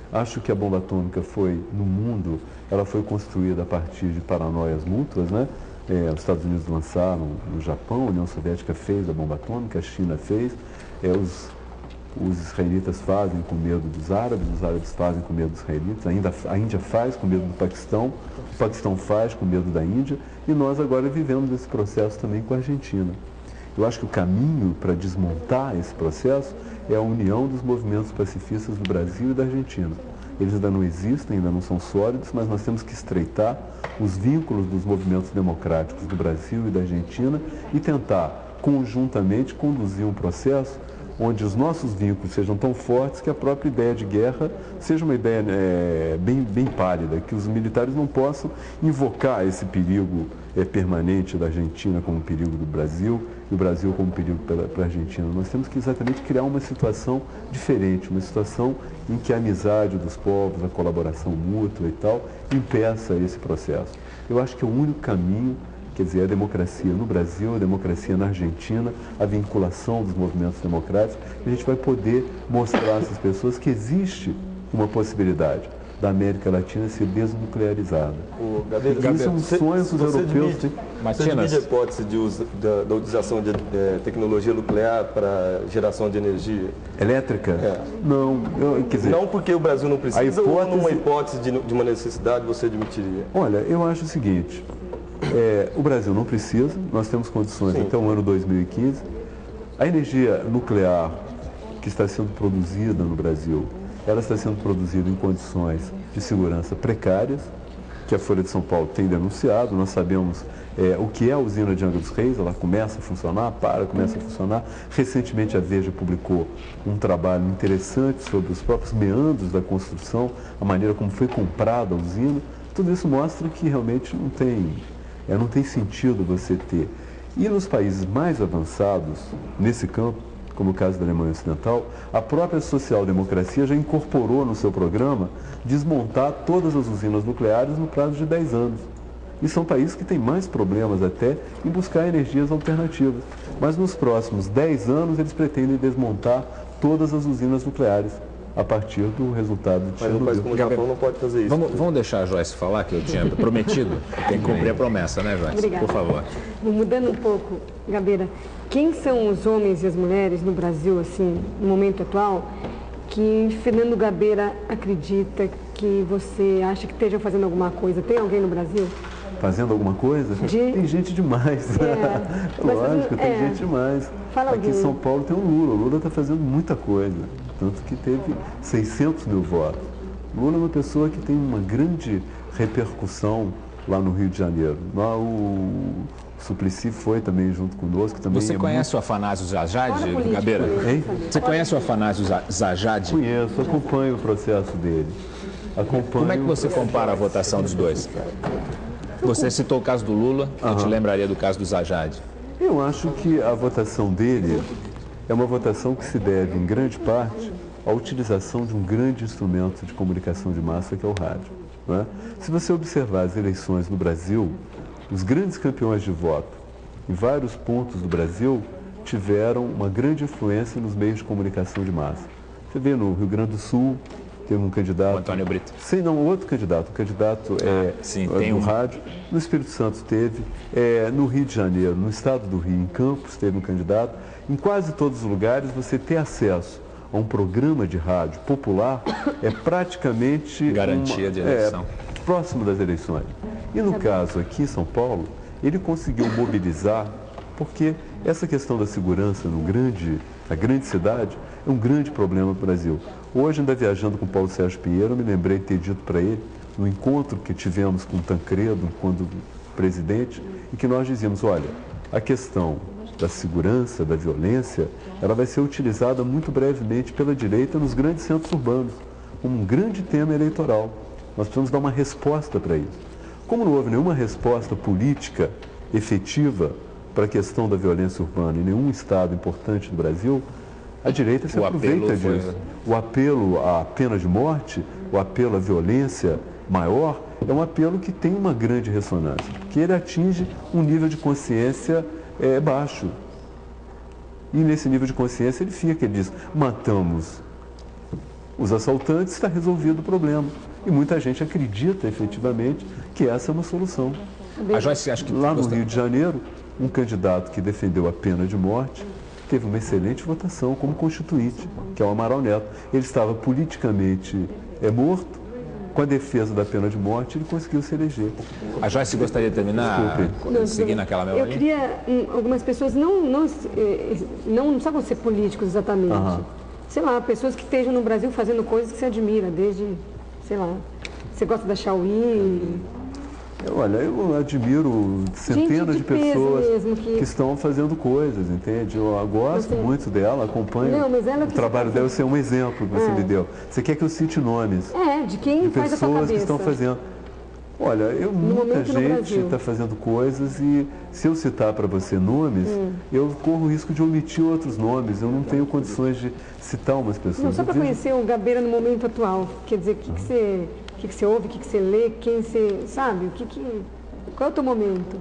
Acho que a bomba atômica foi, no mundo, ela foi construída a partir de paranoias mútuas, né? É, os Estados Unidos lançaram no Japão, a União Soviética fez a bomba atômica, a China fez, é, os, os israelitas fazem com medo dos árabes, os árabes fazem com medo dos israelitas, ainda, a Índia faz com medo do Paquistão, o Paquistão faz com medo da Índia, e nós agora vivemos esse processo também com a Argentina. Eu acho que o caminho para desmontar esse processo é a união dos movimentos pacifistas do Brasil e da Argentina. Eles ainda não existem, ainda não são sólidos, mas nós temos que estreitar os vínculos dos movimentos democráticos do Brasil e da Argentina e tentar, conjuntamente, conduzir um processo onde os nossos vínculos sejam tão fortes que a própria ideia de guerra seja uma ideia é, bem, bem pálida, que os militares não possam invocar esse perigo é, permanente da Argentina como perigo do Brasil e o Brasil como perigo para a Argentina. Nós temos que exatamente criar uma situação diferente, uma situação em que a amizade dos povos, a colaboração mútua e tal, impeça esse processo. Eu acho que é o único caminho. Quer dizer, a democracia no Brasil, a democracia na Argentina, a vinculação dos movimentos democráticos, a gente vai poder mostrar a essas pessoas que existe uma possibilidade da América Latina ser desnuclearizada. O Gabeira, isso é um sonho dos europeus. Divide, você divide a hipótese de uso, da, da utilização de é, tecnologia nuclear para geração de energia? Elétrica? É. Não, eu, quer dizer... Não porque o Brasil não precisa, hipótese... ou numa hipótese de, de uma necessidade você admitiria? Olha, eu acho o seguinte... É, o Brasil não precisa, nós temos condições Sim. até o ano dois mil e quinze. A energia nuclear que está sendo produzida no Brasil, ela está sendo produzida em condições de segurança precárias, que a Folha de São Paulo tem denunciado. Nós sabemos é, o que é a usina de Angra dos Reis, ela começa a funcionar, para, começa a funcionar. Recentemente a Veja publicou um trabalho interessante sobre os próprios meandros da construção, a maneira como foi comprada a usina. Tudo isso mostra que realmente não tem... É, não tem sentido você ter. E nos países mais avançados, nesse campo, como o caso da Alemanha Ocidental, a própria social-democracia já incorporou no seu programa desmontar todas as usinas nucleares no prazo de dez anos. E são países que têm mais problemas até em buscar energias alternativas. Mas nos próximos dez anos eles pretendem desmontar todas as usinas nucleares a partir do resultado de Chernobyl. Mas como o Japão não pode fazer isso. Vamos, vamos deixar a Joyce falar, que eu tinha prometido. Tem que cumprir a promessa, né, Joyce? Obrigada. Por favor. Mudando um pouco, Gabeira, quem são os homens e as mulheres no Brasil, assim, no momento atual, que Fernando Gabeira acredita que você acha que estejam fazendo alguma coisa? Tem alguém no Brasil? Fazendo alguma coisa? De... Tem gente demais. É. Lógico, tem é. gente demais. Fala Aqui alguém. em São Paulo tem o Lula. O Lula está fazendo muita coisa. Tanto que teve seiscentos mil votos. Lula é uma pessoa que tem uma grande repercussão lá no Rio de Janeiro. Lá o Suplicy foi também junto conosco. Também Você é conhece muito... o Afanásio Zajad, Gabeira? Hein? Você conhece o Afanásio Zajad? Conheço, acompanho o processo dele. Acompanho Como é que você compara a votação dos dois? Você citou o caso do Lula, eu te lembraria do caso do Zajad. Eu acho que a votação dele é uma votação que se deve, em grande parte, à utilização de um grande instrumento de comunicação de massa, que é o rádio. Não é? Se você observar as eleições no Brasil, os grandes campeões de voto em vários pontos do Brasil tiveram uma grande influência nos meios de comunicação de massa. Você vê no Rio Grande do Sul, teve um candidato... O Antônio Brito. Sim, não, outro candidato. O candidato é, ah, sim, é tem no um... rádio. No Espírito Santo teve. É, no Rio de Janeiro, no estado do Rio, em Campos, teve um candidato. Em quase todos os lugares, você ter acesso a um programa de rádio popular é praticamente... Garantia uma, de eleição. É, próximo das eleições. E no caso aqui em São Paulo, ele conseguiu mobilizar, porque essa questão da segurança no grande, na grande cidade é um grande problema para o Brasil. Hoje, ainda viajando com o Paulo Sérgio Pinheiro, eu me lembrei de ter dito para ele, no encontro que tivemos com o Tancredo, quando presidente, e que nós dizíamos, olha, a questão da segurança, da violência, ela vai ser utilizada muito brevemente pela direita nos grandes centros urbanos, como um grande tema eleitoral. Nós precisamos dar uma resposta para isso. Como não houve nenhuma resposta política efetiva para a questão da violência urbana em nenhum estado importante do Brasil, a direita se o aproveita disso. Foi... O apelo à pena de morte, o apelo à violência maior, é um apelo que tem uma grande ressonância, porque ele atinge um nível de consciência é, baixo. E nesse nível de consciência ele fica, ele diz, matamos os assaltantes, está resolvido o problema. E muita gente acredita efetivamente que essa é uma solução. A Joyce, acho que lá no Rio de Janeiro, um candidato que defendeu a pena de morte teve uma excelente votação como constituinte, que é o Amaral Neto. Ele estava politicamente é, morto. Com a defesa da pena de morte, ele conseguiu se eleger. A Joyce gostaria de terminar Desculpe. seguindo aquela mesma Eu linha? queria, um, algumas pessoas não, não, eh, não, não precisam ser políticos exatamente. Aham. Sei lá, pessoas que estejam no Brasil fazendo coisas que você admira, desde, sei lá, você gosta da Chauí. Olha, eu admiro centenas de de, pessoas mesmo que- que estão fazendo coisas, entende? Eu gosto Você- muito dela, acompanho Não, mas ela o que trabalho você- dela, esse é um exemplo que você É. me deu. Você quer que eu cite nomes É, de quem de faz a sua pessoas cabeça. que estão fazendo. Olha, eu, No muita momento no gente Brasil. está fazendo coisas e se eu citar para você nomes, Hum. eu corro o risco de omitir outros nomes. Eu não tenho condições de citar umas pessoas. Não, só Eu para vejo- conhecer o Gabeira no momento atual. Quer dizer, o que, que, você, o que, que você ouve, o que, que você lê, quem você. Sabe? O que que, qual é o teu momento?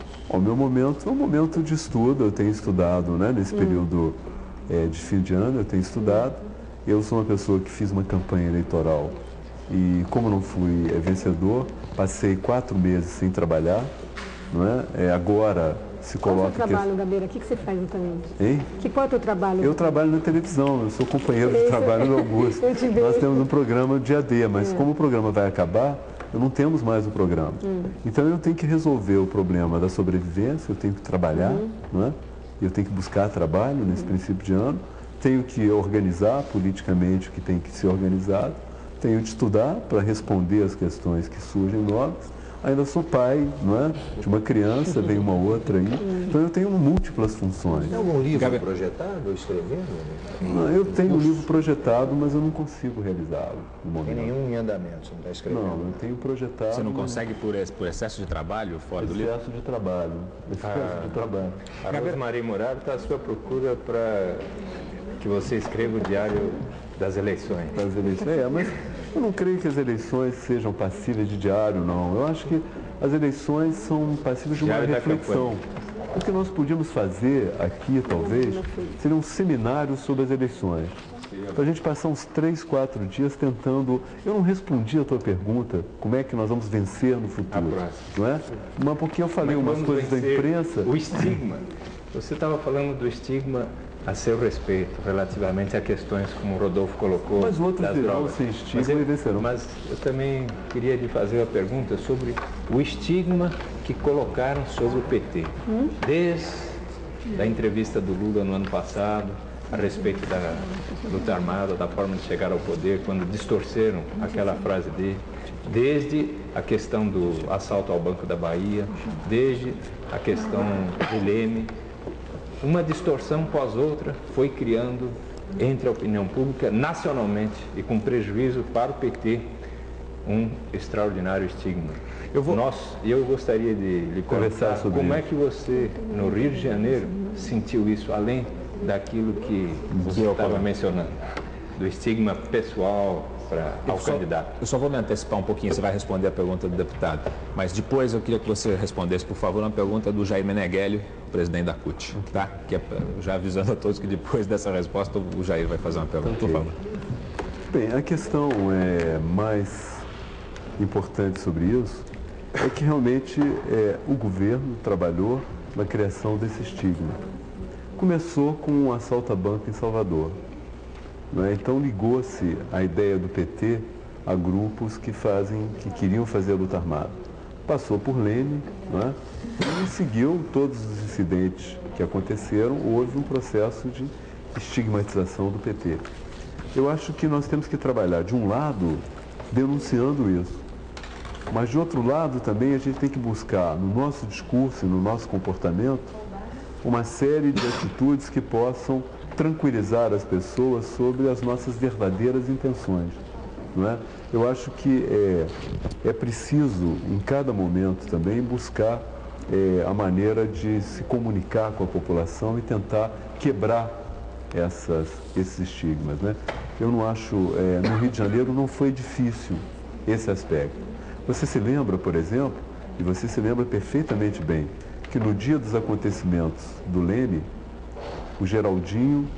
O meu momento é um momento de estudo, eu tenho estudado, né, nesse período é, de fim de ano, eu tenho estudado. Eu sou uma pessoa que fiz uma campanha eleitoral e, como não fui é, vencedor, passei quatro meses sem trabalhar, não é? É, agora se Qual é o coloca... seu que- trabalho, Gabeira? O que, que você faz exatamente? Hein? Que, qual é o teu trabalho? Eu trabalho na televisão, eu sou companheiro de Isso. trabalho do Augusto. Eu te vejo. Nós temos um programa de A D, mas É. como o programa vai acabar, eu não temos mais o programa. Hum. Então eu tenho que resolver o problema da sobrevivência, eu tenho que trabalhar, Uhum. não é? Eu tenho que buscar trabalho nesse princípio de ano, tenho que organizar politicamente o que tem que ser organizado, tenho de estudar para responder as questões que surgem novas. Ainda sou pai, não é? De uma criança, vem uma outra aí. Então eu tenho múltiplas funções. Tem algum livro Gabi- projetado ou escrevendo? Não, eu tenho um livro projetado, mas eu não consigo realizá-lo no Não tem momento. nenhum em andamento, você não está escrevendo? Não, eu tenho projetado. Você não mas consegue por, ex- por excesso de trabalho fora do livro? excesso de trabalho. Excesso de trabalho. A Rosmarie Muraro está à sua procura para que você escreva o diário das eleições. Das eleições. É, mas eu não creio que as eleições sejam passíveis de diário, não. Eu acho que as eleições são passíveis de uma Diário da reflexão. O que nós podíamos fazer aqui, talvez, seria um seminário sobre as eleições. Para a gente passar uns três, quatro dias tentando... Eu não respondi a tua pergunta, como é que nós vamos vencer no futuro, não é? Mas porque eu falei Mas umas vamos coisas da vencer imprensa... O estigma. Você estava falando do estigma a seu respeito, relativamente a questões como o Rodolfo colocou. Mas outros das dirão drogas. sem estigma Mas eu- e vencerão. Mas eu também queria lhe fazer uma pergunta sobre o estigma que colocaram sobre o P T. Desde a entrevista do Lula no ano passado, a respeito da luta armada, da forma de chegar ao poder, quando distorceram aquela frase dele, desde a questão do assalto ao Banco da Bahia, desde a questão do Leme, uma distorção pós outra foi criando entre a opinião pública, nacionalmente e com prejuízo para o P T, um extraordinário estigma. Eu vou... Nós, eu gostaria de lhe Conversar conversar sobre como é isso. que você, no Rio de Janeiro, sentiu isso, além daquilo que você estava mencionando, do estigma pessoal para Eu ao só- candidato. Eu só vou me antecipar um pouquinho, você vai responder a pergunta do deputado. Mas depois eu queria que você respondesse, por favor, uma pergunta do Jair Meneghelli, presidente da C U T. Tá? Que é, já avisando a todos que depois dessa resposta o Jair vai fazer uma pergunta, por favor. Bem, a questão é mais importante sobre isso é que realmente é, o governo trabalhou na criação desse estigma. Começou com um assalto a banco em Salvador. Não é? Então ligou-se a ideia do P T a grupos que fazem, que queriam fazer a luta armada. Passou por Leme, não é? E seguiu todos os incidentes que aconteceram, houve um processo de estigmatização do P T. Eu acho que nós temos que trabalhar, de um lado, denunciando isso, mas de outro lado também a gente tem que buscar no nosso discurso e no nosso comportamento uma série de atitudes que possam tranquilizar as pessoas sobre as nossas verdadeiras intenções, não é? Eu acho que é, é preciso, em cada momento também, buscar é, a maneira de se comunicar com a população e tentar quebrar essas, esses estigmas, né? Eu não acho, é, no Rio de Janeiro não foi difícil esse aspecto. Você se lembra, por exemplo, e você se lembra perfeitamente bem, que no dia dos acontecimentos do Leme, o Geraldinho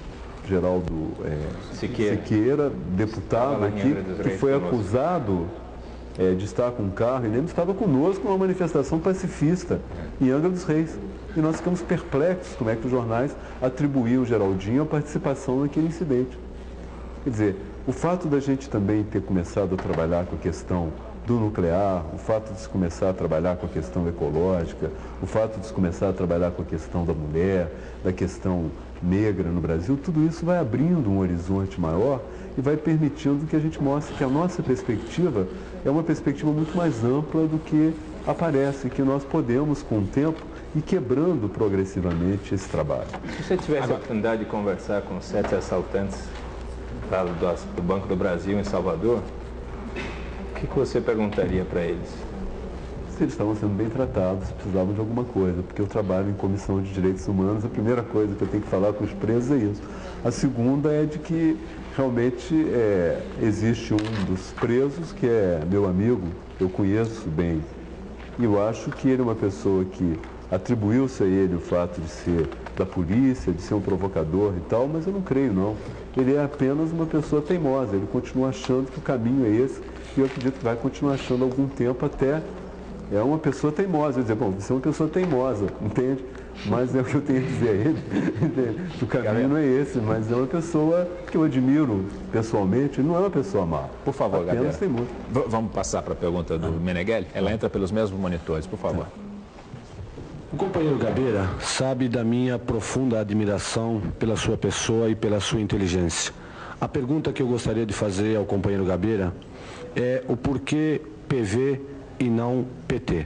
Geraldo é, Siqueira. Siqueira, deputado aqui, que foi acusado é, de estar com um carro, e ele estava conosco numa manifestação pacifista em Angra dos Reis. E nós ficamos perplexos como é que os jornais atribuíam o Geraldinho a participação naquele incidente. Quer dizer, o fato da gente também ter começado a trabalhar com a questão do nuclear, o fato de se começar a trabalhar com a questão ecológica, o fato de se começar a trabalhar com a questão da mulher, da questão negra no Brasil, tudo isso vai abrindo um horizonte maior e vai permitindo que a gente mostre que a nossa perspectiva é uma perspectiva muito mais ampla do que aparece, que nós podemos, com o tempo, ir quebrando progressivamente esse trabalho. Se você tivesse Agora, a oportunidade de conversar com sete assaltantes lá do, do Banco do Brasil em Salvador, o que, que você perguntaria para eles? Se eles estavam sendo bem tratados, se precisavam de alguma coisa, porque eu trabalho em comissão de direitos humanos, a primeira coisa que eu tenho que falar com os presos é isso. A segunda é de que realmente é, existe um dos presos que é meu amigo, eu conheço bem, e eu acho que ele é uma pessoa que atribuiu-se a ele o fato de ser da polícia, de ser um provocador e tal, mas eu não creio não. Ele é apenas uma pessoa teimosa, ele continua achando que o caminho é esse, e eu acredito que vai continuar achando algum tempo até. É uma pessoa teimosa, eu dizer, bom, você é uma pessoa teimosa, entende? Mas é o que eu tenho a dizer a ele, entende? O caminho não é esse, mas é uma pessoa que eu admiro pessoalmente, não é uma pessoa má. Por favor, Gabriel. Teimoso. Vamos passar para a pergunta do Meneghelli? Ela entra pelos mesmos monitores, por favor. O companheiro Gabeira sabe da minha profunda admiração pela sua pessoa e pela sua inteligência. A pergunta que eu gostaria de fazer ao companheiro Gabeira é o porquê P V e não P T.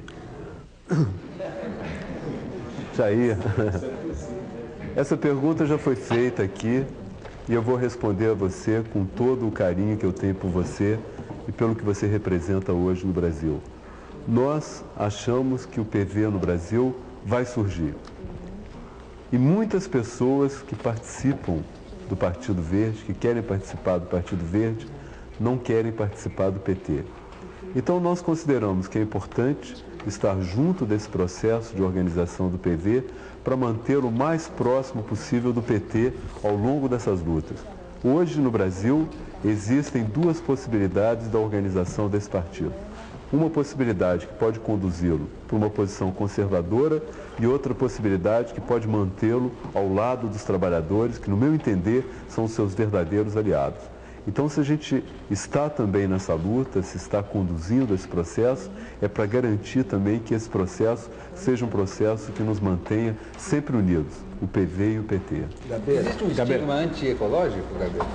Jair, essa pergunta já foi feita aqui e eu vou responder a você com todo o carinho que eu tenho por você e pelo que você representa hoje no Brasil. Nós achamos que o P V no Brasil vai surgir. E muitas pessoas que participam do Partido Verde, que querem participar do Partido Verde, não querem participar do P T. Então nós consideramos que é importante estar junto desse processo de organização do P V para manter o mais próximo possível do P T ao longo dessas lutas. Hoje no Brasil existem duas possibilidades da organização desse partido. Uma possibilidade que pode conduzi-lo para uma posição conservadora e outra possibilidade que pode mantê-lo ao lado dos trabalhadores, que no meu entender são os seus verdadeiros aliados. Então, se a gente está também nessa luta, se está conduzindo esse processo, é para garantir também que esse processo seja um processo que nos mantenha sempre unidos, o P V e o P T. Gabeira. Existe um Gabeira. estigma antiecológico, Gabeira?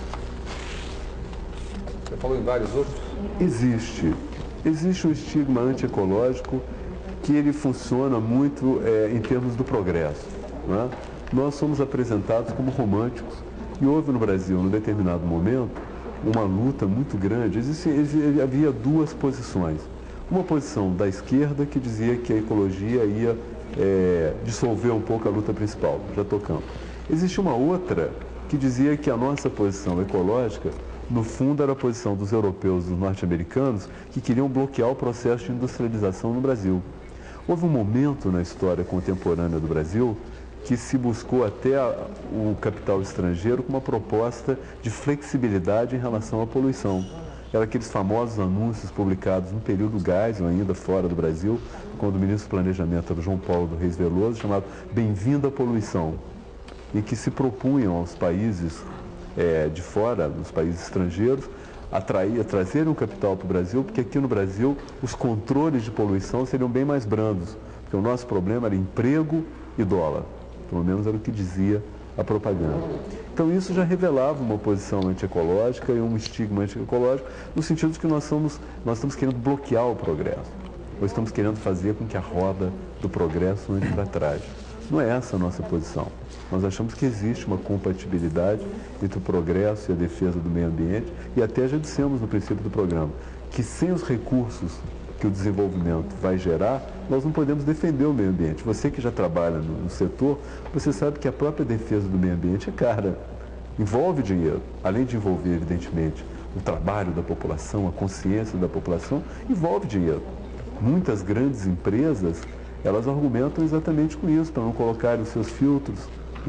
Você falou em vários outros. Existe. Existe um estigma antiecológico que ele funciona muito é, em termos do progresso. Não é? Nós somos apresentados como românticos. E houve no Brasil, num determinado momento, uma luta muito grande. Existia, existia, havia duas posições. Uma posição da esquerda que dizia que a ecologia ia é, dissolver um pouco a luta principal, já tocamos. Existe uma outra que dizia que a nossa posição ecológica, no fundo, era a posição dos europeus, dos norte-americanos, que queriam bloquear o processo de industrialização no Brasil. Houve um momento na história contemporânea do Brasil que se buscou até a, o capital estrangeiro com uma proposta de flexibilidade em relação à poluição. Eram aqueles famosos anúncios publicados no período Geisel, ainda fora do Brasil, quando o ministro do Planejamento era o João Paulo do Reis Veloso, chamado Bem-vindo à Poluição, e que se propunham aos países é, de fora, nos países estrangeiros, atrair, a trazerem o capital para o Brasil, porque aqui no Brasil os controles de poluição seriam bem mais brandos, porque o nosso problema era emprego e dólar. Pelo menos era o que dizia a propaganda. Então isso já revelava uma posição antiecológica e um estigma antiecológico, no sentido de que nós, somos, nós estamos querendo bloquear o progresso. Nós estamos querendo fazer com que a roda do progresso ande para trás. Não é essa a nossa posição. Nós achamos que existe uma compatibilidade entre o progresso e a defesa do meio ambiente, e até já dissemos no princípio do programa que sem os recursos que o desenvolvimento vai gerar, nós não podemos defender o meio ambiente. Você que já trabalha no, no setor, você sabe que a própria defesa do meio ambiente é cara. Envolve dinheiro. Além de envolver, evidentemente, o trabalho da população, a consciência da população, envolve dinheiro. Muitas grandes empresas, elas argumentam exatamente com isso, para não colocarem os seus filtros, não é?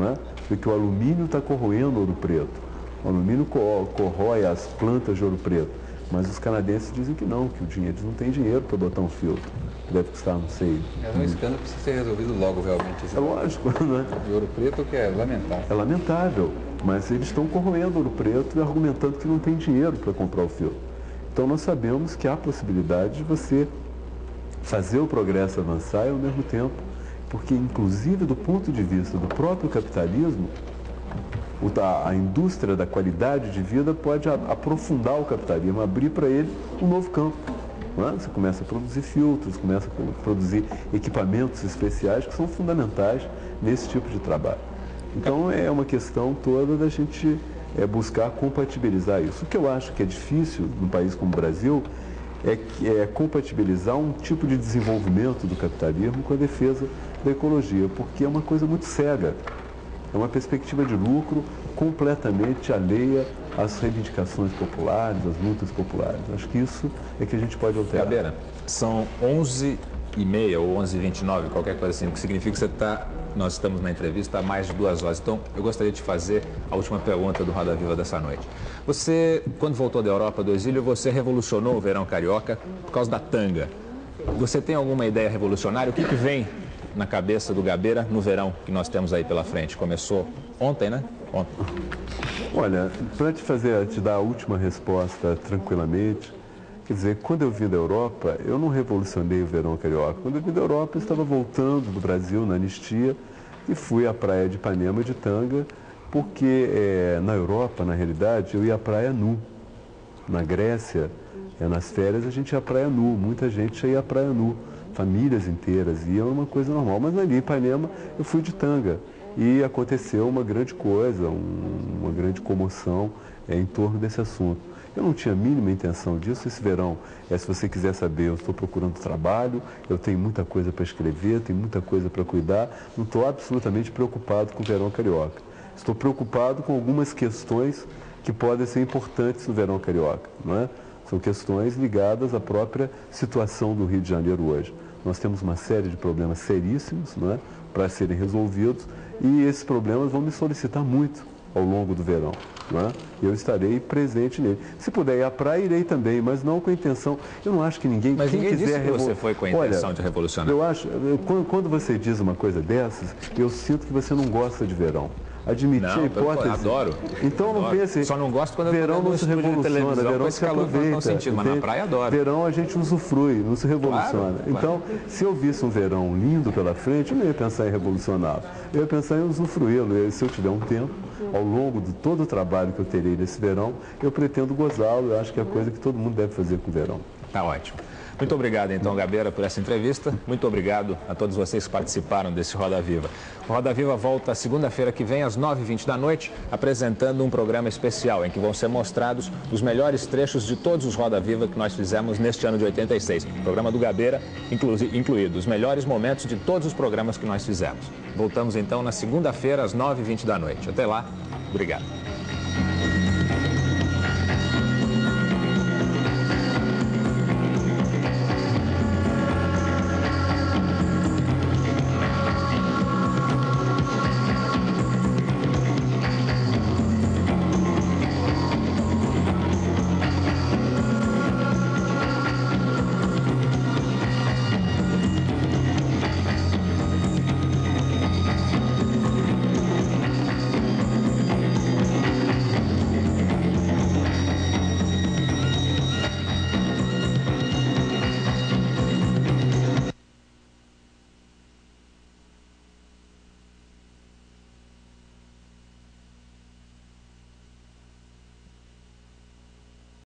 de que o alumínio está corroendo Ouro Preto. O alumínio corrói as plantas de Ouro Preto. Mas os canadenses dizem que não, que o dinheiro, eles não têm dinheiro para botar um filtro. Deve custar, não sei. É um escândalo que precisa ser resolvido logo, realmente. É lógico, né? E Ouro Preto, que é lamentável. É lamentável, mas eles estão corroendo Ouro Preto e argumentando que não tem dinheiro para comprar o filtro. Então nós sabemos que há possibilidade de você fazer o progresso avançar e ao mesmo tempo, porque inclusive do ponto de vista do próprio capitalismo, a indústria da qualidade de vida pode aprofundar o capitalismo, abrir para ele um novo campo. Não é? Você começa a produzir filtros, começa a produzir equipamentos especiais que são fundamentais nesse tipo de trabalho. Então é uma questão toda da gente é, buscar compatibilizar isso. O que eu acho que é difícil num país como o Brasil é, é compatibilizar um tipo de desenvolvimento do capitalismo com a defesa da ecologia, porque é uma coisa muito cega. É uma perspectiva de lucro completamente alheia às reivindicações populares, às lutas populares. Acho que isso é que a gente pode alterar. Gabeira, são onze e meia ou onze e vinte e nove, qualquer coisa assim, o que significa que você está, nós estamos na entrevista há mais de duas horas. Então, eu gostaria de fazer a última pergunta do Roda Viva dessa noite. Você, quando voltou da Europa, do exílio, você revolucionou o verão carioca por causa da tanga. Você tem alguma ideia revolucionária? O que, que vem na cabeça do Gabeira no verão que nós temos aí pela frente? Começou ontem, né? Ontem. Olha, para te fazer, te dar a última resposta tranquilamente, quer dizer, quando eu vim da Europa, eu não revolucionei o verão carioca. Quando eu vim da Europa, eu estava voltando do Brasil na anistia e fui à praia de Ipanema de tanga, porque é, na Europa, na realidade, eu ia à praia nu. Na Grécia, é, nas férias, a gente ia à praia nu. Muita gente ia à praia nu. Famílias inteiras iam, uma coisa normal. Mas ali em Ipanema, eu fui de tanga. E aconteceu uma grande coisa, um, uma grande comoção é, em torno desse assunto. Eu não tinha a mínima intenção disso. Esse verão, é, se você quiser saber, eu estou procurando trabalho, eu tenho muita coisa para escrever, tenho muita coisa para cuidar. Não estou absolutamente preocupado com o verão carioca. Estou preocupado com algumas questões que podem ser importantes no verão carioca, não é? São questões ligadas à própria situação do Rio de Janeiro hoje. Nós temos uma série de problemas seríssimos, não é, para serem resolvidos, e esses problemas vão me solicitar muito ao longo do verão. Não é? Eu estarei presente nele. Se puder ir à praia, irei também, mas não com a intenção. Eu não acho que ninguém. Mas quem ninguém quiser disse que revol... você foi com a intenção Olha, de revolucionar. Eu acho, eu, quando, quando você diz uma coisa dessas, eu sinto que você não gosta de verão. Admitir não, a hipótese. Eu adoro. Então adoro. não pense. Só não gosto quando verão eu não se revoluciona, verão com esse se calor aproveita. Não sentido, mas na praia adoro. Verão a gente usufrui, não se revoluciona. Claro, então, claro. se eu visse um verão lindo pela frente, eu não ia pensar em revolucioná-lo. Eu ia pensar em usufruí-lo. E se eu tiver um tempo, ao longo de todo o trabalho que eu terei nesse verão, eu pretendo gozá-lo. Eu acho que é a coisa que todo mundo deve fazer com o verão. Tá ótimo. Muito obrigado, então, Gabeira, por essa entrevista. Muito obrigado a todos vocês que participaram desse Roda Viva. O Roda Viva volta segunda-feira que vem, às nove e vinte da noite, apresentando um programa especial em que vão ser mostrados os melhores trechos de todos os Roda Viva que nós fizemos neste ano de oitenta e seis. O programa do Gabeira, inclu incluído os melhores momentos de todos os programas que nós fizemos. Voltamos, então, na segunda-feira, às nove e vinte da noite. Até lá, obrigado.